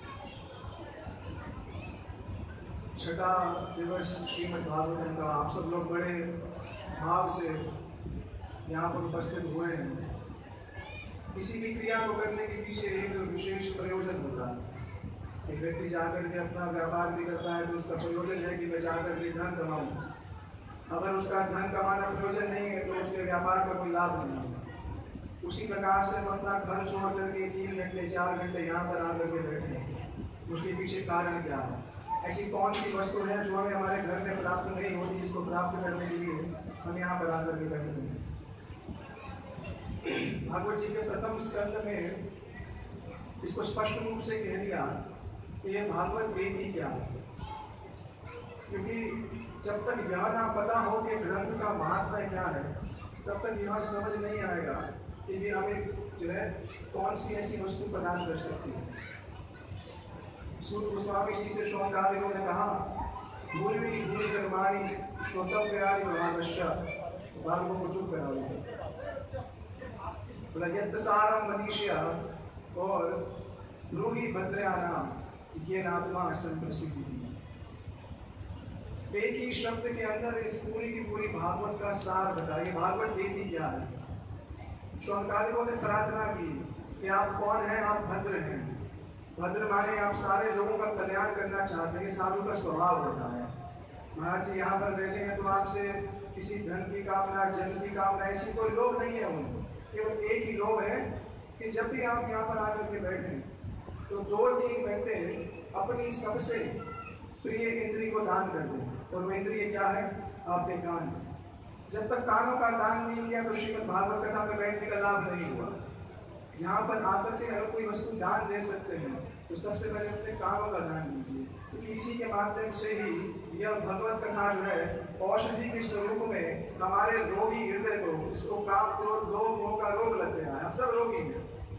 छठा दिवस श्रीमद् भागवतम का आप सब लोग बड़े भाव से यहाँ पर उपस्थित हुए हैं। किसी भी क्रिया को करने के पीछे एक विशेष प्रयोजन होता है। एक व्यक्ति जाकर के अपना व्यापार भी करता है तो उसका प्रयोजन है कि मैं जाकर के धन कमाऊँ। अगर उसका धन कमाना प्रयोजन नहीं है तो उसके व्यापार का कोई लाभ नहीं है। उसी प्रकार से हम अपना घर छोड़ करके तीन घंटे चार घंटे यहाँ पर आकर के बैठे हैं, उसके पीछे कारण क्या है? ऐसी कौन सी वस्तु है जो हमें हमारे घर में प्राप्त नहीं होती, जिसको प्राप्त करने के लिए हम यहाँ पर आकर के बैठे हैं? भागवत जी के प्रथम स्कंद में इसको स्पष्ट रूप से कह दिया कि ये भागवत वेदी क्या है, क्योंकि जब तक यह ना पता हो कि ग्रंथ का महात्मा क्या है तब तक यह समझ नहीं आएगा कि ये हमें जो है कौन सी ऐसी वस्तु प्रदान कर सकती है। सूत गोस्वामी जी से शौनकादिकों ने कहा, भूलवी भूल कर्माणी श्रोतव्यानि महावश्य, बालकों को चुप करा दिया। बोला यत्सारम मनीषिया और ब्रूहि भद्रयानाम ये नात्मा संप्रसिद्धि। एक ही शब्द के अंदर इस पूरी की पूरी भागवत का सार बताइए। भागवत वेदी क्या है? शौनकादिकों ने प्रार्थना की कि आप कौन हैं? आप भद्र हैं। भद्र माने आप सारे लोगों का कल्याण करना चाहते हैं, साधु का स्वभाव होता है। महाराज जी यहाँ पर रहते हैं तो आपसे किसी धन की कामना, जन की कामना, ऐसी कोई लोग नहीं है उनको, जब भी आप यहाँ पर आकर के बैठे तो दो तीन घंटे अपनी सबसे प्रिय इंद्रिय को दान कर दें। और वो इंद्रिय क्या है? आपके कान। जब तक कानों का दान नहीं किया तो श्रीमद् भागवत कथा में बैठने का लाभ नहीं हुआ। यहाँ पर आकर के अगर कोई वस्तु दान दे सकते हैं तो सबसे पहले अपने कानों का दान दीजिए, क्योंकि इसी के माध्यम से ही यह भगवत कथा जो है औषधि के स्वरूप में हमारे रोगी हृदय को, जिसको काम क्रोध लोभ मोह का रोग लग गया है, हम सब रोगी हैं।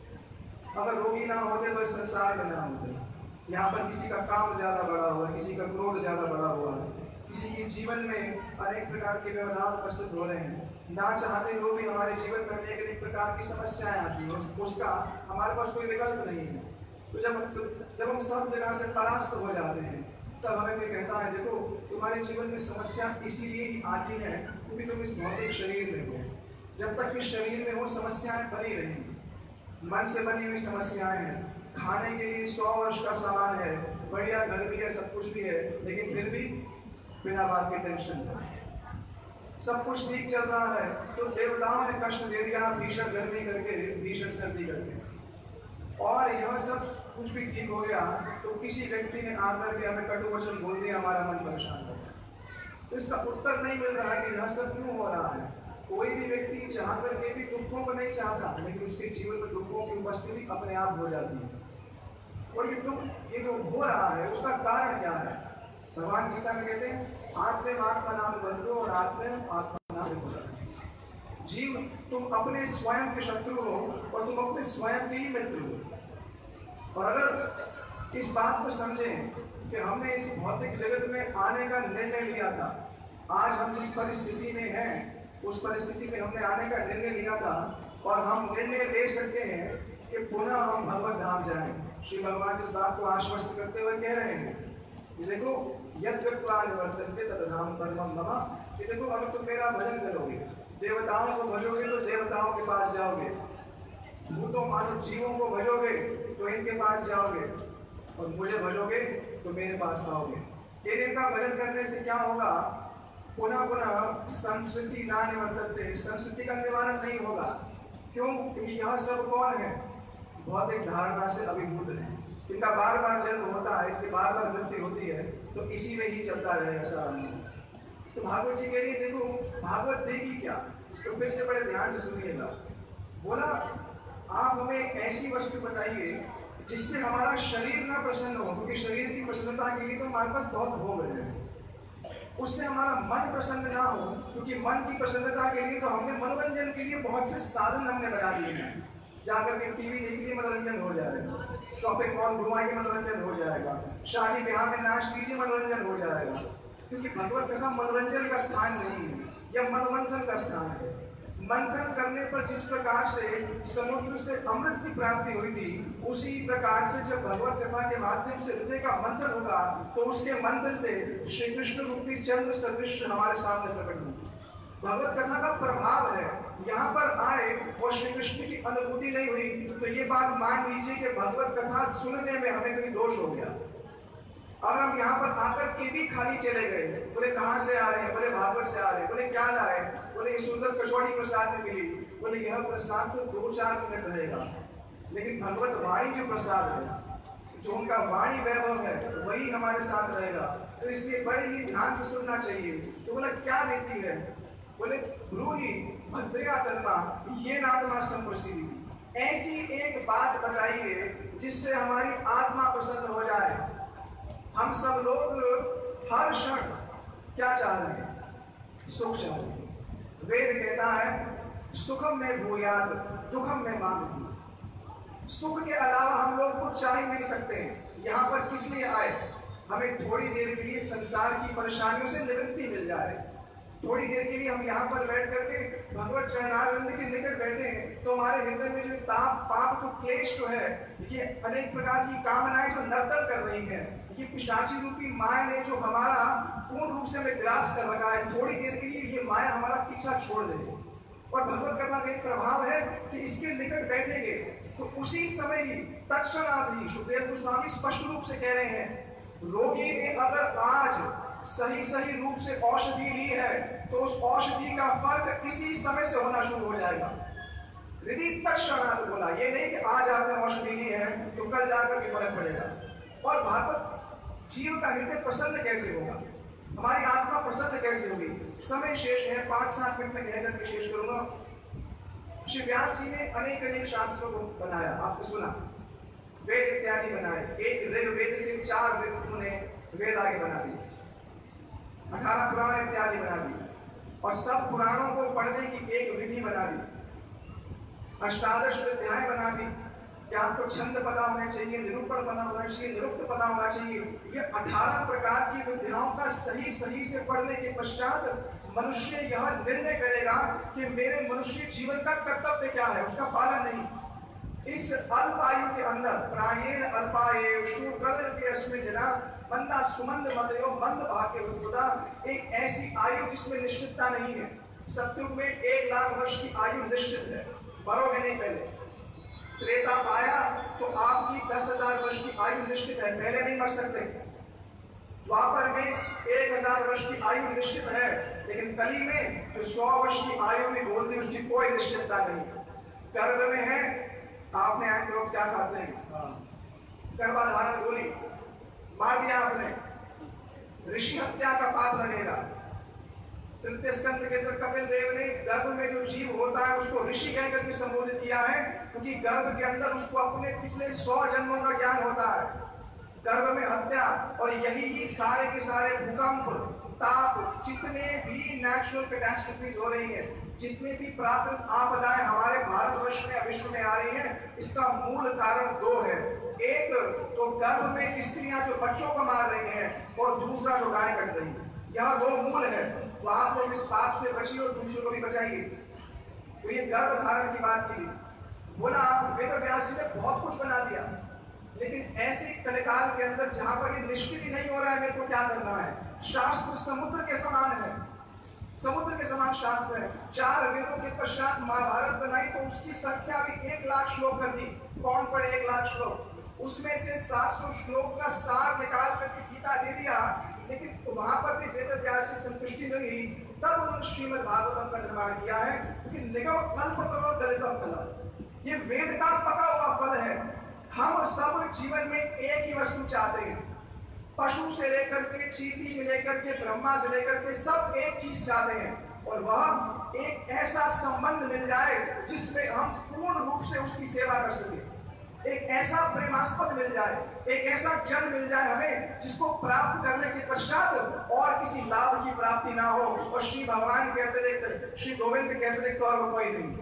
अगर रोगी ना होते तो इस संसार में ना होते। यहाँ पर किसी का काम ज्यादा बड़ा हुआ, किसी का क्रोध ज्यादा बड़ा हुआ है, किसी के जीवन में अनेक प्रकार के व्यवधान प्रस्तुत हो रहे हैं। ना चाहते हुए भी हमारे जीवन में अनेक अनेक प्रकार की समस्याएं आती हैं, उसका हमारे पास कोई विकल्प नहीं है। तो जब जब हम सब जगह से परास्त हो जाते हैं तब हमें कोई कहता है देखो तुम्हारे जीवन में समस्या इसीलिए ही आती है क्योंकि तुम इस भौतिक शरीर में हो। जब तक इस शरीर में हो समस्याएं बनी रहेंगी। मन से बनी हुई समस्याएं हैं। खाने के लिए सौ वर्ष का सामान है, बढ़िया घर भी है, सब कुछ भी है, लेकिन फिर भी बिना बात के टेंशन है। सब कुछ ठीक चल रहा है तो देवताओं ने कष्ट दे दिया भीषण गर्मी करके, भीषण सर्दी करके। और यह सब कुछ भी ठीक हो गया तो किसी व्यक्ति ने आकर के हमें कटु वचन बोल दिया, हमारा मन परेशान हो गया। तो इसका उत्तर नहीं मिल रहा कि यह सब क्यों हो रहा है। कोई भी व्यक्ति चाह करके भी दुखों को नहीं चाहता, लेकिन उसके जीवन में दुखों की उपस्थिति अपने आप हो जाती है। और ये दुख ये जो हो रहा है उसका कारण क्या है? भगवान गीता में कहते हैं आत्मे आत्मा नाम बंधो और आत्मे आत्मा नाम बोला। जीव तुम अपने स्वयं के शत्रु हो और तुम अपने स्वयं के ही मित्र हो। और अगर इस बात को समझें कि हमने इस भौतिक जगत में आने का निर्णय लिया था, आज हम जिस परिस्थिति में हैं उस परिस्थिति में हमने आने का निर्णय लिया था और हम निर्णय ले सकते हैं कि पुनः हम भगवत धाम जाएं। श्री भगवान इस बात को आश्वस्त करते हुए कह रहे हैं कि देखो यद कृत्वा निवर्तन्ते तद धाम परमम मम, कि देखो अगर तुम मेरा भजन करोगे, देवताओं को भजोगे तो देवताओं के पास जाओगे, भूतों मानव जीवों को भजोगे तो इनके पास जाओगे, और मुझे भजोगे तो मेरे पास आओगे। इनका भजन करने से क्या होगा? पुनः पुनः संस्कृति ना निवर्तन्ते, संस्कृति का निवारण नहीं होगा। क्यों? क्योंकि यह सब कौन है? भौतिक धारणा से अभिभूत है, इनका बार बार जन्म होता है, इनकी बार बार मृत्यु होती है, तो इसी में ही चलता रहेगा सारा। तो भागवत जी कह रही है देखो भागवत देगी क्या? उसको फिर से बड़े ध्यान से सुनिएगा। बोला आप हमें एक ऐसी वस्तु बताइए जिससे हमारा शरीर ना प्रसन्न हो, क्योंकि शरीर की प्रसन्नता के लिए तो हमारे पास बहुत भोग है। उससे हमारा मन प्रसन्न ना हो, क्योंकि मन की प्रसन्नता के लिए तो हमने मनोरंजन के लिए बहुत से साधन हमने बना दिए हैं। जाकर के टीवी देखिए मनोरंजन हो जाएगा, शॉपिंग मॉल घुमाइए मनोरंजन हो जाएगा, शादी ब्याह में नाच कीजिए मनोरंजन हो जाएगा। क्योंकि भगवत कथा मनोरंजन का स्थान नहीं है, यह मनोमंथन का स्थान है। मंथन करने पर जिस प्रकार से समुद्र से अमृत की प्राप्ति हुई थी, उसी प्रकार से जब भगवत कथा के माध्यम से हृदय का मंथन होगा तो उसके मंथन से श्री कृष्ण रूपी चंद्र सदृश हमारे सामने प्रकट होगी। भगवत कथा का प्रभाव है। यहाँ पर आए और श्री कृष्ण की अनुभूति नहीं हुई तो ये बात मान लीजिए कि भगवत कथा सुनने में हमें कोई दोष हो गया। अगर हम यहाँ पर आकर के भी खाली चले गए, बोले कहाँ से आ रहे हैं, बोले भागवत से आ रहे हैं, बोले क्या ला रहे हैं, बोले ये सुंदर कचौड़ी प्रसाद में मिली, बोले यह प्रसाद तो दो चार मिनट रहेगा, लेकिन भगवत वाणी जो प्रसाद है, जो उनका वाणी वैभव है, वही हमारे साथ रहेगा। तो इसलिए बड़े ही ध्यान से सुनना चाहिए। तो बोला क्या देती है? बोले ब्रूहि भद्रया तन्मा ये नात्मा संप्रसिद्धि, ऐसी एक बात बताइए जिससे हमारी आत्मा प्रसन्न हो जाए। हम सब लोग हर क्षण क्या चाह रहे हैं? सुख चाह रहे हैं। वेद कहता है सुखम में भूयात दुखम में मांग। सुख के अलावा हम लोग कुछ चाह ही नहीं सकते। यहाँ पर किस लिए आए? हमें थोड़ी देर के लिए संसार की परेशानियों से निवृत्ति मिल जाए, थोड़ी देर के लिए हम यहाँ पर बैठ करके भगवत चरणारविंद के निकट बैठे हैं तो हमारे हृदय में जो ताप पाप जो क्लेश जो है, ये अनेक प्रकार की कामनाएं जो नर्तन कर रही है, ये पिशाची रूपी माया ने जो हमारा पूर्ण रूप से हमें ग्रास कर रखा है, थोड़ी देर के लिए ये माया हमारा पीछा छोड़ दे। और भगवत कथा का एक प्रभाव है कि इसके निकट बैठेंगे तो उसी समय ही तत्क्षणात ही सुखदेव गोस्वामी स्पष्ट रूप से कह रहे हैं रोगी ने अगर आज सही सही रूप से औषधि ली है तो उस औषधि का फर्क इसी समय से होना शुरू हो जाएगा। हृदय तत्क्षणात् बोला, ये नहीं कि आज आपने औषधि ली है तो कल जाकर के फर्क पड़ेगा। और भागवत जीव का हृदय प्रसन्न कैसे होगा, हमारी आत्मा प्रसन्न कैसे होगी। समय शेष है, पांच सात मिनट में कहकर के शेष करूंगा। श्री व्यास जी ने अनेक अनेक शास्त्रों को बनाया, आपने सुना, वेद इत्यादि बनाए। एक ऋग्वेद से चार वेद उन्होंने वेद आगे बना दिए, अठारह पुराण इत्यादि बना दिए, और सब पुराणों को पढ़ने की एक विधि बना दी, अष्टादश अध्याय बना दी कि आपको छंद पता होना चाहिए, निरूपण पता होना चाहिए, निरुक्त पता होना चाहिए। ये अठारह प्रकार की विद्याओं का सही सही से पढ़ने के पश्चात मनुष्य यह निर्णय करेगा कि मेरे मनुष्य जीवन का कर्तव्य क्या है, उसका पालन नहीं। इस अल्प आयु के अंदर प्रायेण अल्पाये शूकल के अस्मिन् जना बंदा सुमंद मतयो मंद भाग्य उद्भुता, एक ऐसी आयु जिसमें निश्चितता नहीं है। सत्युग में एक लाख वर्ष की आयु निश्चित है, मरोगे नहीं पहले। त्रेता आया तो आपकी दस हजार वर्ष की आयु निश्चित है, पहले नहीं मर सकते। द्वापर में एक हजार वर्ष की आयु निश्चित है, लेकिन कली में जो सौ वर्ष की आयु में बोल रही उसकी कोई निश्चितता नहीं। गर्भ में है, आपने आज लोग क्या खाते हैं, गर्भाधारण गोली मार दिया आपने, ऋषि हत्या का पाप लगेगा। तृतीय स्कंद के अंदर कपिल देव ने गर्भ में जो जीव होता है उसको ऋषि कहकर के संबोधित किया है, क्योंकि गर्भ के अंदर उसको अपने पिछले सौ जन्मों का ज्ञान होता है। गर्भ में हत्या, और यही ही सारे के सारे भूकंप, ताप, जितने भी नेचुरल कैटास्ट्रोफीज हो रही हैं, जितने भी प्राकृतिक आपदाएं हमारे भारतवर्ष में विश्व में आ रही हैं, इसका मूल कारण दो है। एक तो गर्भ में स्त्रियां जो बच्चों को मार रही हैं, और दूसरा जो गाय कट रही है। यह दो मूल है, तो आप लोग इस पाप से बचिए और दूसरों को भी बचाइए। तो ये गर्भ धारण की बात की, बोला वेद व्यास जी ने बहुत कुछ बना दिया, लेकिन ऐसे कलिकाल के अंदर जहां पर ये निश्चित ही नहीं हो रहा है मेरे को क्या करना है। शास्त्र समुद्र के समान है, समुद्र के समान शास्त्र है। चार वेदों के पश्चात महाभारत बनाई तो उसकी संख्या भी एक लाख श्लोक कर दी। कौन पढ़े एक लाख श्लोक, उसमें से सात सौ श्लोक का सार निकाल करके गीता दे दिया, लेकिन वहां पर भी वेद व्यास से संतुष्टि नहीं हुई। तब उन्होंने श्रीमद् भागवतम का निर्माण किया है, क्योंकि निगम कल्पतरो दलितम फलम, ये वेद का पका हुआ फल है। हम सब जीवन में एक ही वस्तु चाहते हैं, पशु से लेकर के, चींटी से लेकर के, ब्रह्मा से लेकर के, सब एक चीज चाहते हैं, और वह एक ऐसा संबंध मिल जाए जिसमें हम पूर्ण रूप से उसकी सेवा कर सके। एक ऐसा प्रेमास्पद मिल जाए, एक ऐसा जन मिल जाए हमें जिसको प्राप्त करने के पश्चात और किसी लाभ की प्राप्ति ना हो, और श्री भगवान के अतिरिक्त, श्री गोविंद के अतिरिक्त और वो कोई नहीं।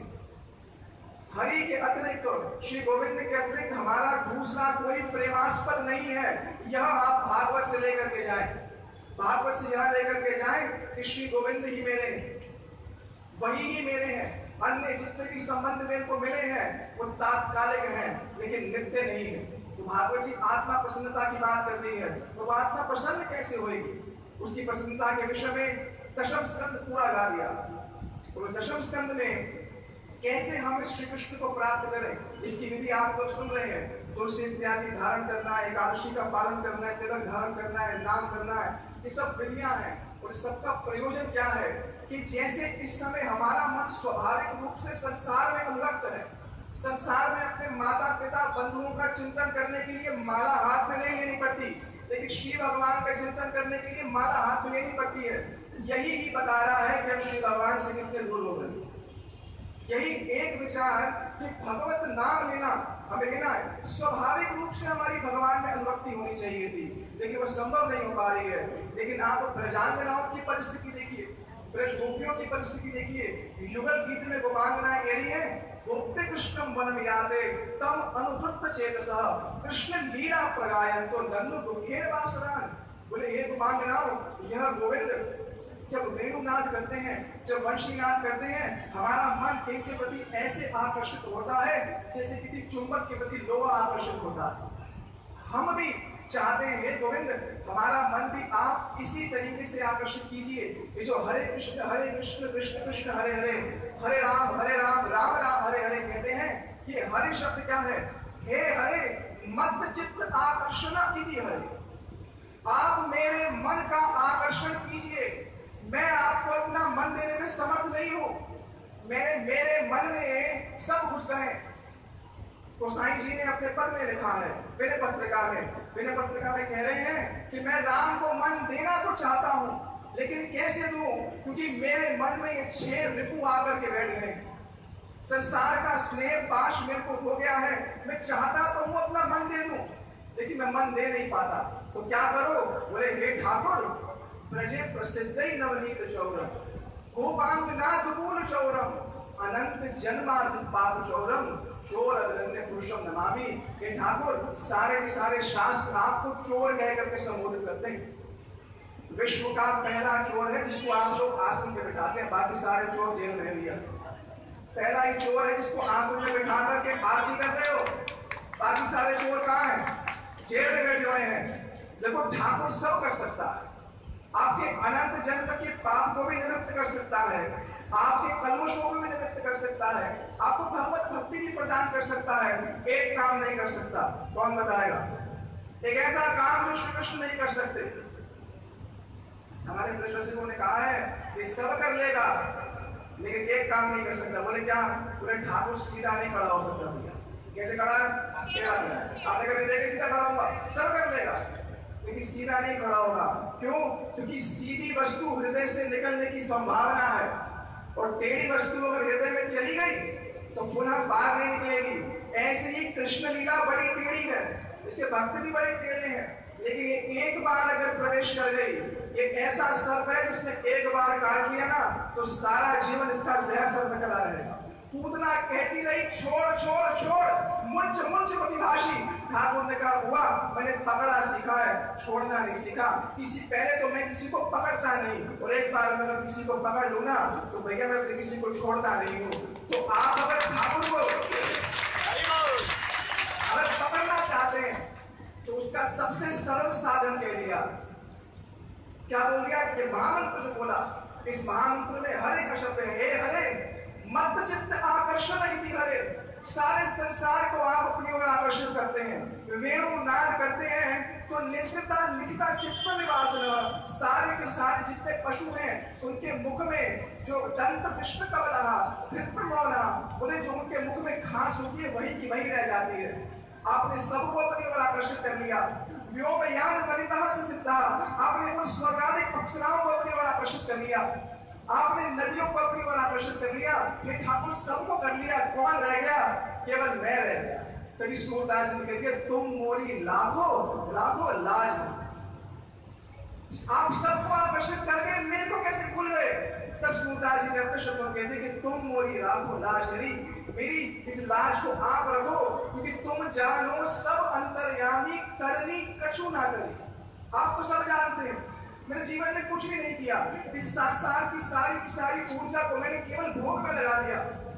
हरि के अतिरिक्त, श्री गोविंद के अतिरिक्त हमारा दूसरा कोई प्रेमास्पद नहीं है। यह आप भागवत से लेकर के जाएं, भागवत से यह लेकर के जाएं कि श्री गोविंद ही मेरे हैं, वही ही मेरे हैं। अन्य जितने भी संबंध मेरे को मिले हैं वो तात्कालिक हैं, लेकिन नित्य नहीं है। तो भागवत जी आत्मा प्रसन्नता की बात कर रही है, तो आत्मा प्रसन्न कैसे होगी, उसकी प्रसन्नता के विषय में दशम स्कंद पूरा गा दिया। तो दशम स्कंद में कैसे हम श्री कृष्ण को प्राप्त करें, इसकी विधि आप लोग सुन रहे हैं। तुलसी इत्यादि धारण करना है, एकादशी का पालन करना है, तिलक धारण करना है, नाम करना है, ये सब विधियां हैं। और सबका प्रयोजन क्या है कि जैसे इस समय हमारा मन स्वाभाविक रूप से संसार में अनुरक्त है, संसार में अपने माता पिता बंधुओं का चिंतन करने के लिए माला हाथ में नहीं लेनी पड़ती, लेकिन श्री भगवान का चिंतन करने के लिए माला हाथ में लेनी पड़ती है। यही ही बता रहा है कि हम श्री भगवान से कितने दूर हो गए। यही एक विचार कि भगवत नाम लेना हमें लेना है, स्वाभाविक रूप से हमारी भगवान में अनुरक्ति होनी चाहिए थी, लेकिन वो संभव नहीं हो पा रही है। लेकिन आप ब्रजांगनाओं की परिस्थिति देखिए, ब्रज गोपियों की परिस्थिति देखिए। युगल गीत में गोपांगनाएं कह रही है, गोप्य कृष्णम वनम याते तम अनुद्रुत चेतसः कृष्ण लीला प्रगायन्तो नन्नु दुखेन वासरान। बोले हे गोपांगनाओं, यह गोविंद जब वेणुनाद करते हैं, जब वंशीनाद करते हैं, हमारा मन इनके प्रति ऐसे आकर्षित होता है जैसे किसी चुंबक के प्रति लोहा आकर्षित होता है। हम भी चाहते हैं हे गोविंद, हमारा मन भी आप इसी तरीके से आकर्षित कीजिए। ये जो हरे कृष्ण हरे कृष्ण कृष्ण कृष्ण हरे हरे, हरे राम हरे राम राम राम हरे हरे कहते हैं, ये हरे शब्द क्या है? हे हरे मत चित्त आकर्षण इति हरे, आप मेरे मन का आकर्षण कीजिए। मैं आपको अपना मन देने में समर्थ नहीं हूं, मेरे मेरे मन में सब घुस गए। तो साईं जी ने अपने पद में लिखा है, विनय पत्रिका में विनय पत्रिका में कह रहे हैं कि मैं राम को मन देना तो चाहता हूं, लेकिन कैसे दूं, क्योंकि मेरे मन में ये छह रिपु आकर के बैठ गए। संसार का स्नेह पाश मेरे को हो गया है। मैं चाहता तो हूं अपना मन दे दूं, लेकिन मैं मन दे नहीं पाता। तो क्या करो? बोले हे ठाकुर, ब्रजे प्रसिद्ध नवनीत चौरम, गोपांग नाथ गुण चौरम, अनंत जन्मार्थ पाप चौरम, चोर अग्रण्य पुरुषम नमामि। हे ठाकुर, सारे के सारे शास्त्र आपको चोर कह करके संबोधित करते हैं। विश्व का पहला चोर है जिसको आप लोग आसन पे बिठाते हैं, बाकी सारे चोर जेल में लिया। पहला ही चोर है जिसको आसन में बिठा करके आरती कर रहे हो, बाकी सारे चोर कहाँ हैं? जेल में बैठे हुए हैं। देखो, ठाकुर सब कर सकता है। आपके अनंत जन्म के पाप को भी निवृत्त कर सकता है, आपके कलुषों को भी निवृत्त कर सकता है, आपको भगवत भक्ति भी प्रदान कर सकता है। एक काम नहीं कर सकता, कौन बताएगा? एक ऐसा काम जो श्री कृष्ण नहीं कर सकते। हमारे दर्शकों ने कहा है कि सब कर लेगा, लेकिन एक काम नहीं कर सकता। बोले क्या? बोले ठाकुर सीधा नहीं खड़ा हो सकता। भैया कैसे खड़ा है? आपने कभी देखे सीधा खड़ा होगा? सब कर लेगा, लेकिन सीधा नहीं खड़ा होगा। क्यों? क्योंकि सीधी वस्तु हृदय से निकलने की संभावना है, और टेढ़ी वस्तु अगर हृदय में चली गई तो पुनः बाहर नहीं निकलेगी। ऐसे ही कृष्ण लीला बड़ी टेढ़ी है, इसके भक्त भी बड़े टेढ़े हैं, लेकिन ये एक बार अगर प्रवेश कर गई, ये ऐसा सर्प है जिसने एक बार काट लिया ना तो सारा जीवन इसका जहर सर में चला रहेगा। पूतना कहती रही छोड़ छोड़ छोड़, मुंच मुंच प्रतिभाषी। ठाकुर ने कहा हुआ, मैंने पकड़ा सीखा है, छोड़ना नहीं सीखा। किसी पहले तो मैं किसी को पकड़ता नहीं, और एक बार मैं किसी को पकड़ लूं ना तो भैया मैं किसी को छोड़ता नहीं हूँ। तो आप अगर ठाकुर को अगर पकड़ना चाहते हैं तो उसका सबसे सरल साधन कह दिया। क्या बोल दिया? कि महामंत्र जो बोला, इस महामंत्र में हरे का शब्द है, हे हरे मत चित्त आकर्षण इति हरे। सारे संसार को आप अपनी ओर आकर्षित करते हैं, वेणु नाद करते हैं तो नित्यता लिखिता चित्त निवास। सारे के सारे जितने पशु हैं उनके मुख में जो दंत कृष्ण कवलहा धृत्व मौना, बोले जो उनके मुख में घास होती है वही की वही रह जाती है। आपने सबको अपनी ओर आकर्षित कर लिया। व्योमयान वनितः से सिद्धा, आपने उन स्वर्गाधिक अप्सराओं को अपनी ओर आकर्षित कर लिया। आपने नदियों को अपनी ओर आकर्षित कर लिया। ये ठाकुर सबको कर लिया, कौन रह गया? केवल मैं रह गया। तभी सूरदास ने कह दिया, तुम मोरी लाखों लाखों लाज। आप सबको आकर्षित कर गए, मेरे को कैसे भूल गए? तब सूरदास जी ने अपने शब्दों में कहते कि तुम मोरी लाखों लाज हरी, मेरी इस लाज को आप रखो, क्योंकि तुम जानो सब अंतर्यामी करनी कछु ना करी। आप तो सब जानते हैं मैंने जीवन में कुछ भी नहीं किया। इस संसार की सारी की सारी ऊर्जा को मैंने केवल भोग में लगा दिया।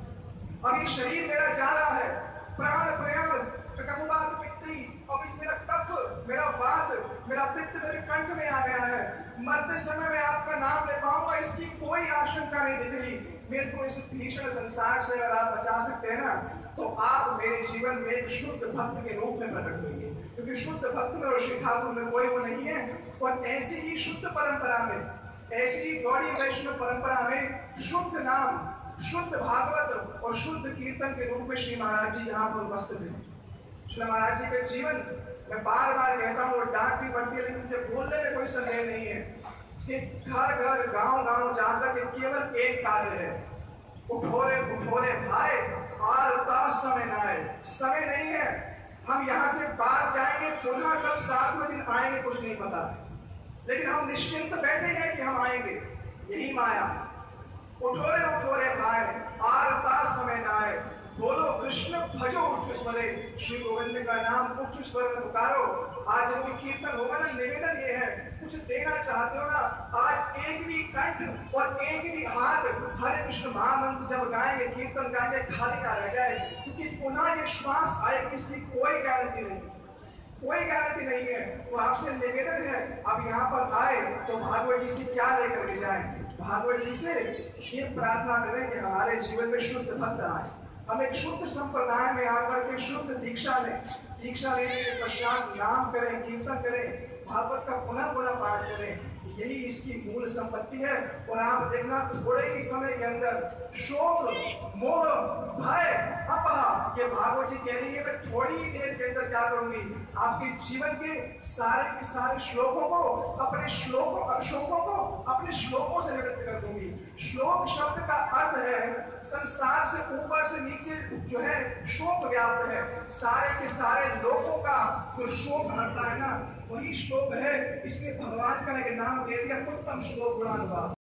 अब ये शरीर मेरा जा रहा है, प्राण प्रयाण कफवात पित्ती, और मेरा कफ मेरा वात मेरा पित्त मेरे कंठ में आ गया है। मरते समय में आपका नाम ले पाऊंगा इसकी कोई आशंका नहीं दिख रही। मेरे को इस भीषण संसार से अगर आप बचा सकते हैं ना तो आप मेरे जीवन में एक शुद्ध भक्त के रूप में प्रकट होंगे, क्योंकि शुद्ध भक्त में और श्री ठाकुर में कोई वो नहीं है। और ऐसी ही शुद्ध परंपरा में, ऐसी ही गौड़ी वैष्णव परंपरा में शुद्ध नाम, शुद्ध भागवत और शुद्ध कीर्तन के रूप में श्री महाराज जी यहाँ पर उपस्थित हैं। श्री महाराज जी का जीवन मैं बार बार कहता हूँ, और डांट भी पड़ती है, लेकिन मुझे बोलने में कोई संदेह नहीं है कि घर घर गांव गांव जाकर के केवल एक कार्य है, उठोरे उठोरे भाई और समय न आए। समय नहीं है, हम यहाँ से बाहर जाएंगे, पुनः कल सातवें दिन आएंगे कुछ नहीं पता, लेकिन हम निश्चिंत बैठे हैं कि हम आएंगे। यही माया। उठोरे उठोरे भाई आरता समय न आए, बोलो कृष्ण भजो उच्च स्वरे। श्री गोविंद का नाम उच्च स्वर में पुकारो। आज जब कीर्तन होगा ना, निवेदन ये है, कुछ देना चाहते हो ना, आज एक भी कंठ और एक भी हाथ हरे कृष्ण महामंत्र जब गाएंगे, कीर्तन गाएंगे, खाली ना रह जाए, क्योंकि पुनः ये श्वास आए इसकी कोई गारंटी नहीं, कोई गारंटी नहीं है। तो आपसे निवेदन है, अब यहाँ पर आए तो भागवत जी से क्या लेकर के जाए? भागवत जी से ये प्रार्थना करें कि हमारे जीवन में शुद्ध भक्त आए, हम एक शुद्ध संप्रदाय में आकर के शुद्ध दीक्षा लें, दीक्षा लेने के पश्चात नाम करें, कीर्तन करें, भागवत का पुनः पुनः पाठ करें। यही इसकी मूल संपत्ति है। और आप देखना थोड़े ही समय के अंदर शोक, मोह, भय, अपहा, ये भागवत जी कह रही है मैं थोड़ी ही देर के अंदर क्या करूंगी, आपके जीवन के सारे के सारे श्लोकों को, अपने श्लोकों शोकों को अपने श्लोकों से निवृत्त कर दूंगी। श्लोक शब्द का अर्थ है संसार से ऊपर से नीचे जो है शोक व्याप्त है, सारे के सारे लोगों का जो शोक हटता है ना, वही श्लोक है। इसमें भगवान का एक नाम दे दिया उत्तम श्लोक गुणानुवाद।